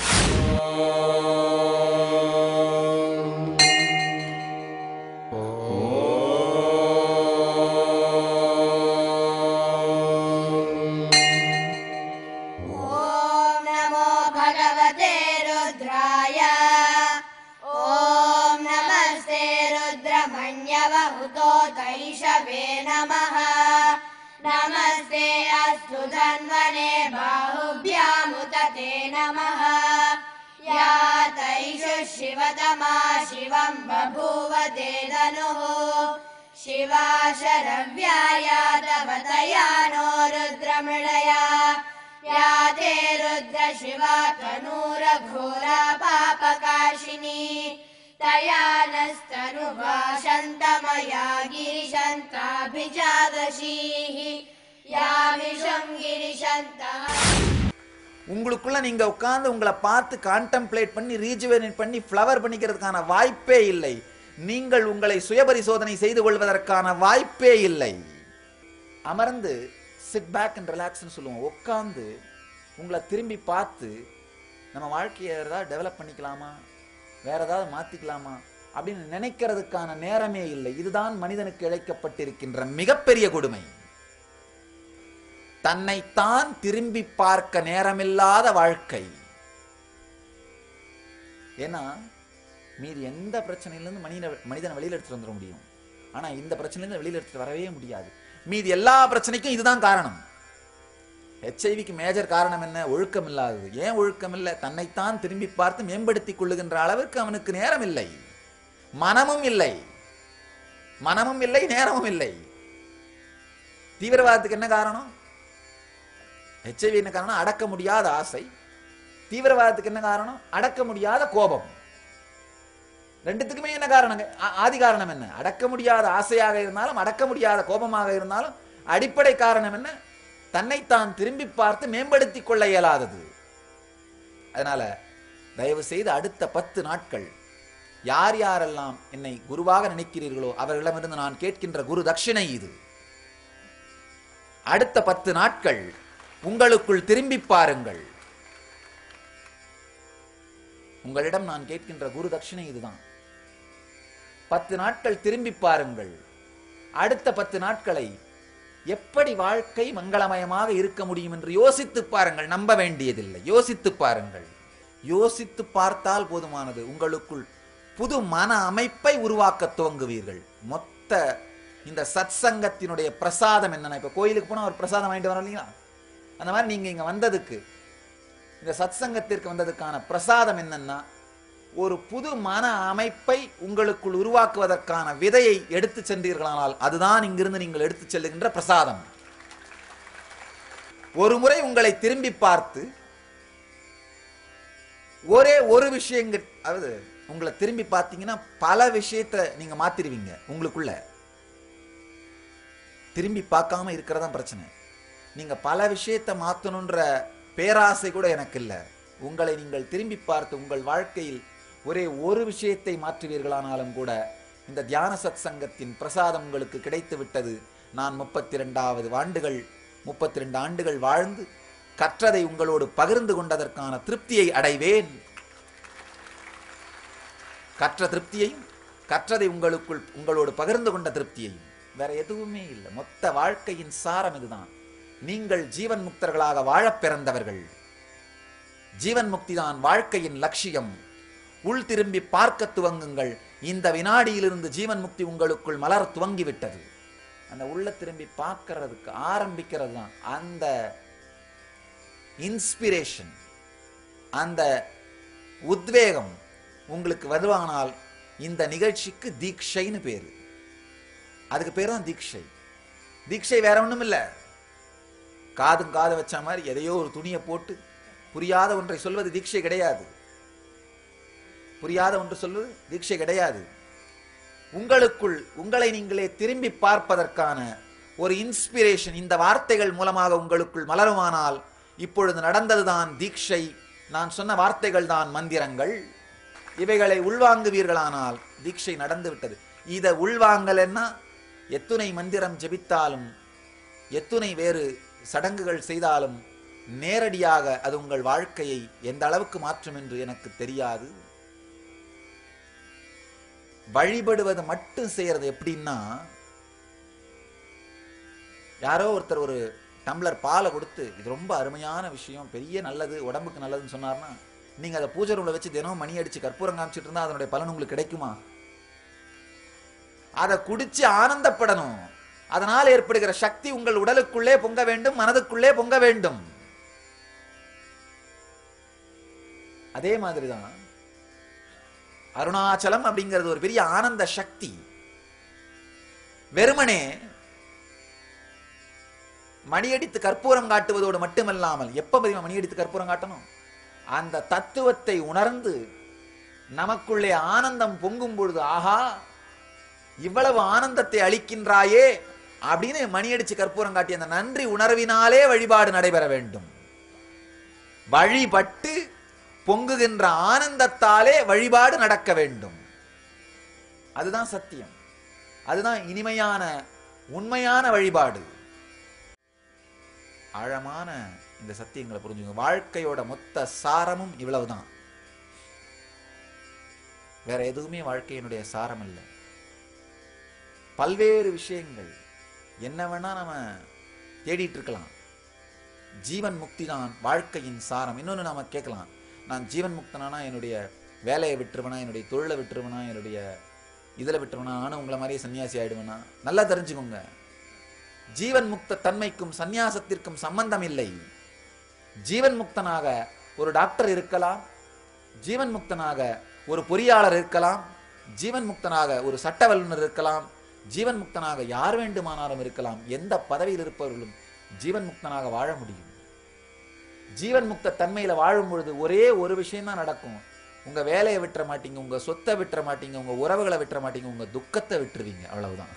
ஓம் நமோ பகவதே ருத்ராய. ஓம் நமஸ்தே ருத்ரமண்யவஹுதோ தைஷவே நமः. நமஸ்தே அஸ்து தன்வனே பாஹுப்யாமுததே நமः. யா தைஷு சிவதமா சிவம் பபூவ தேதனுः. शिवा शरव्याया तव तया नो रुद्रमृळया. या ते रुद्र शिवा तनूरघोरा पापकाशिनी. तया नस्तनुवा शन्तमया गिरिशन्ताभिजादशीः. या विषं गिरिशन्तः. உங்களுக்குள்ள நீங்க உட்கார்ந்து உங்களை பார்த்து கான்டெம்ப்ளேட் பண்ணி ரீஜுவேனேட் பண்ணி ஃப்ளவர் பண்ணிக்கிறதுக்கான வாய்ப்பே இல்லை. நீங்கள் உங்களை சுயபரிசோதனை செய்து கொள்வதற்கான வாய்ப்பே இல்லை. அமர்ந்து சிட் பேக் அண்ட் ரிலாக்ஸ்னு சொல்லுவோம். உட்கார்ந்து உங்களை திரும்பி பார்த்து நம்ம வாழ்க்கையை ஏதாவது டெவலப் பண்ணிக்கலாமா, வேற ஏதாவது மாத்திக்கலாமா அப்படின்னு நினைக்கிறதுக்கான நேரமே இல்லை. இதுதான் மனிதனுக்கு இழைக்கப்பட்டிருக்கின்ற மிகப்பெரிய கொடுமை. தன்னைத்தான் திரும்பி பார்க்க நேரமில்லாத வாழ்க்கை. ஏன்னா மீதி எந்த பிரச்சனையிலிருந்து மனிதனை வெளியில எடுத்துட்டு வந்துட முடியும். ஆனா இந்த பிரச்சனையிலிருந்து வெளியில எடுத்துட்டு வரவே முடியாது. மீதி எல்லா பிரச்சனைக்கும் இதுதான் காரணம். HIV மேஜர் காரணம் என்ன? ஒழுக்கம் இல்லாதது. ஏன் ஒழுக்கம் இல்லை? தன்னைத்தான் திரும்பி பார்த்து மேம்படுத்திக் கொள்ளுகின்ற அளவிற்கு அவனுக்கு நேரம் இல்லை, மனமும் இல்லை, மனமும் இல்லை, நேரமும் இல்லை. தீவிரவாதத்துக்கு என்ன காரணம்? HIV என்ன காரணம்? அடக்க முடியாத ஆசை. தீவிரவாதத்துக்கு என்ன காரணம்? அடக்க முடியாத கோபம். ரெண்டுத்துக்குமே என்ன காரணம்? ஆதி காரணம் என்ன? அடக்க முடியாத ஆசையாக இருந்தாலும், அடக்க முடியாத கோபமாக இருந்தாலும் அடிப்படை காரணம் என்ன? தன்னைத்தான் திரும்பி பார்த்து மேம்படுத்திக் கொள்ள இயலாதது. அதனால தயவு செய்து அடுத்த 10 நாட்கள் யார் யாரெல்லாம் என்னை குருவாக நினைக்கிறீர்களோ அவர்களிடமிருந்து நான் கேட்கின்ற குரு தட்சிணை இது. அடுத்த 10 நாட்கள் உங்களுக்குள் திரும்பி பாருங்கள். உங்களிடம் நான் கேட்கின்ற குரு தட்சிணை இதுதான். 10 நாட்கள் திரும்பி பாருங்கள். அடுத்த 10 நாட்களை எப்படி வாழ்க்கை மங்களமயமாக இருக்க முடியும் என்று யோசித்து பாருங்கள். நம்ப வேண்டியதில்லை, யோசித்து பாருங்கள். யோசித்து பார்த்தால் போதுமானது. உங்களுக்குள் புது மன அமைப்பை உருவாக்க துவங்குவீர்கள். மொத்த இந்த சத்சங்கத்தினுடைய பிரசாதம் என்னன்னா, இப்ப கோயிலுக்கு போனா ஒரு பிரசாதம் வாங்கிட்டு வரோம் இல்லைங்களா, அந்த மாதிரி நீங்க இங்க வந்ததுக்கு, இந்த சத்சங்கத்திற்கு வந்ததுக்கான பிரசாதம் என்னன்னா, ஒரு புது மன அமைப்பை உங்களுக்குள் உருவாக்குவதற்கான விதையை எடுத்து சென்றீர்களானால் அதுதான் இங்கிருந்து நீங்கள் எடுத்து செல்லுகின்ற பிரசாதம். ஒரு முறை உங்களை திரும்பி பார்த்து ஒரே ஒரு விஷயங்கள், அதாவது உங்களை திரும்பி பார்த்தீங்கன்னா பல விஷயத்தை நீங்க மாத்திருவீங்க. உங்களுக்குள்ள திரும்பி பார்க்காம இருக்கிறதா பிரச்சனை. நீங்க பல விஷயத்தை மாத்தணுன்ற பேராசை கூட எனக்கு இல்லை. உங்களை நீங்கள் திரும்பி பார்த்து உங்கள் வாழ்க்கையில் ஒரே ஒரு விஷயத்தை மாற்றுவீர்களானாலும் கூட இந்த தியான சத் சங்கத்தின் பிரசாதம் உங்களுக்கு கிடைத்து விட்டது. நான் 32 ஆண்டுகள் வாழ்ந்து கற்றதை உங்களோடு பகிர்ந்து கொண்டதற்கான திருப்தியை அடைவேன். கற்ற திருப்தியையும் கற்றதை உங்களோடு பகிர்ந்து கொண்ட திருப்தியையும், வேற எதுவுமே இல்லை. மொத்த வாழ்க்கையின் சாரம் இதுதான். நீங்கள் ஜீவன் முக்தர்களாக வாழப் பிறந்தவர்கள். ஜீவன் முக்தி தான் வாழ்க்கையின் லட்சியம். உள் திரும்பி பார்க்க துவங்குங்கள். இந்த வினாடியிலிருந்து ஜீவன் முக்தி உங்களுக்குள் மலர துவங்கிவிட்டது. அந்த உள்ள திரும்பி பார்க்கறதுக்கு ஆரம்பிக்கிறது தான் அந்த இன்ஸ்பிரேஷன், அந்த உத்வேகம் உங்களுக்கு வருவானால் இந்த நிகழ்ச்சிக்கு தீக்ஷைன்னு பேரு. அதுக்கு பேரு தான் தீக்ஷை. தீக்ஷை வேற ஒண்ணும் இல்லை. காதும் காது வச்ச மாதிரி எதையோ ஒரு துணியை போட்டு புரியாத ஒன்றை சொல்வது தீட்சை கிடையாது. புரியாத ஒன்று சொல்வது தீட்சை கிடையாது. உங்களுக்குள் உங்களை நீங்களே திரும்பி பார்ப்பதற்கான ஒரு இன்ஸ்பிரேஷன் இந்த வார்த்தைகள் மூலமாக உங்களுக்குள் மலருமானால் இப்பொழுது நடந்ததுதான் தீட்சை. நான் சொன்ன வார்த்தைகள் தான் மந்திரங்கள். இவைகளை உள்வாங்குவீர்களானால் தீட்சை நடந்து விட்டது. இதை உள்வாங்கலன்னா எத்துணை மந்திரம் ஜெபித்தாலும் எத்துணை வேறு சடங்குகள் செய்தாலும் நேரடியாக அது உங்கள் வாழ்க்கையை எந்த அளவுக்கு மாற்றும் என்று எனக்கு தெரியாது. வழிபடுவது மட்டும் செய்யறது எப்படின்னா, யாரோ ஒருத்தர் ஒரு டம்ளர் பாலை கொடுத்து இது ரொம்ப அருமையான விஷயம், பெரிய நல்லது, உடம்புக்கு நல்லதுன்னு சொன்னார்னா நீங்க அதை பூஜை ரூம்ல வச்சு தினம் மணி அடிச்சு கற்பூரம் காமிச்சிட்டு இருந்தா அதனுடைய பலன் உங்களுக்கு கிடைக்குமா? அதை குடிச்சு ஆனந்தப்படணும். அதனால் ஏற்படுகிற சக்தி உங்கள் உடலுக்குள்ளே பொங்க வேண்டும், மனதுக்குள்ளே பொங்க வேண்டும். அதே மாதிரிதான் அருணாச்சலம் அப்படிங்கிறது ஒரு பெரிய ஆனந்த சக்தி. வெறுமனே மணியடித்து கற்பூரம் காட்டுவதோடு மட்டுமல்லாமல், எப்ப மணியடித்து கற்பூரம் காட்டணும், அந்த தத்துவத்தை உணர்ந்து நமக்குள்ளே ஆனந்தம் பொங்கும் பொழுது, ஆஹா இவ்வளவு ஆனந்தத்தை அளிக்கின்றாயே அப்படின்னு மணியடிச்சு கற்பூரம் காட்டி அந்த நன்றி உணர்வினாலே வழிபாடு நடைபெற வேண்டும். வழிபட்டு பொங்குகின்ற ஆனந்தத்தாலே வழிபாடு நடக்க வேண்டும். அதுதான் சத்தியம். அதுதான் இனிமையான உண்மையான வழிபாடு. ஆழமான இந்த சத்தியங்களை புரிஞ்சுங்க. வாழ்க்கையோட மொத்த சாரமும் இவ்வளவுதான். வேற எதுவுமே வாழ்க்கையினுடைய சாரம் இல்லை. பல்வேறு விஷயங்கள் என்ன வேணா நம்ம தேடிட்டு இருக்கலாம். ஜீவன் முக்தி தான் வாழ்க்கையின் சாரம். இன்னொன்னு நாம கேட்கலாம், நான் ஜீவன் முக்தனானா என்னுடைய வேலையை விட்டுருவனா, என்னுடைய தொழிலை விட்டுருவனா, என்னுடைய இதில் விட்டுருவனா, நானும் உங்களை மாதிரியே சன்னியாசி ஆயிடுவேனா? நல்லா தெரிஞ்சுக்கோங்க, ஜீவன் முக்த தன்மைக்கும் சந்நியாசத்திற்கும் சம்பந்தம் இல்லை. ஜீவன் முக்தனாக ஒரு டாக்டர் இருக்கலாம், ஜீவன் முக்தனாக ஒரு பொறியாளர் இருக்கலாம், ஜீவன் முக்தனாக ஒரு சட்ட வல்லுநர் இருக்கலாம், ஜீவன் முக்தனாக யார் வேண்டுமானாலும் இருக்கலாம். எந்த பதவியில் இருப்பவர்களும் ஜீவன் முக்தனாக வாழ முடியும். ஜீவன் முக்த தன்மையில வாழும் பொழுது ஒரே ஒரு விஷயம் தான் நடக்கும். உங்க வேலையை விட்டுற மாட்டீங்க, உங்க சொத்தை விட்டுற மாட்டீங்க, உங்க உறவுகளை விட்டுற மாட்டீங்க, உங்க துக்கத்தை விட்டுருவீங்க. அவ்வளவுதான்.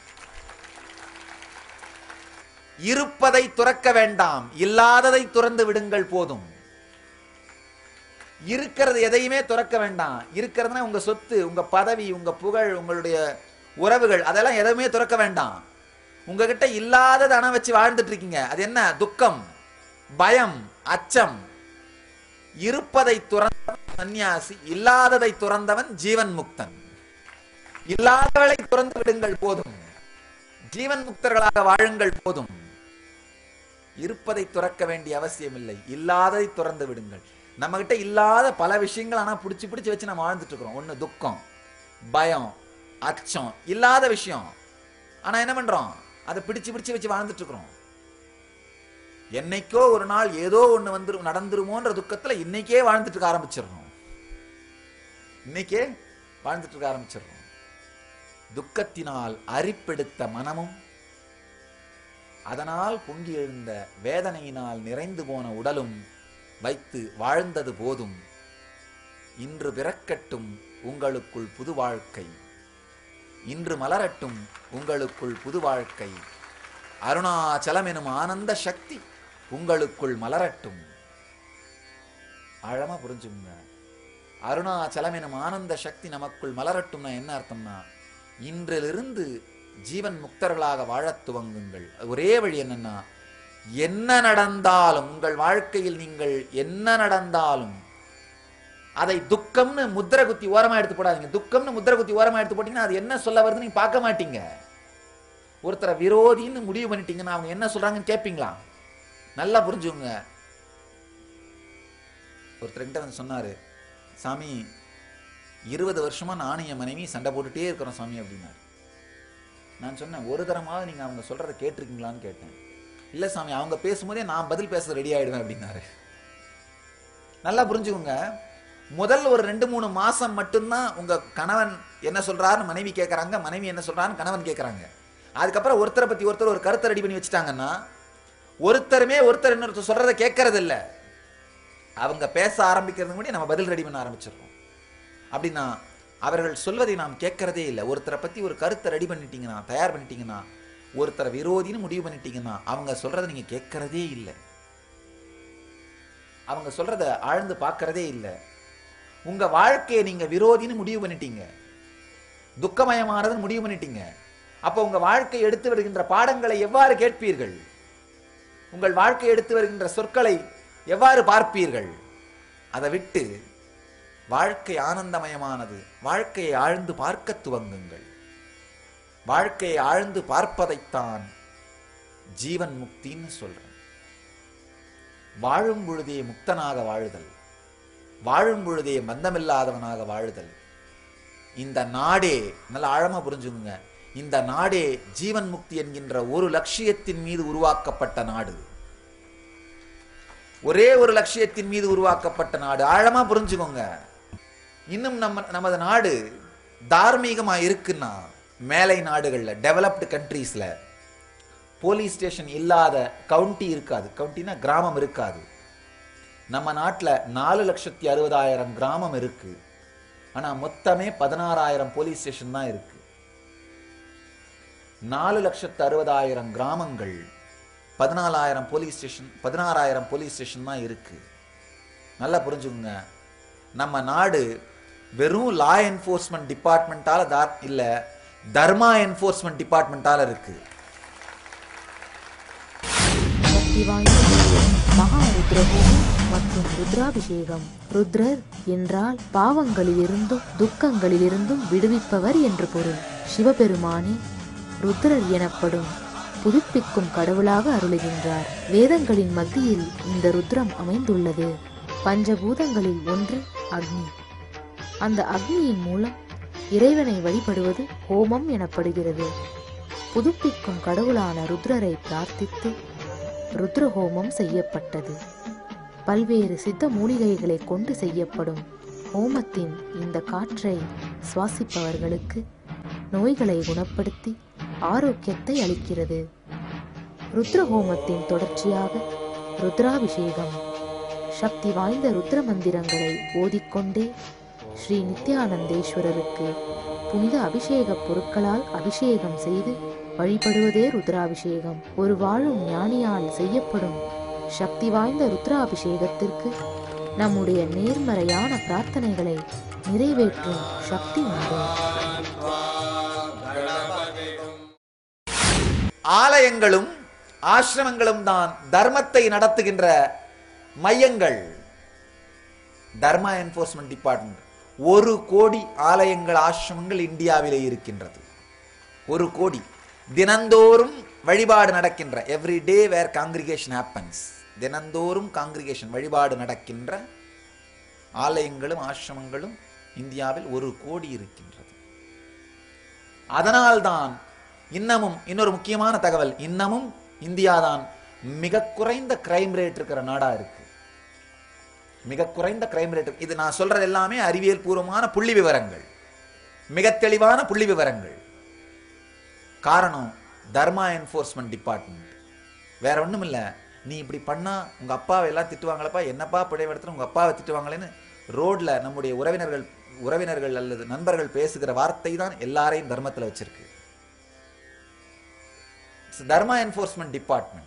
இருப்பதை துறக்க வேண்டாம், இல்லாததை துறந்து விடுங்கள் போதும். இருக்கிறது எதையுமே துறக்க வேண்டாம். இருக்கிறதுனா உங்க சொத்து, உங்க பதவி, உங்க புகழ், உங்களுடைய உறவுகள், அதெல்லாம் எதுவுமே துறக்க வேண்டாம். உங்ககிட்ட இல்லாததை அணை வச்சு வாழ்ந்துட்டு இருக்கீங்க. அது என்ன? துக்கம், பயம், அச்சம். இருப்பதை துறந்தவன் சன்னியாசி, இல்லாததை துறந்தவன் ஜீவன் முக்தன். இல்லாதவளை துறந்து விடுங்கள் போதும், ஜீவன் முக்தர்களாக வாழுங்கள் போதும். இருப்பதை துறக்க வேண்டிய அவசியம் இல்லை, இல்லாததை துறந்து விடுங்கள். நம்ம கிட்ட இல்லாத பல விஷயங்கள் ஆனா பிடிச்சி பிடிச்சி வச்சு நம்ம வாழ்ந்துட்டு இருக்கிறோம். ஒண்ணு துக்கம், பயம், அச்சம், இல்லாத விஷயம். ஆனா என்ன பண்றோம்? அதை பிடிச்சு பிடிச்சு வச்சு வாழ்ந்துட்டு இருக்கிறோம். என்னைக்கோ ஒரு நாள் ஏதோ ஒண்ணு வந்து நடந்துருமோன்ற துக்கத்துல இன்னைக்கே வாழ்ந்துட்டு இருக்க ஆரம்பிச்சிடறோம். இன்னைக்கே வாழ்ந்துட்டு இருக்க ஆரம்பிச்சிடறோம். துக்கத்தினால் அரிப்பெடுத்த மனமும், அதனால் பொங்கி எழுந்த வேதனையினால் நிறைந்து போன உடலும் வைத்து வாழ்ந்தது போதும். இன்று பிறக்கட்டும் உங்களுக்குள் புது வாழ்க்கை, இன்று மலரட்டும் உங்களுக்குள் புது வாழ்க்கை. அருணாச்சலம் எனும் ஆனந்த சக்தி உங்களுக்குள் மலரட்டும். ஆழமா புரிஞ்சுங்க. அருணாச்சலம் எனும் ஆனந்த சக்தி நமக்குள் மலரட்டும்னா என்ன அர்த்தம்னா, இன்றிலிருந்து ஜீவன் முக்தர்களாக வாழத் துவங்குங்கள். ஒரே வழி என்னன்னா, என்ன நடந்தாலும் உங்கள் வாழ்க்கையில் நீங்கள் என்ன நடந்தாலும் அதை துக்கம்னு முத்திரை குத்தி ஓரமா எடுத்து போடாதீங்க. துக்கம்னு முத்திரை குத்தி ஓரமா எடுத்து போட்டீங்கன்னா அது என்ன சொல்ல வருது நீங்க பார்க்க மாட்டீங்க. ஒருத்தரை விரோதின்னு முடிவு பண்ணிட்டீங்கன்னா அவங்க என்ன சொல்றாங்கன்னு கேட்பீங்களா? நல்லா புரிஞ்சுங்க. ஒருத்தர்கிட்ட வந்து சொன்னாரு, சாமி 20 வருஷமா நானும் என் மனைவி சண்டை போட்டுட்டே இருக்கிறோம் சாமி அப்படின்னாரு. நான் சொன்னேன், ஒரு தரமாவது நீங்க அவங்க சொல்றதை கேட்டிருக்கீங்களான்னு கேட்டேன். இல்ல சாமி, அவங்க பேசும்போதே நான் பதில் பேச ரெடி ஆயிடுவேன் அப்படின்னாரு. நல்லா புரிஞ்சுக்கோங்க. முதல் ஒரு 2-3 மாசம் மட்டும்தான் உங்க கணவன் என்ன சொல்றாருன்னு மனைவி கேட்கறாங்க, மனைவி என்ன சொல்றாருன்னு கணவன் கேட்கறாங்க. அதுக்கப்புறம் ஒருத்தரை பத்தி ஒருத்தர் ஒரு கருத்தை ரெடி பண்ணி வச்சுட்டாங்கன்னா ஒருத்தருமே ஒருத்தர் இன்னொருத்தர் சொல்றதை கேட்கறது இல்லை. அவங்க பேச ஆரம்பிக்கிறதுக்கு முன்னாடி நம்ம பதில் ரெடி பண்ண ஆரம்பிச்சிடறோம். அப்படின்னா அவர்கள் சொல்வதை நாம் கேட்கறதே இல்லை. ஒருத்தரை பத்தி ஒரு கருத்தை ரெடி பண்ணிட்டீங்கன்னா, தயார் பண்ணிட்டீங்கன்னா, ஒருத்தரை விரோதின்னு முடிவு பண்ணிட்டீங்கன்னா அவங்க சொல்றதை நீங்க கேட்கறதே இல்லை. அவங்க சொல்றதை ஆழ்ந்து பார்க்கறதே இல்லை. உங்க வாழ்க்கையை நீங்க விரோதின்னு முடிவு பண்ணிட்டீங்க, துக்கமயமானதுன்னு முடிவு பண்ணிட்டீங்க. அப்ப உங்க வாழ்க்கை எடுத்து வருகின்ற பாடங்களை எவ்வாறு கேட்பீர்கள்? உங்கள் வாழ்க்கை எடுத்து வருகின்ற சொற்களை எவ்வாறு பார்ப்பீர்கள்? அதை விட்டு வாழ்க்கை ஆனந்தமயமானது, வாழ்க்கையை ஆழ்ந்து பார்க்க துவங்குங்கள். வாழ்க்கையை ஆழ்ந்து பார்ப்பதைத்தான் ஜீவன் முக்தின்னு சொல்றேன். வாழும் பொழுதே முக்தனாக வாழுதல், வாழும் பொழுதே பந்தமில்லாதவனாக வாழுதல். இந்த நாடே, நல்ல ஆழமா புரிஞ்சுங்க, இந்த நாடே ஜீவன் முக்தி என்கின்ற ஒரு லட்சியத்தின் மீது உருவாக்கப்பட்ட நாடு. ஒரே ஒரு லட்சியத்தின் மீது உருவாக்கப்பட்ட நாடு. ஆழமா புரிஞ்சுக்கோங்க. இன்னும் நமது நாடு தார்மீகமா இருக்குன்னா, மேலை நாடுகள்ல, டெவலப்டு கண்ட்ரீஸ்ல போலீஸ் ஸ்டேஷன் இல்லாத கவுண்டி இருக்காது. கவுண்டினா கிராமம் இருக்காது. நம்ம நாட்டில் 4,60,60,000 கிராமம் இருக்கு. ஆனா மொத்தமே 16,000 போலீஸ் ஸ்டேஷன் தான் இருக்கு. 4,60,60,000 கிராமங்கள், 14,000 போலீஸ் ஸ்டேஷன், 16,000 போலீஸ் ஸ்டேஷன் தான் இருக்கு. நல்லா புரிஞ்சுக்கோங்க. நம்ம நாடு வெறும் லா என்ஃபோர்ஸ்மெண்ட் டிபார்ட்மெண்டால இல்ல, தர்மா என்ஃபோர்ஸ்மெண்ட் டிபார்ட்மெண்டால இருக்கு. மகா ருத்ரஹோமம் மற்றும் ருத்ராபிஷேகம். ருத்ரர் என்றால் பாவங்களிலிருந்தும் துக்கங்களிலிருந்தும் விடுவிப்பவர் என்று பொருள். சிவபெருமானே ருத்ரர் எனப்படும் புதுப்பிக்கும் கடவுளாக அருளுகின்றார். வேதங்களின் மத்தியில் இந்த ருத்ரம் அமைந்துள்ளது. பஞ்சபூதங்களில் ஒன்று அக்னி. அந்த அக்னியின் மூலம் இறைவனை வழிபடுவது ஹோமம் எனப்படுகிறது. புதுப்பிக்கும் கடவுளான ருத்ரரை பிரார்த்தித்து ருத்ரஹோமம் செய்யப்பட்டது. பல்வேறு சித்த மூலிகைகளை கொண்டு செய்யப்படும் ஹோமத்தின் இந்த காற்றை சுவாசிப்பவர்களுக்கு நோய்களை குணப்படுத்தி ஆரோக்கியத்தை அளிக்கிறது. ருத்ரஹோமத்தின் தொடர்ச்சியாக ருத்ராபிஷேகம். சக்தி வாய்ந்த ருத்ர மந்திரங்களை ஓதிக்கொண்டே ஸ்ரீ நித்யானந்தேஸ்வரருக்கு புனித அபிஷேக பொருட்களால் அபிஷேகம் செய்து வழிபடுவதே ருத்ராபிஷேகம். ஒரு வாழும் ஞானியால் செய்யப்படும் சக்தி வாய்ந்த ருத்ராபிஷேகத்திற்கு நம்முடைய நேர்மறையான பிரார்த்தனைகளை நிறைவேற்றும் சக்தி உண்டு. ஆலயங்களும் ஆசிரமங்களும் தான் தர்மத்தை நடத்துகின்ற மையங்கள். தர்மா என்ஃபோர்ஸ்மெண்ட் டிபார்ட்மெண்ட் 1 கோடி ஆலயங்கள் ஆசிரமங்கள் இந்தியாவிலே இருக்கின்றது. 1 கோடி தினந்தோறும் வழிபாடு நடக்கின்ற, every day where congregation happens, தினந்தோறும் காங்கிரிகேஷன் வழிபாடு நடக்கின்ற ஆலயங்களும் ஆசிரமங்களும் இந்தியாவில் 1 கோடி இருக்கின்றது. அதனால்தான் இன்னமும் இன்னொரு முக்கியமான தகவல், இன்னமும் இந்தியாதான் மிக குறைந்த கிரைம் ரேட் இருக்கிற நாடா இருக்கு. மிக குறைந்த கிரைம் ரேட். இது நான் சொல்றது எல்லாமே அறிவியல் பூர்வமான புள்ளி விவரங்கள், மிக தெளிவான புள்ளி விவரங்கள். காரணம் தர்மா என்ஃபோர்ஸ்மெண்ட் டிபார்ட்மெண்ட். வேற ஒண்ணும் இல்ல, நீ இப்படி பண்ணா உங்க அப்பாவை எல்லாம் திட்டுவாங்களப்பா, என்னப்பா பிழைவெடுத்து உங்க அப்பாவை திட்டுவாங்களேன்னு ரோட்ல நம்முடைய உறவினர்கள் அல்லது நண்பர்கள் பேசுகிற வார்த்தை தான் எல்லாரையும் தர்மத்தில் வச்சிருக்கு. Dharma enforcement department.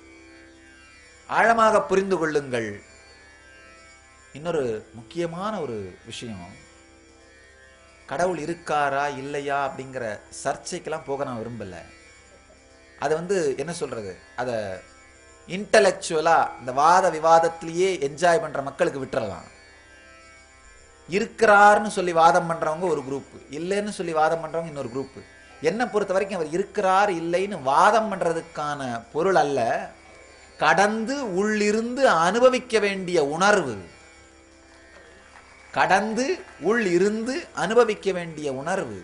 ஆழமாக புரிந்து கொள்ளுங்கள். இன்னொரு முக்கியமான ஒரு விஷயம், கடவுள் இருக்காரா இல்லையா அப்படிங்கிற சர்ச்சைக்கெல்லாம் போக நான் விரும்பல. அது என்ன சொல்றது, அதை இன்டலெக்சுவலா இந்த வாத விவாதத்திலேயே என்ஜாய் பண்ற மக்களுக்கு விட்டுறலாம். இருக்கிறார்னு சொல்லி வாதம் பண்றவங்க ஒரு குரூப், இல்லைன்னு சொல்லி வாதம் பண்றவங்க இன்னொரு குரூப். என்ன பொறுத்த வரைக்கும் அவர் இருக்கிறார் இல்லைன்னு வாதம் பண்றதுக்கான பொருள் அல்ல, கடந்து உள்ளிருந்து அனுபவிக்க வேண்டிய உணர்வு. கடந்து உள் இருந்து அனுபவிக்க வேண்டிய உணர்வு.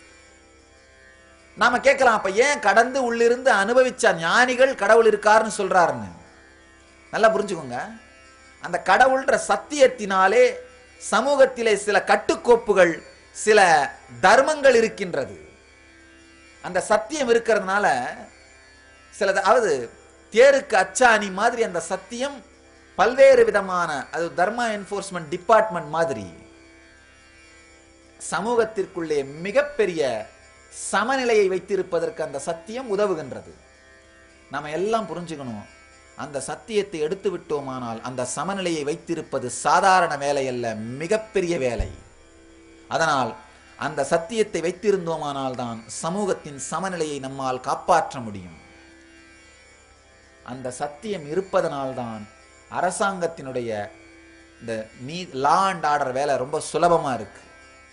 நாம கேட்கலாம், அப்ப ஏன் கடந்து உள்ளிருந்து அனுபவிச்சா ஞானிகள் கடவுள் இருக்காருன்னு சொல்றாருன்னு? நல்லா புரிஞ்சுக்கோங்க. அந்த கடவுள்ன்ற சத்தியத்தினாலே சமூகத்திலே சில கட்டுக்கோப்புகள், சில தர்மங்கள் இருக்கின்றது. அந்த சத்தியம் இருக்கிறதுனால சில, அதாவது தேருக்கு அச்சாணி மாதிரி அந்த சத்தியம் பல்வேறு விதமான, அது தர்மா என்ஃபோர்ஸ்மெண்ட் டிபார்ட்மெண்ட் மாதிரி சமூகத்திற்குள்ளே மிகப்பெரிய சமநிலையை வைத்திருப்பதற்கு அந்த சத்தியம் உதவுகின்றது. நாம எல்லாம் புரிஞ்சுக்கணும், அந்த சத்தியத்தை எடுத்து விட்டோமானால் அந்த சமநிலையை வைத்திருப்பது சாதாரண வேலை அல்ல, மிகப்பெரிய வேலை. அதனால் அந்த சத்தியத்தை வைத்திருந்தோமானால் தான் சமூகத்தின் சமநிலையை நம்மால் காப்பாற்ற முடியும். அந்த சத்தியம் இருப்பதனால்தான் அரசாங்கத்தினுடைய இந்த லா அண்ட் ஆர்டர் வேலை ரொம்ப சுலபமா இருக்கு.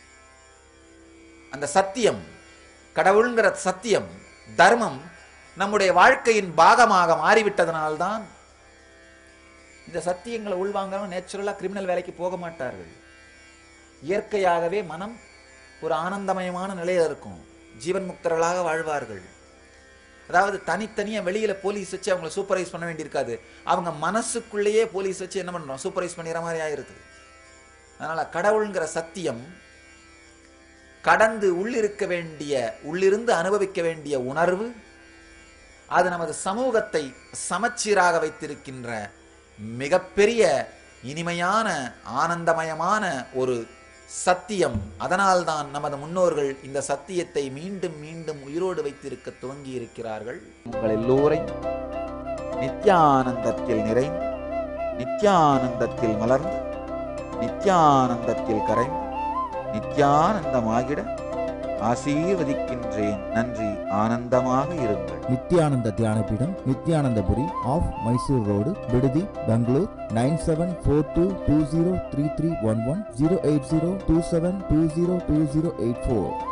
அந்த சத்தியம், கடவுள்ங்கிற சத்தியம், தர்மம் நம்முடைய வாழ்க்கையின் பாகமாக மாறிவிட்டதனால்தான் இந்த சத்தியங்களை உள்வாங்காம நேச்சுரலா கிரிமினல் வேலைக்கு போக மாட்டார்கள். இயற்கையாகவே மனம் ஒரு ஆனந்தமயமான நிலையில இருக்கும், ஜீவன் முக்தர்களாக வாழ்வார்கள். அதாவது தனித்தனியா வெளியில போலீஸ் வச்சு அவங்களை சூப்பர்வைஸ் பண்ண வேண்டியிருக்காது, அவங்க மனசுக்குள்ளேயே போலீஸ் வச்சு என்ன பண்றோம், சூப்பர்வைஸ் பண்ணிடுற மாதிரி ஆயிருது. அதனால கடவுள்ங்கிற சத்தியம் கடந்து உள்ளிருக்க வேண்டிய, உள்ளிருந்து அனுபவிக்க வேண்டிய உணர்வு, அது நமது சமூகத்தை சமச்சீராக வைத்திருக்கின்ற மிகப்பெரிய இனிமையான ஆனந்தமயமான ஒரு சத்தியம். அதனால்தான் நமது முன்னோர்கள் இந்த சத்தியத்தை மீண்டும் மீண்டும் உயிரோடு வைத்திருக்க துவங்கி இருக்கிறார்கள். உங்கள் எல்லோரையும் நித்யானந்தத்தில் நிறைந்து, நித்யானந்தத்தில் மலர்ந்து, நித்யானந்தத்தில் கரைந்து, நித்யானந்தமாகிட ஆசீர்வதிக்கின்றேன். நன்றி. ஆனந்தமாக இருங்கள். நித்யானந்த தியானபீடம், நித்யானந்தபுரி ஆஃப் மைசூர் ரோடு, விடுதி, பெங்களூர். 9742203311 08027202084.